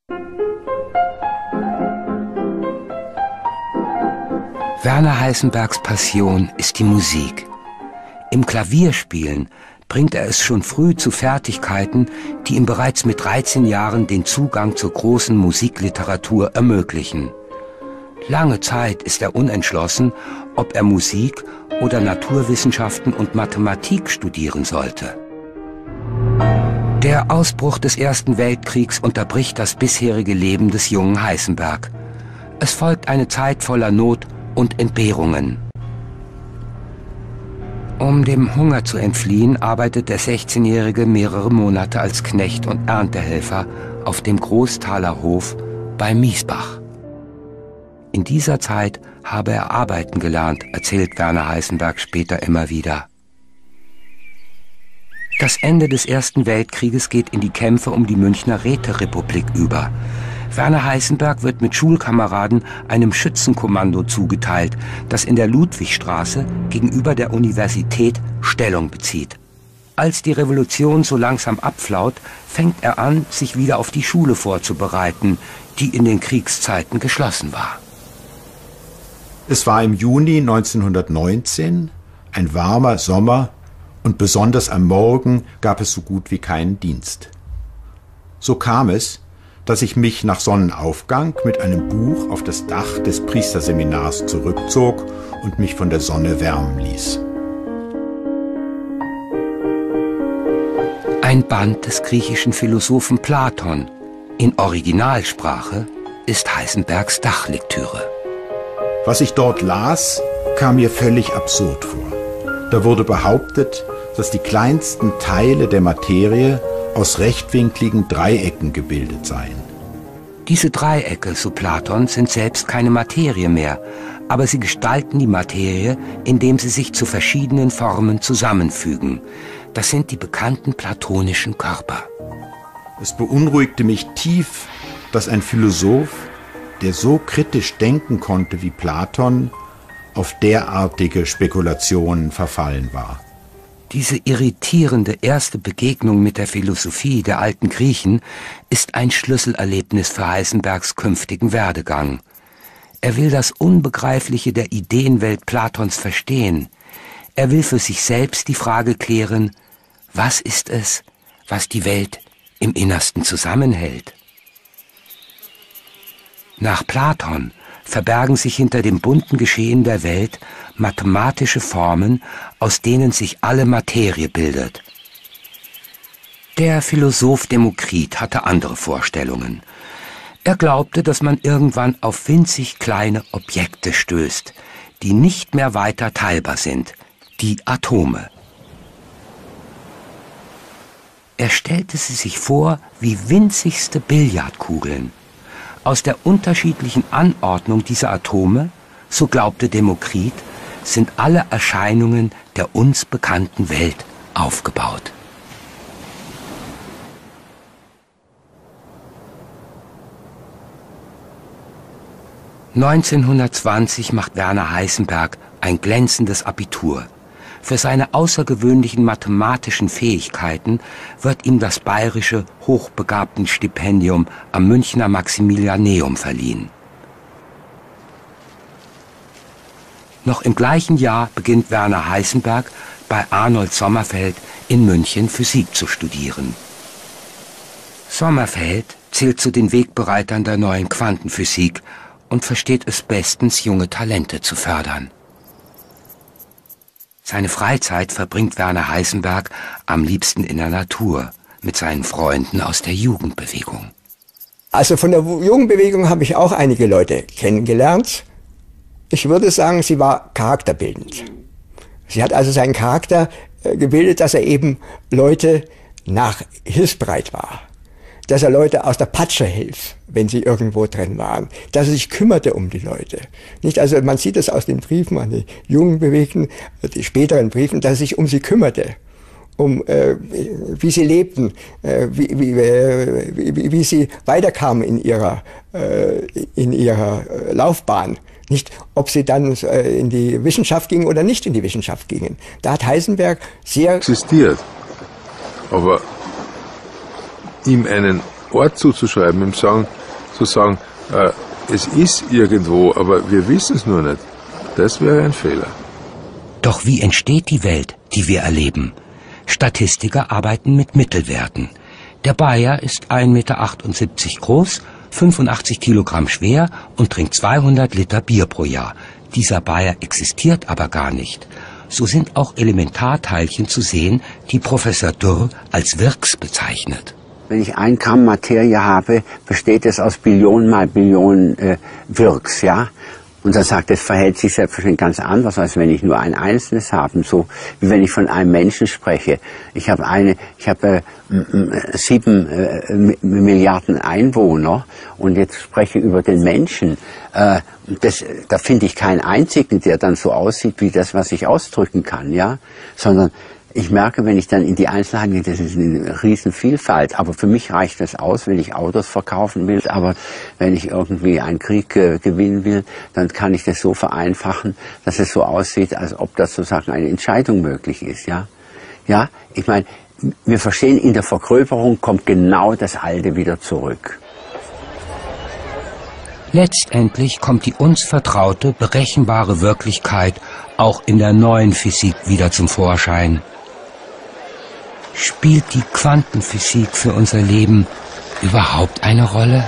Werner Heisenbergs Passion ist die Musik. Im Klavierspielen bringt er es schon früh zu Fertigkeiten, die ihm bereits mit dreizehn Jahren den Zugang zur großen Musikliteratur ermöglichen. Lange Zeit ist er unentschlossen, ob er Musik oder Naturwissenschaften und Mathematik studieren sollte. Der Ausbruch des Ersten Weltkriegs unterbricht das bisherige Leben des jungen Heisenberg. Es folgt eine Zeit voller Not und Entbehrungen. Um dem Hunger zu entfliehen, arbeitet der sechzehnjährige mehrere Monate als Knecht und Erntehelfer auf dem Großthaler Hof bei Miesbach. In dieser Zeit habe er arbeiten gelernt, erzählt Werner Heisenberg später immer wieder. Das Ende des Ersten Weltkrieges geht in die Kämpfe um die Münchner Räterepublik über. Werner Heisenberg wird mit Schulkameraden einem Schützenkommando zugeteilt, das in der Ludwigstraße gegenüber der Universität Stellung bezieht. Als die Revolution so langsam abflaut, fängt er an, sich wieder auf die Schule vorzubereiten, die in den Kriegszeiten geschlossen war. Es war im Juni neunzehnhundertneunzehn, ein warmer Sommer, und besonders am Morgen gab es so gut wie keinen Dienst. So kam es, dass ich mich nach Sonnenaufgang mit einem Buch auf das Dach des Priesterseminars zurückzog und mich von der Sonne wärmen ließ. Ein Band des griechischen Philosophen Platon in Originalsprache ist Heisenbergs Dachlektüre. Was ich dort las, kam mir völlig absurd vor. Da wurde behauptet, dass die kleinsten Teile der Materie aus rechtwinkligen Dreiecken gebildet seien. Diese Dreiecke, so Platon, sind selbst keine Materie mehr, aber sie gestalten die Materie, indem sie sich zu verschiedenen Formen zusammenfügen. Das sind die bekannten platonischen Körper. Es beunruhigte mich tief, dass ein Philosoph, der so kritisch denken konnte wie Platon, auf derartige Spekulationen verfallen war. Diese irritierende erste Begegnung mit der Philosophie der alten Griechen ist ein Schlüsselerlebnis für Heisenbergs künftigen Werdegang. Er will das Unbegreifliche der Ideenwelt Platons verstehen. Er will für sich selbst die Frage klären, was ist es, was die Welt im Innersten zusammenhält? Nach Platon verbergen sich hinter dem bunten Geschehen der Welt mathematische Formen, aus denen sich alle Materie bildet. Der Philosoph Demokrit hatte andere Vorstellungen. Er glaubte, dass man irgendwann auf winzig kleine Objekte stößt, die nicht mehr weiter teilbar sind, die Atome. Er stellte sie sich vor wie winzigste Billardkugeln. Aus der unterschiedlichen Anordnung dieser Atome, so glaubte Demokrit, sind alle Erscheinungen der uns bekannten Welt aufgebaut. neunzehnhundertzwanzig macht Werner Heisenberg ein glänzendes Abitur. Für seine außergewöhnlichen mathematischen Fähigkeiten wird ihm das bayerische Hochbegabtenstipendium am Münchner Maximilianeum verliehen. Noch im gleichen Jahr beginnt Werner Heisenberg bei Arnold Sommerfeld in München Physik zu studieren. Sommerfeld zählt zu den Wegbereitern der neuen Quantenphysik und versteht es bestens, junge Talente zu fördern. Seine Freizeit verbringt Werner Heisenberg am liebsten in der Natur, mit seinen Freunden aus der Jugendbewegung. Also von der Jugendbewegung habe ich auch einige Leute kennengelernt. Ich würde sagen, sie war charakterbildend. Sie hat also seinen Charakter gebildet, dass er eben Leute nach hilfsbereit war, dass er Leute aus der Patsche hilft, wenn sie irgendwo drin waren, dass er sich kümmerte um die Leute. Nicht, also man sieht es aus den Briefen an die jungen Bewegten, die späteren Briefen, dass er sich um sie kümmerte, um äh, wie sie lebten, äh, wie, wie, äh, wie, wie sie weiterkamen in ihrer, äh, in ihrer Laufbahn. Nicht, ob sie dann äh, in die Wissenschaft gingen oder nicht in die Wissenschaft gingen. Da hat Heisenberg sehr existiert, aber ihm einen Ort zuzuschreiben, ihm sagen, zu sagen, äh, es ist irgendwo, aber wir wissen es nur nicht, das wäre ein Fehler. Doch wie entsteht die Welt, die wir erleben? Statistiker arbeiten mit Mittelwerten. Der Bayer ist ein Meter achtundsiebzig groß, fünfundachtzig Kilogramm schwer und trinkt zweihundert Liter Bier pro Jahr. Dieser Bayer existiert aber gar nicht. So sind auch Elementarteilchen zu sehen, die Professor Dürr als Wirks bezeichnet. Wenn ich ein Gramm Materie habe, besteht es aus Billionen mal Billionen äh, Wirks, ja. Und er sagt, das verhält sich selbstverständlich ganz anders, als wenn ich nur ein einzelnes habe. So wie wenn ich von einem Menschen spreche. Ich habe eine, ich habe äh, sieben äh, Milliarden Einwohner und jetzt spreche ich über den Menschen. Äh, das, da finde ich keinen einzigen, der dann so aussieht wie das, was ich ausdrücken kann, ja. Sondern ich merke, wenn ich dann in die Einzelheiten gehe, das ist eine Riesenvielfalt. Aber für mich reicht das aus, wenn ich Autos verkaufen will. Aber wenn ich irgendwie einen Krieg äh, gewinnen will, dann kann ich das so vereinfachen, dass es so aussieht, als ob das sozusagen eine Entscheidung möglich ist. Ja, ja. Ich meine, wir verstehen, in der Vergröberung kommt genau das Alte wieder zurück. Letztendlich kommt die uns vertraute, berechenbare Wirklichkeit auch in der neuen Physik wieder zum Vorschein. Spielt die Quantenphysik für unser Leben überhaupt eine Rolle?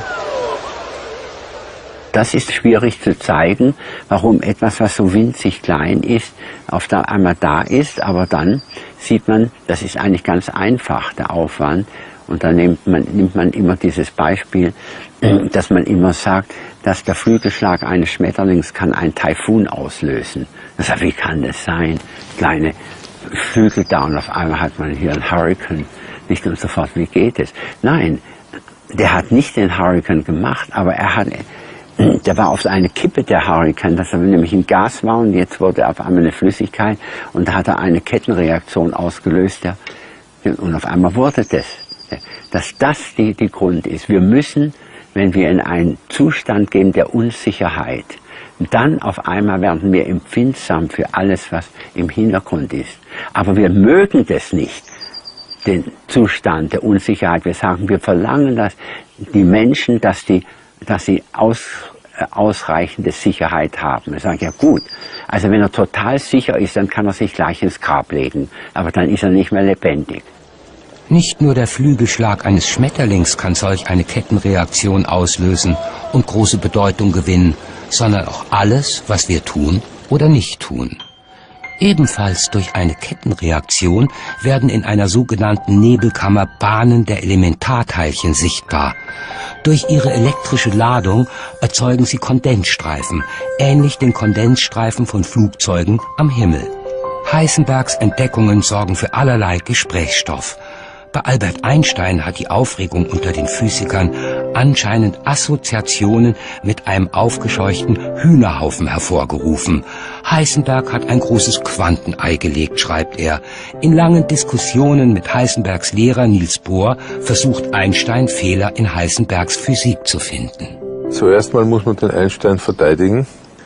Das ist schwierig zu zeigen, warum etwas, was so winzig klein ist, auf der einmal da ist, aber dann sieht man, das ist eigentlich ganz einfach, der Aufwand. Und dann nimmt man, nimmt man immer dieses Beispiel, dass man immer sagt, dass der Flügelschlag eines Schmetterlings kann einen Taifun auslösen. Das heißt, wie kann das sein? Kleine Flügel da und auf einmal hat man hier einen Hurrikan. Nicht und sofort, wie geht es? Nein, der hat nicht den Hurrikan gemacht, aber er hat, der war auf eine Kippe, der Hurrikan, dass er nämlich ein Gas war und jetzt wurde auf einmal eine Flüssigkeit und da hat er eine Kettenreaktion ausgelöst, ja, und auf einmal wurde das. Dass das die, die Grund ist. Wir müssen, wenn wir in einen Zustand gehen der Unsicherheit, dann auf einmal werden wir empfindsam für alles, was im Hintergrund ist. Aber wir mögen das nicht, den Zustand der Unsicherheit. Wir sagen, wir verlangen, dass die Menschen, dass, die, dass sie aus, äh, ausreichende Sicherheit haben. Wir sagen, ja gut, also wenn er total sicher ist, dann kann er sich gleich ins Grab legen. Aber dann ist er nicht mehr lebendig. Nicht nur der Flügelschlag eines Schmetterlings kann solch eine Kettenreaktion auslösen und große Bedeutung gewinnen, sondern auch alles, was wir tun oder nicht tun. Ebenfalls durch eine Kettenreaktion werden in einer sogenannten Nebelkammer Bahnen der Elementarteilchen sichtbar. Durch ihre elektrische Ladung erzeugen sie Kondensstreifen, ähnlich den Kondensstreifen von Flugzeugen am Himmel. Heisenbergs Entdeckungen sorgen für allerlei Gesprächsstoff. Bei Albert Einstein hat die Aufregung unter den Physikern anscheinend Assoziationen mit einem aufgescheuchten Hühnerhaufen hervorgerufen. Heisenberg hat ein großes Quantenei gelegt, schreibt er. In langen Diskussionen mit Heisenbergs Lehrer Niels Bohr versucht Einstein, Fehler in Heisenbergs Physik zu finden. Zuerst mal muss man den Einstein verteidigen.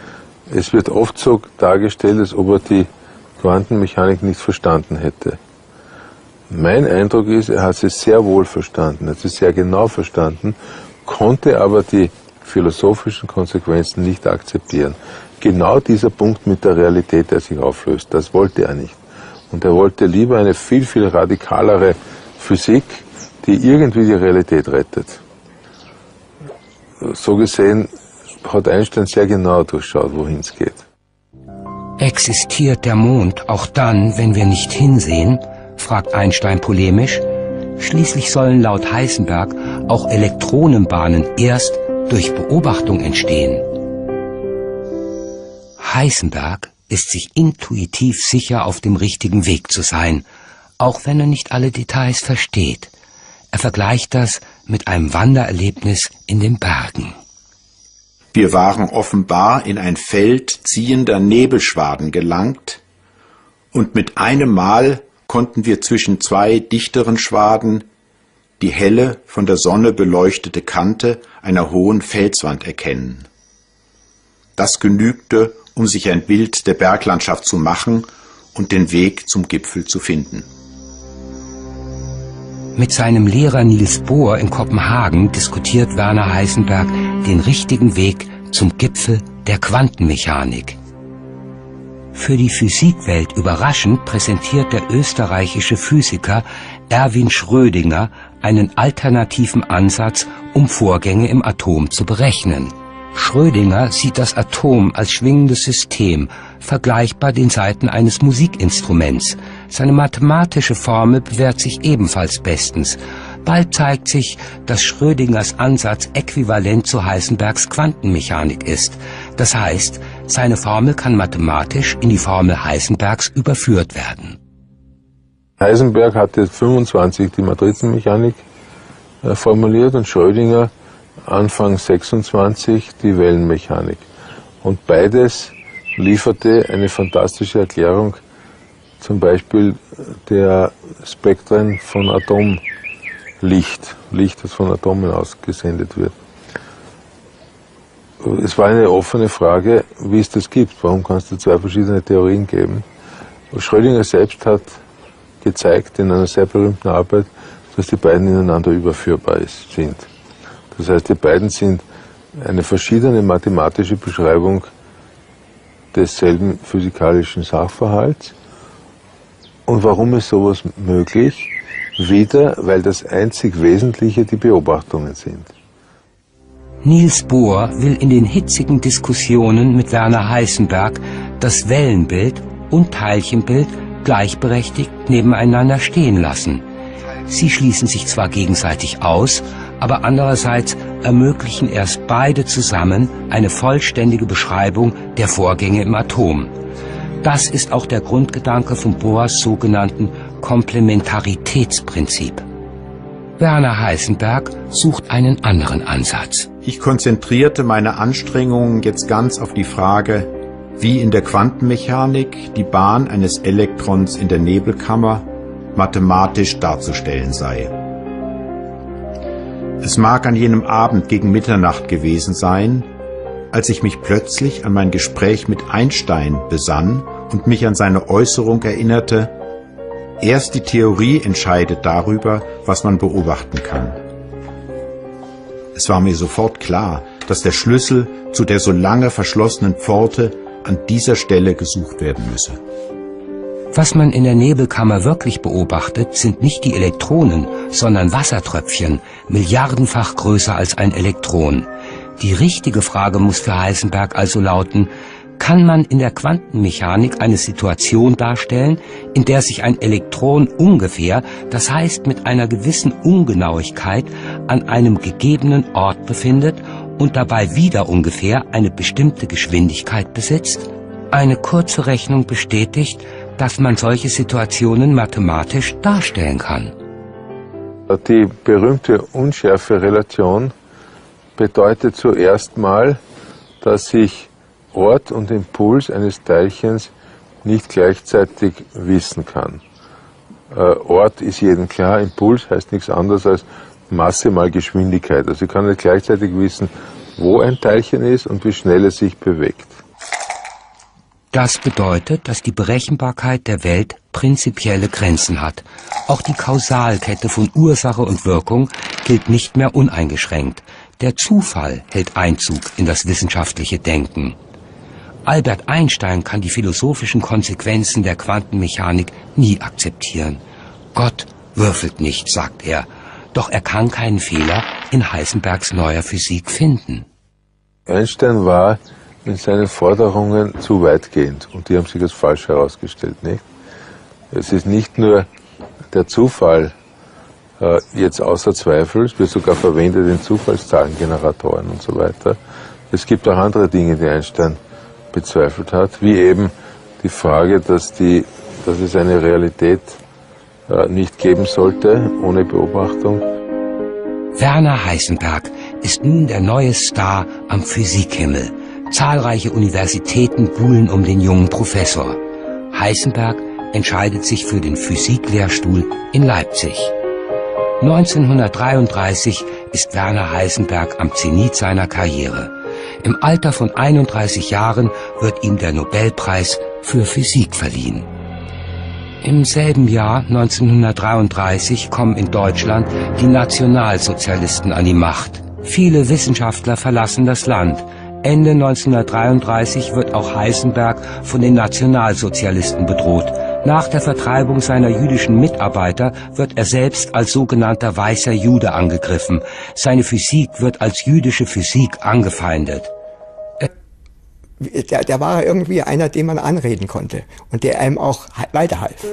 Es wird oft so dargestellt, als ob er die Quantenmechanik nicht verstanden hätte. Mein Eindruck ist, er hat sie sehr wohl verstanden, er hat sie sehr genau verstanden, konnte aber die philosophischen Konsequenzen nicht akzeptieren. Genau dieser Punkt mit der Realität, der sich auflöst, das wollte er nicht. Und er wollte lieber eine viel, viel radikalere Physik, die irgendwie die Realität rettet. So gesehen hat Einstein sehr genau durchschaut, wohin es geht. Existiert der Mond auch dann, wenn wir nicht hinsehen? Fragt Einstein polemisch. Schließlich sollen laut Heisenberg auch Elektronenbahnen erst durch Beobachtung entstehen. Heisenberg ist sich intuitiv sicher, auf dem richtigen Weg zu sein, auch wenn er nicht alle Details versteht. Er vergleicht das mit einem Wandererlebnis in den Bergen. Wir waren offenbar in ein Feld ziehender Nebelschwaden gelangt, und mit einem Mal konnten wir zwischen zwei dichteren Schwaden die helle, von der Sonne beleuchtete Kante einer hohen Felswand erkennen. Das genügte, um sich ein Bild der Berglandschaft zu machen und den Weg zum Gipfel zu finden. Mit seinem Lehrer Niels Bohr in Kopenhagen diskutiert Werner Heisenberg den richtigen Weg zum Gipfel der Quantenmechanik. Für die Physikwelt überraschend präsentiert der österreichische Physiker Erwin Schrödinger einen alternativen Ansatz, um Vorgänge im Atom zu berechnen. Schrödinger sieht das Atom als schwingendes System, vergleichbar den Saiten eines Musikinstruments. Seine mathematische Formel bewährt sich ebenfalls bestens. Bald zeigt sich, dass Schrödingers Ansatz äquivalent zu Heisenbergs Quantenmechanik ist. Das heißt, seine Formel kann mathematisch in die Formel Heisenbergs überführt werden. Heisenberg hatte fünfundzwanzig die Matrizenmechanik äh, formuliert und Schrödinger Anfang sechsundzwanzig die Wellenmechanik. Und beides lieferte eine fantastische Erklärung, zum Beispiel der Spektren von Atomlicht, Licht, das von Atomen ausgesendet wird. Es war eine offene Frage, wie es das gibt. Warum kann es da zwei verschiedene Theorien geben? Und Schrödinger selbst hat gezeigt in einer sehr berühmten Arbeit, dass die beiden ineinander überführbar sind. Das heißt, die beiden sind eine verschiedene mathematische Beschreibung desselben physikalischen Sachverhalts. Und warum ist sowas möglich? Wieder, weil das einzig Wesentliche die Beobachtungen sind. Niels Bohr will in den hitzigen Diskussionen mit Werner Heisenberg das Wellenbild und Teilchenbild gleichberechtigt nebeneinander stehen lassen. Sie schließen sich zwar gegenseitig aus, aber andererseits ermöglichen erst beide zusammen eine vollständige Beschreibung der Vorgänge im Atom. Das ist auch der Grundgedanke von Bohrs sogenannten Komplementaritätsprinzip. Werner Heisenberg sucht einen anderen Ansatz. Ich konzentrierte meine Anstrengungen jetzt ganz auf die Frage, wie in der Quantenmechanik die Bahn eines Elektrons in der Nebelkammer mathematisch darzustellen sei. Es mag an jenem Abend gegen Mitternacht gewesen sein, als ich mich plötzlich an mein Gespräch mit Einstein besann und mich an seine Äußerung erinnerte: Erst die Theorie entscheidet darüber, was man beobachten kann. Es war mir sofort klar, dass der Schlüssel zu der so lange verschlossenen Pforte an dieser Stelle gesucht werden müsse. Was man in der Nebelkammer wirklich beobachtet, sind nicht die Elektronen, sondern Wassertröpfchen, milliardenfach größer als ein Elektron. Die richtige Frage muss für Heisenberg also lauten: Kann man in der Quantenmechanik eine Situation darstellen, in der sich ein Elektron ungefähr, das heißt mit einer gewissen Ungenauigkeit, an einem gegebenen Ort befindet und dabei wieder ungefähr eine bestimmte Geschwindigkeit besitzt? Eine kurze Rechnung bestätigt, dass man solche Situationen mathematisch darstellen kann. Die berühmte Unschärferelation bedeutet zuerst mal, dass sich Ort und Impuls eines Teilchens nicht gleichzeitig wissen kann. Äh, Ort ist jedem klar, Impuls heißt nichts anderes als Masse mal Geschwindigkeit. Also ich kann nicht gleichzeitig wissen, wo ein Teilchen ist und wie schnell es sich bewegt. Das bedeutet, dass die Berechenbarkeit der Welt prinzipielle Grenzen hat. Auch die Kausalkette von Ursache und Wirkung gilt nicht mehr uneingeschränkt. Der Zufall hält Einzug in das wissenschaftliche Denken. Albert Einstein kann die philosophischen Konsequenzen der Quantenmechanik nie akzeptieren. Gott würfelt nicht, sagt er, doch er kann keinen Fehler in Heisenbergs neuer Physik finden. Einstein war in seinen Forderungen zu weitgehend und die haben sich als falsch herausgestellt, nicht? Es ist nicht nur der Zufall äh, jetzt außer Zweifel, es wird sogar verwendet in Zufallszahlengeneratoren und so weiter. Es gibt auch andere Dinge, die Einstein bezweifelt hat, wie eben die Frage, dass, die, dass es eine Realität äh, nicht geben sollte ohne Beobachtung. Werner Heisenberg ist nun der neue Star am Physikhimmel. Zahlreiche Universitäten buhlen um den jungen Professor. Heisenberg entscheidet sich für den Physiklehrstuhl in Leipzig. neunzehnhundertdreiunddreißig ist Werner Heisenberg am Zenit seiner Karriere. Im Alter von einunddreißig Jahren wird ihm der Nobelpreis für Physik verliehen. Im selben Jahr, neunzehnhundertdreiunddreißig, kommen in Deutschland die Nationalsozialisten an die Macht. Viele Wissenschaftler verlassen das Land. Ende neunzehnhundertdreiunddreißig wird auch Heisenberg von den Nationalsozialisten bedroht. Nach der Vertreibung seiner jüdischen Mitarbeiter wird er selbst als sogenannter weißer Jude angegriffen. Seine Physik wird als jüdische Physik angefeindet. Der, der war irgendwie einer, den man anreden konnte und der einem auch weiterhalf.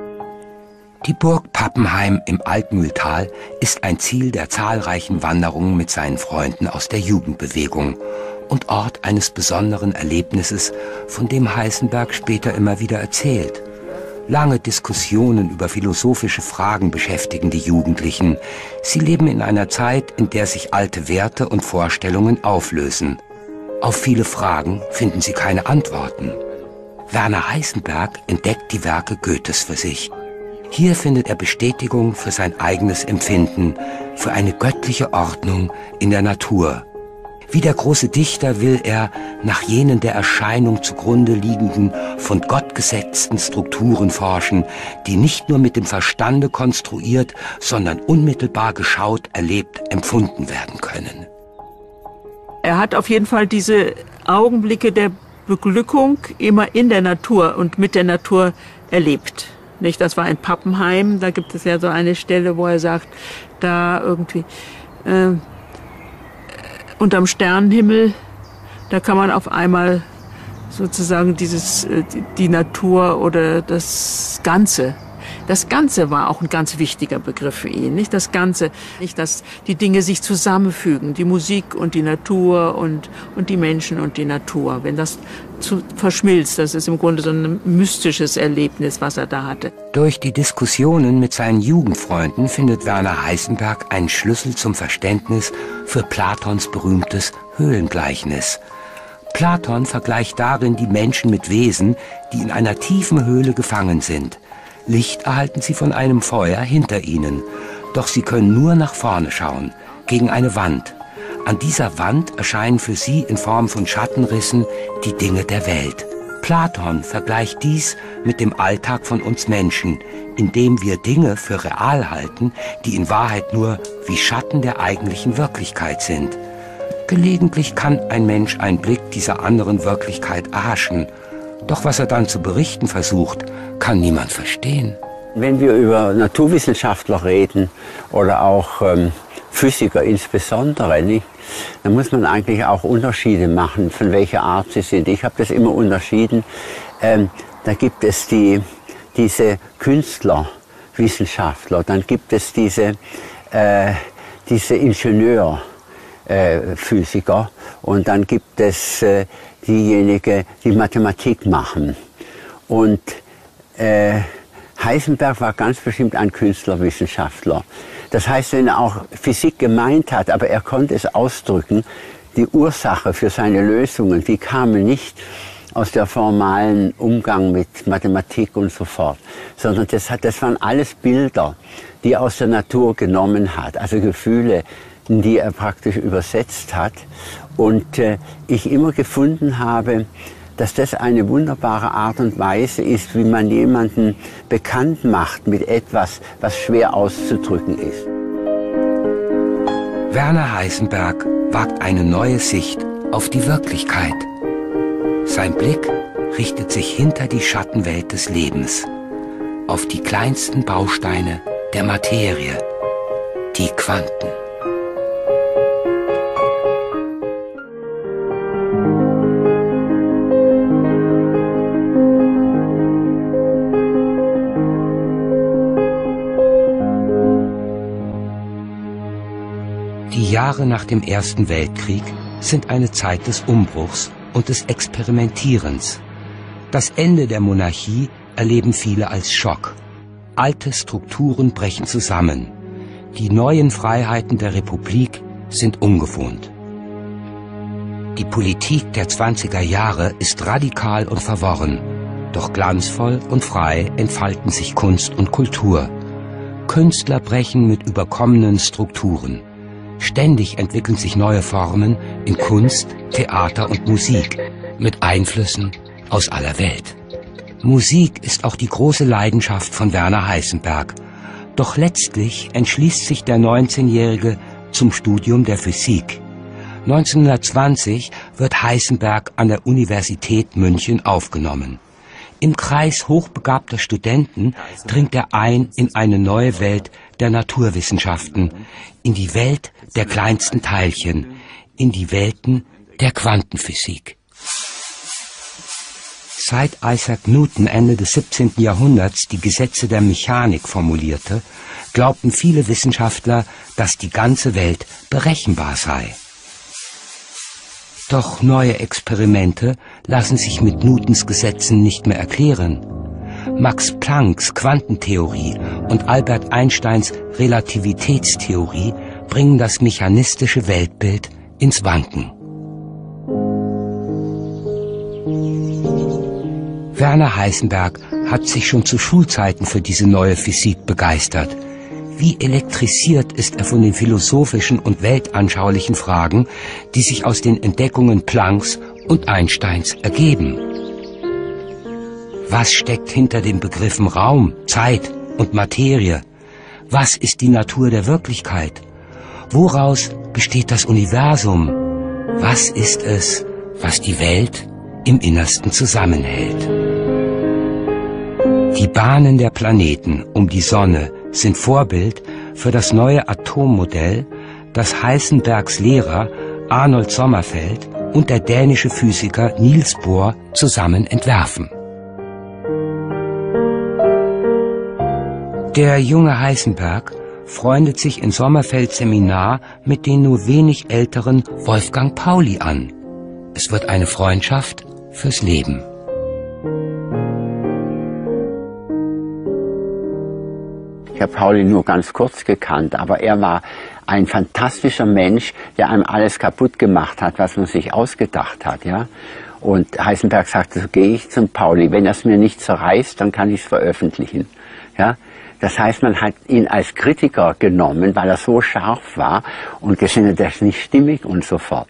Die Burg Pappenheim im Altmühltal ist ein Ziel der zahlreichen Wanderungen mit seinen Freunden aus der Jugendbewegung und Ort eines besonderen Erlebnisses, von dem Heisenberg später immer wieder erzählt. Lange Diskussionen über philosophische Fragen beschäftigen die Jugendlichen. Sie leben in einer Zeit, in der sich alte Werte und Vorstellungen auflösen. Auf viele Fragen finden sie keine Antworten. Werner Heisenberg entdeckt die Werke Goethes für sich. Hier findet er Bestätigung für sein eigenes Empfinden, für eine göttliche Ordnung in der Natur. Wie der große Dichter will er nach jenen der Erscheinung zugrunde liegenden, von Gott gesetzten Strukturen forschen, die nicht nur mit dem Verstande konstruiert, sondern unmittelbar geschaut, erlebt, empfunden werden können. Er hat auf jeden Fall diese Augenblicke der Beglückung immer in der Natur und mit der Natur erlebt. Nicht? Das war in Pappenheim, da gibt es ja so eine Stelle, wo er sagt, da irgendwie äh, unterm Sternenhimmel, da kann man auf einmal sozusagen dieses, äh, die, die Natur oder das Ganze. Das Ganze war auch ein ganz wichtiger Begriff für ihn, nicht das Ganze, nicht dass die Dinge sich zusammenfügen, die Musik und die Natur und, und die Menschen und die Natur. Wenn das zu, verschmilzt, das ist im Grunde so ein mystisches Erlebnis, was er da hatte. Durch die Diskussionen mit seinen Jugendfreunden findet Werner Heisenberg einen Schlüssel zum Verständnis für Platons berühmtes Höhlengleichnis. Platon vergleicht darin die Menschen mit Wesen, die in einer tiefen Höhle gefangen sind. Licht erhalten sie von einem Feuer hinter ihnen, doch sie können nur nach vorne schauen, gegen eine Wand. An dieser Wand erscheinen für sie in Form von Schattenrissen die Dinge der Welt. Platon vergleicht dies mit dem Alltag von uns Menschen, indem wir Dinge für real halten, die in Wahrheit nur wie Schatten der eigentlichen Wirklichkeit sind. Gelegentlich kann ein Mensch einen Blick dieser anderen Wirklichkeit erhaschen. Doch was er dann zu berichten versucht, kann niemand verstehen. Wenn wir über Naturwissenschaftler reden oder auch ähm, Physiker insbesondere, nicht, dann muss man eigentlich auch Unterschiede machen, von welcher Art sie sind. Ich habe das immer unterschieden. Ähm, da gibt es die, diese Künstlerwissenschaftler, dann gibt es diese, äh, diese Ingenieurphysiker und dann gibt es äh, diejenigen, die Mathematik machen. Und äh, Heisenberg war ganz bestimmt ein Künstlerwissenschaftler. Das heißt, wenn er auch Physik gemeint hat, aber er konnte es ausdrücken, die Ursache für seine Lösungen, die kamen nicht aus der formalen Umgang mit Mathematik und so fort, sondern das, hat, das waren alles Bilder, die er aus der Natur genommen hat, also Gefühle, die er praktisch übersetzt hat. Und äh, ich immer gefunden habe, dass das eine wunderbare Art und Weise ist, wie man jemanden bekannt macht mit etwas, was schwer auszudrücken ist. Werner Heisenberg wagt eine neue Sicht auf die Wirklichkeit. Sein Blick richtet sich hinter die Schattenwelt des Lebens, auf die kleinsten Bausteine der Materie, die Quanten. Die Jahre nach dem Ersten Weltkrieg sind eine Zeit des Umbruchs und des Experimentierens. Das Ende der Monarchie erleben viele als Schock. Alte Strukturen brechen zusammen. Die neuen Freiheiten der Republik sind ungewohnt. Die Politik der zwanziger Jahre ist radikal und verworren, doch glanzvoll und frei entfalten sich Kunst und Kultur. Künstler brechen mit überkommenen Strukturen. Ständig entwickeln sich neue Formen in Kunst, Theater und Musik mit Einflüssen aus aller Welt. Musik ist auch die große Leidenschaft von Werner Heisenberg. Doch letztlich entschließt sich der neunzehnjährige zum Studium der Physik. neunzehnhundertzwanzig wird Heisenberg an der Universität München aufgenommen. Im Kreis hochbegabter Studenten dringt er ein in eine neue Welt der Naturwissenschaften, in die Welt der kleinsten Teilchen, in die Welten der Quantenphysik. Seit Isaac Newton Ende des siebzehnten Jahrhunderts die Gesetze der Mechanik formulierte, glaubten viele Wissenschaftler, dass die ganze Welt berechenbar sei. Doch neue Experimente lassen sich mit Newtons Gesetzen nicht mehr erklären. Max Plancks Quantentheorie und Albert Einsteins Relativitätstheorie bringen das mechanistische Weltbild ins Wanken. Werner Heisenberg hat sich schon zu Schulzeiten für diese neue Physik begeistert. Wie elektrisiert ist er von den philosophischen und weltanschaulichen Fragen, die sich aus den Entdeckungen Plancks und Einsteins ergeben. Was steckt hinter den Begriffen Raum, Zeit und Materie? Was ist die Natur der Wirklichkeit? Woraus besteht das Universum? Was ist es, was die Welt im Innersten zusammenhält? Die Bahnen der Planeten um die Sonne sind Vorbild für das neue Atommodell, das Heisenbergs Lehrer Arnold Sommerfeld und der dänische Physiker Niels Bohr zusammen entwerfen. Der junge Heisenberg freundet sich in Sommerfelds Seminar mit den nur wenig älteren Wolfgang Pauli an. Es wird eine Freundschaft fürs Leben. Ich habe Pauli nur ganz kurz gekannt, aber er war ein fantastischer Mensch, der einem alles kaputt gemacht hat, was man sich ausgedacht hat, ja. Und Heisenberg sagte, so gehe ich zum Pauli, wenn er es mir nicht zerreißt, dann kann ich es veröffentlichen, ja. Das heißt, man hat ihn als Kritiker genommen, weil er so scharf war und gesehen, das ist nicht stimmig und so fort.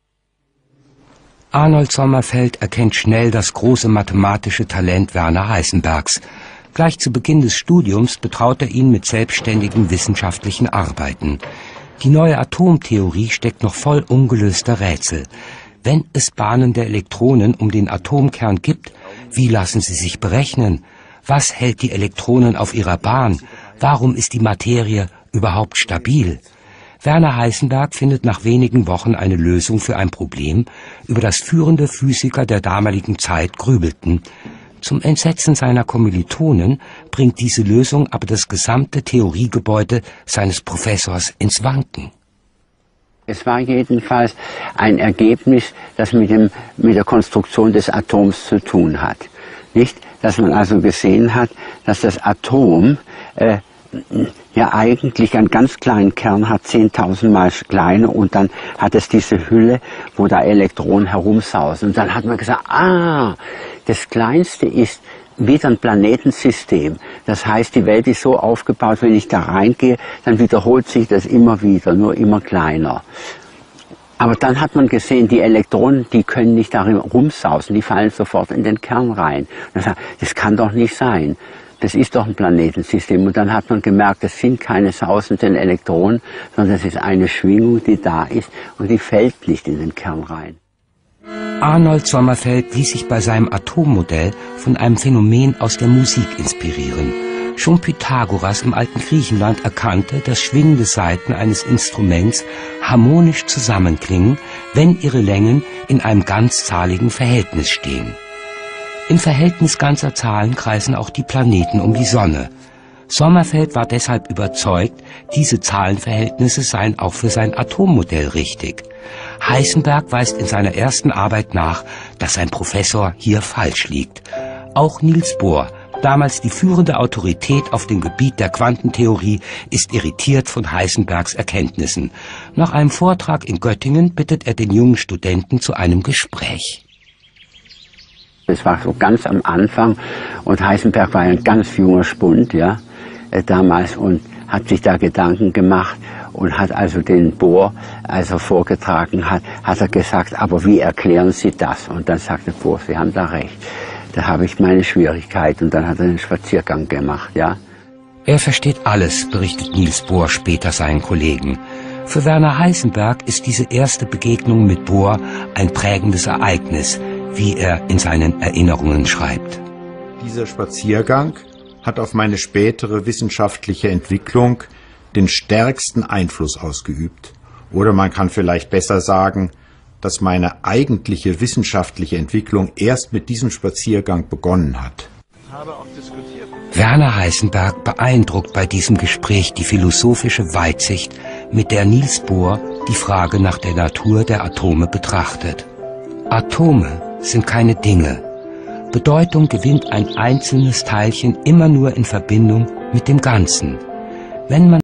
Arnold Sommerfeld erkennt schnell das große mathematische Talent Werner Heisenbergs. Gleich zu Beginn des Studiums betraut er ihn mit selbstständigen wissenschaftlichen Arbeiten. Die neue Atomtheorie steckt noch voll ungelöster Rätsel. Wenn es Bahnen der Elektronen um den Atomkern gibt, wie lassen sie sich berechnen? Was hält die Elektronen auf ihrer Bahn? Warum ist die Materie überhaupt stabil? Werner Heisenberg findet nach wenigen Wochen eine Lösung für ein Problem, über das führende Physiker der damaligen Zeit grübelten. Zum Entsetzen seiner Kommilitonen bringt diese Lösung aber das gesamte Theoriegebäude seines Professors ins Wanken. Es war jedenfalls ein Ergebnis, das mit, dem, mit der Konstruktion des Atoms zu tun hat. Nicht, dass man also gesehen hat, dass das Atom äh, ja eigentlich einen ganz kleinen Kern hat, zehntausendmal kleiner, und dann hat es diese Hülle, wo da Elektronen herumsausen. Und dann hat man gesagt, ah, das Kleinste ist wieder ein Planetensystem. Das heißt, die Welt ist so aufgebaut, wenn ich da reingehe, dann wiederholt sich das immer wieder, nur immer kleiner. Aber dann hat man gesehen, die Elektronen, die können nicht darin rumsausen, die fallen sofort in den Kern rein. Und das, das kann doch nicht sein. Das ist doch ein Planetensystem. Und dann hat man gemerkt, das sind keine sausenden Elektronen, sondern das ist eine Schwingung, die da ist und die fällt nicht in den Kern rein. Arnold Sommerfeld ließ sich bei seinem Atommodell von einem Phänomen aus der Musik inspirieren. Schon Pythagoras im alten Griechenland erkannte, dass schwingende Saiten eines Instruments harmonisch zusammenklingen, wenn ihre Längen in einem ganzzahligen Verhältnis stehen. Im Verhältnis ganzer Zahlen kreisen auch die Planeten um die Sonne. Sommerfeld war deshalb überzeugt, diese Zahlenverhältnisse seien auch für sein Atommodell richtig. Heisenberg weist in seiner ersten Arbeit nach, dass sein Professor hier falsch liegt. Auch Niels Bohr damals die führende Autorität auf dem Gebiet der Quantentheorie, ist irritiert von Heisenbergs Erkenntnissen. Nach einem Vortrag in Göttingen bittet er den jungen Studenten zu einem Gespräch. Es war so ganz am Anfang und Heisenberg war ein ganz junger Spund, ja, äh, damals, und hat sich da Gedanken gemacht und hat also den Bohr, als er vorgetragen hat, hat er gesagt, aber wie erklären Sie das? Und dann sagte Bohr, Sie haben da recht, da habe ich meine Schwierigkeit, und dann hat er den Spaziergang gemacht, ja. Er versteht alles, berichtet Niels Bohr später seinen Kollegen. Für Werner Heisenberg ist diese erste Begegnung mit Bohr ein prägendes Ereignis, wie er in seinen Erinnerungen schreibt. Dieser Spaziergang hat auf meine spätere wissenschaftliche Entwicklung den stärksten Einfluss ausgeübt. Oder man kann vielleicht besser sagen, dass meine eigentliche wissenschaftliche Entwicklung erst mit diesem Spaziergang begonnen hat. Werner Heisenberg beeindruckt bei diesem Gespräch die philosophische Weitsicht, mit der Niels Bohr die Frage nach der Natur der Atome betrachtet. Atome sind keine Dinge. Bedeutung gewinnt ein einzelnes Teilchen immer nur in Verbindung mit dem Ganzen. Wenn man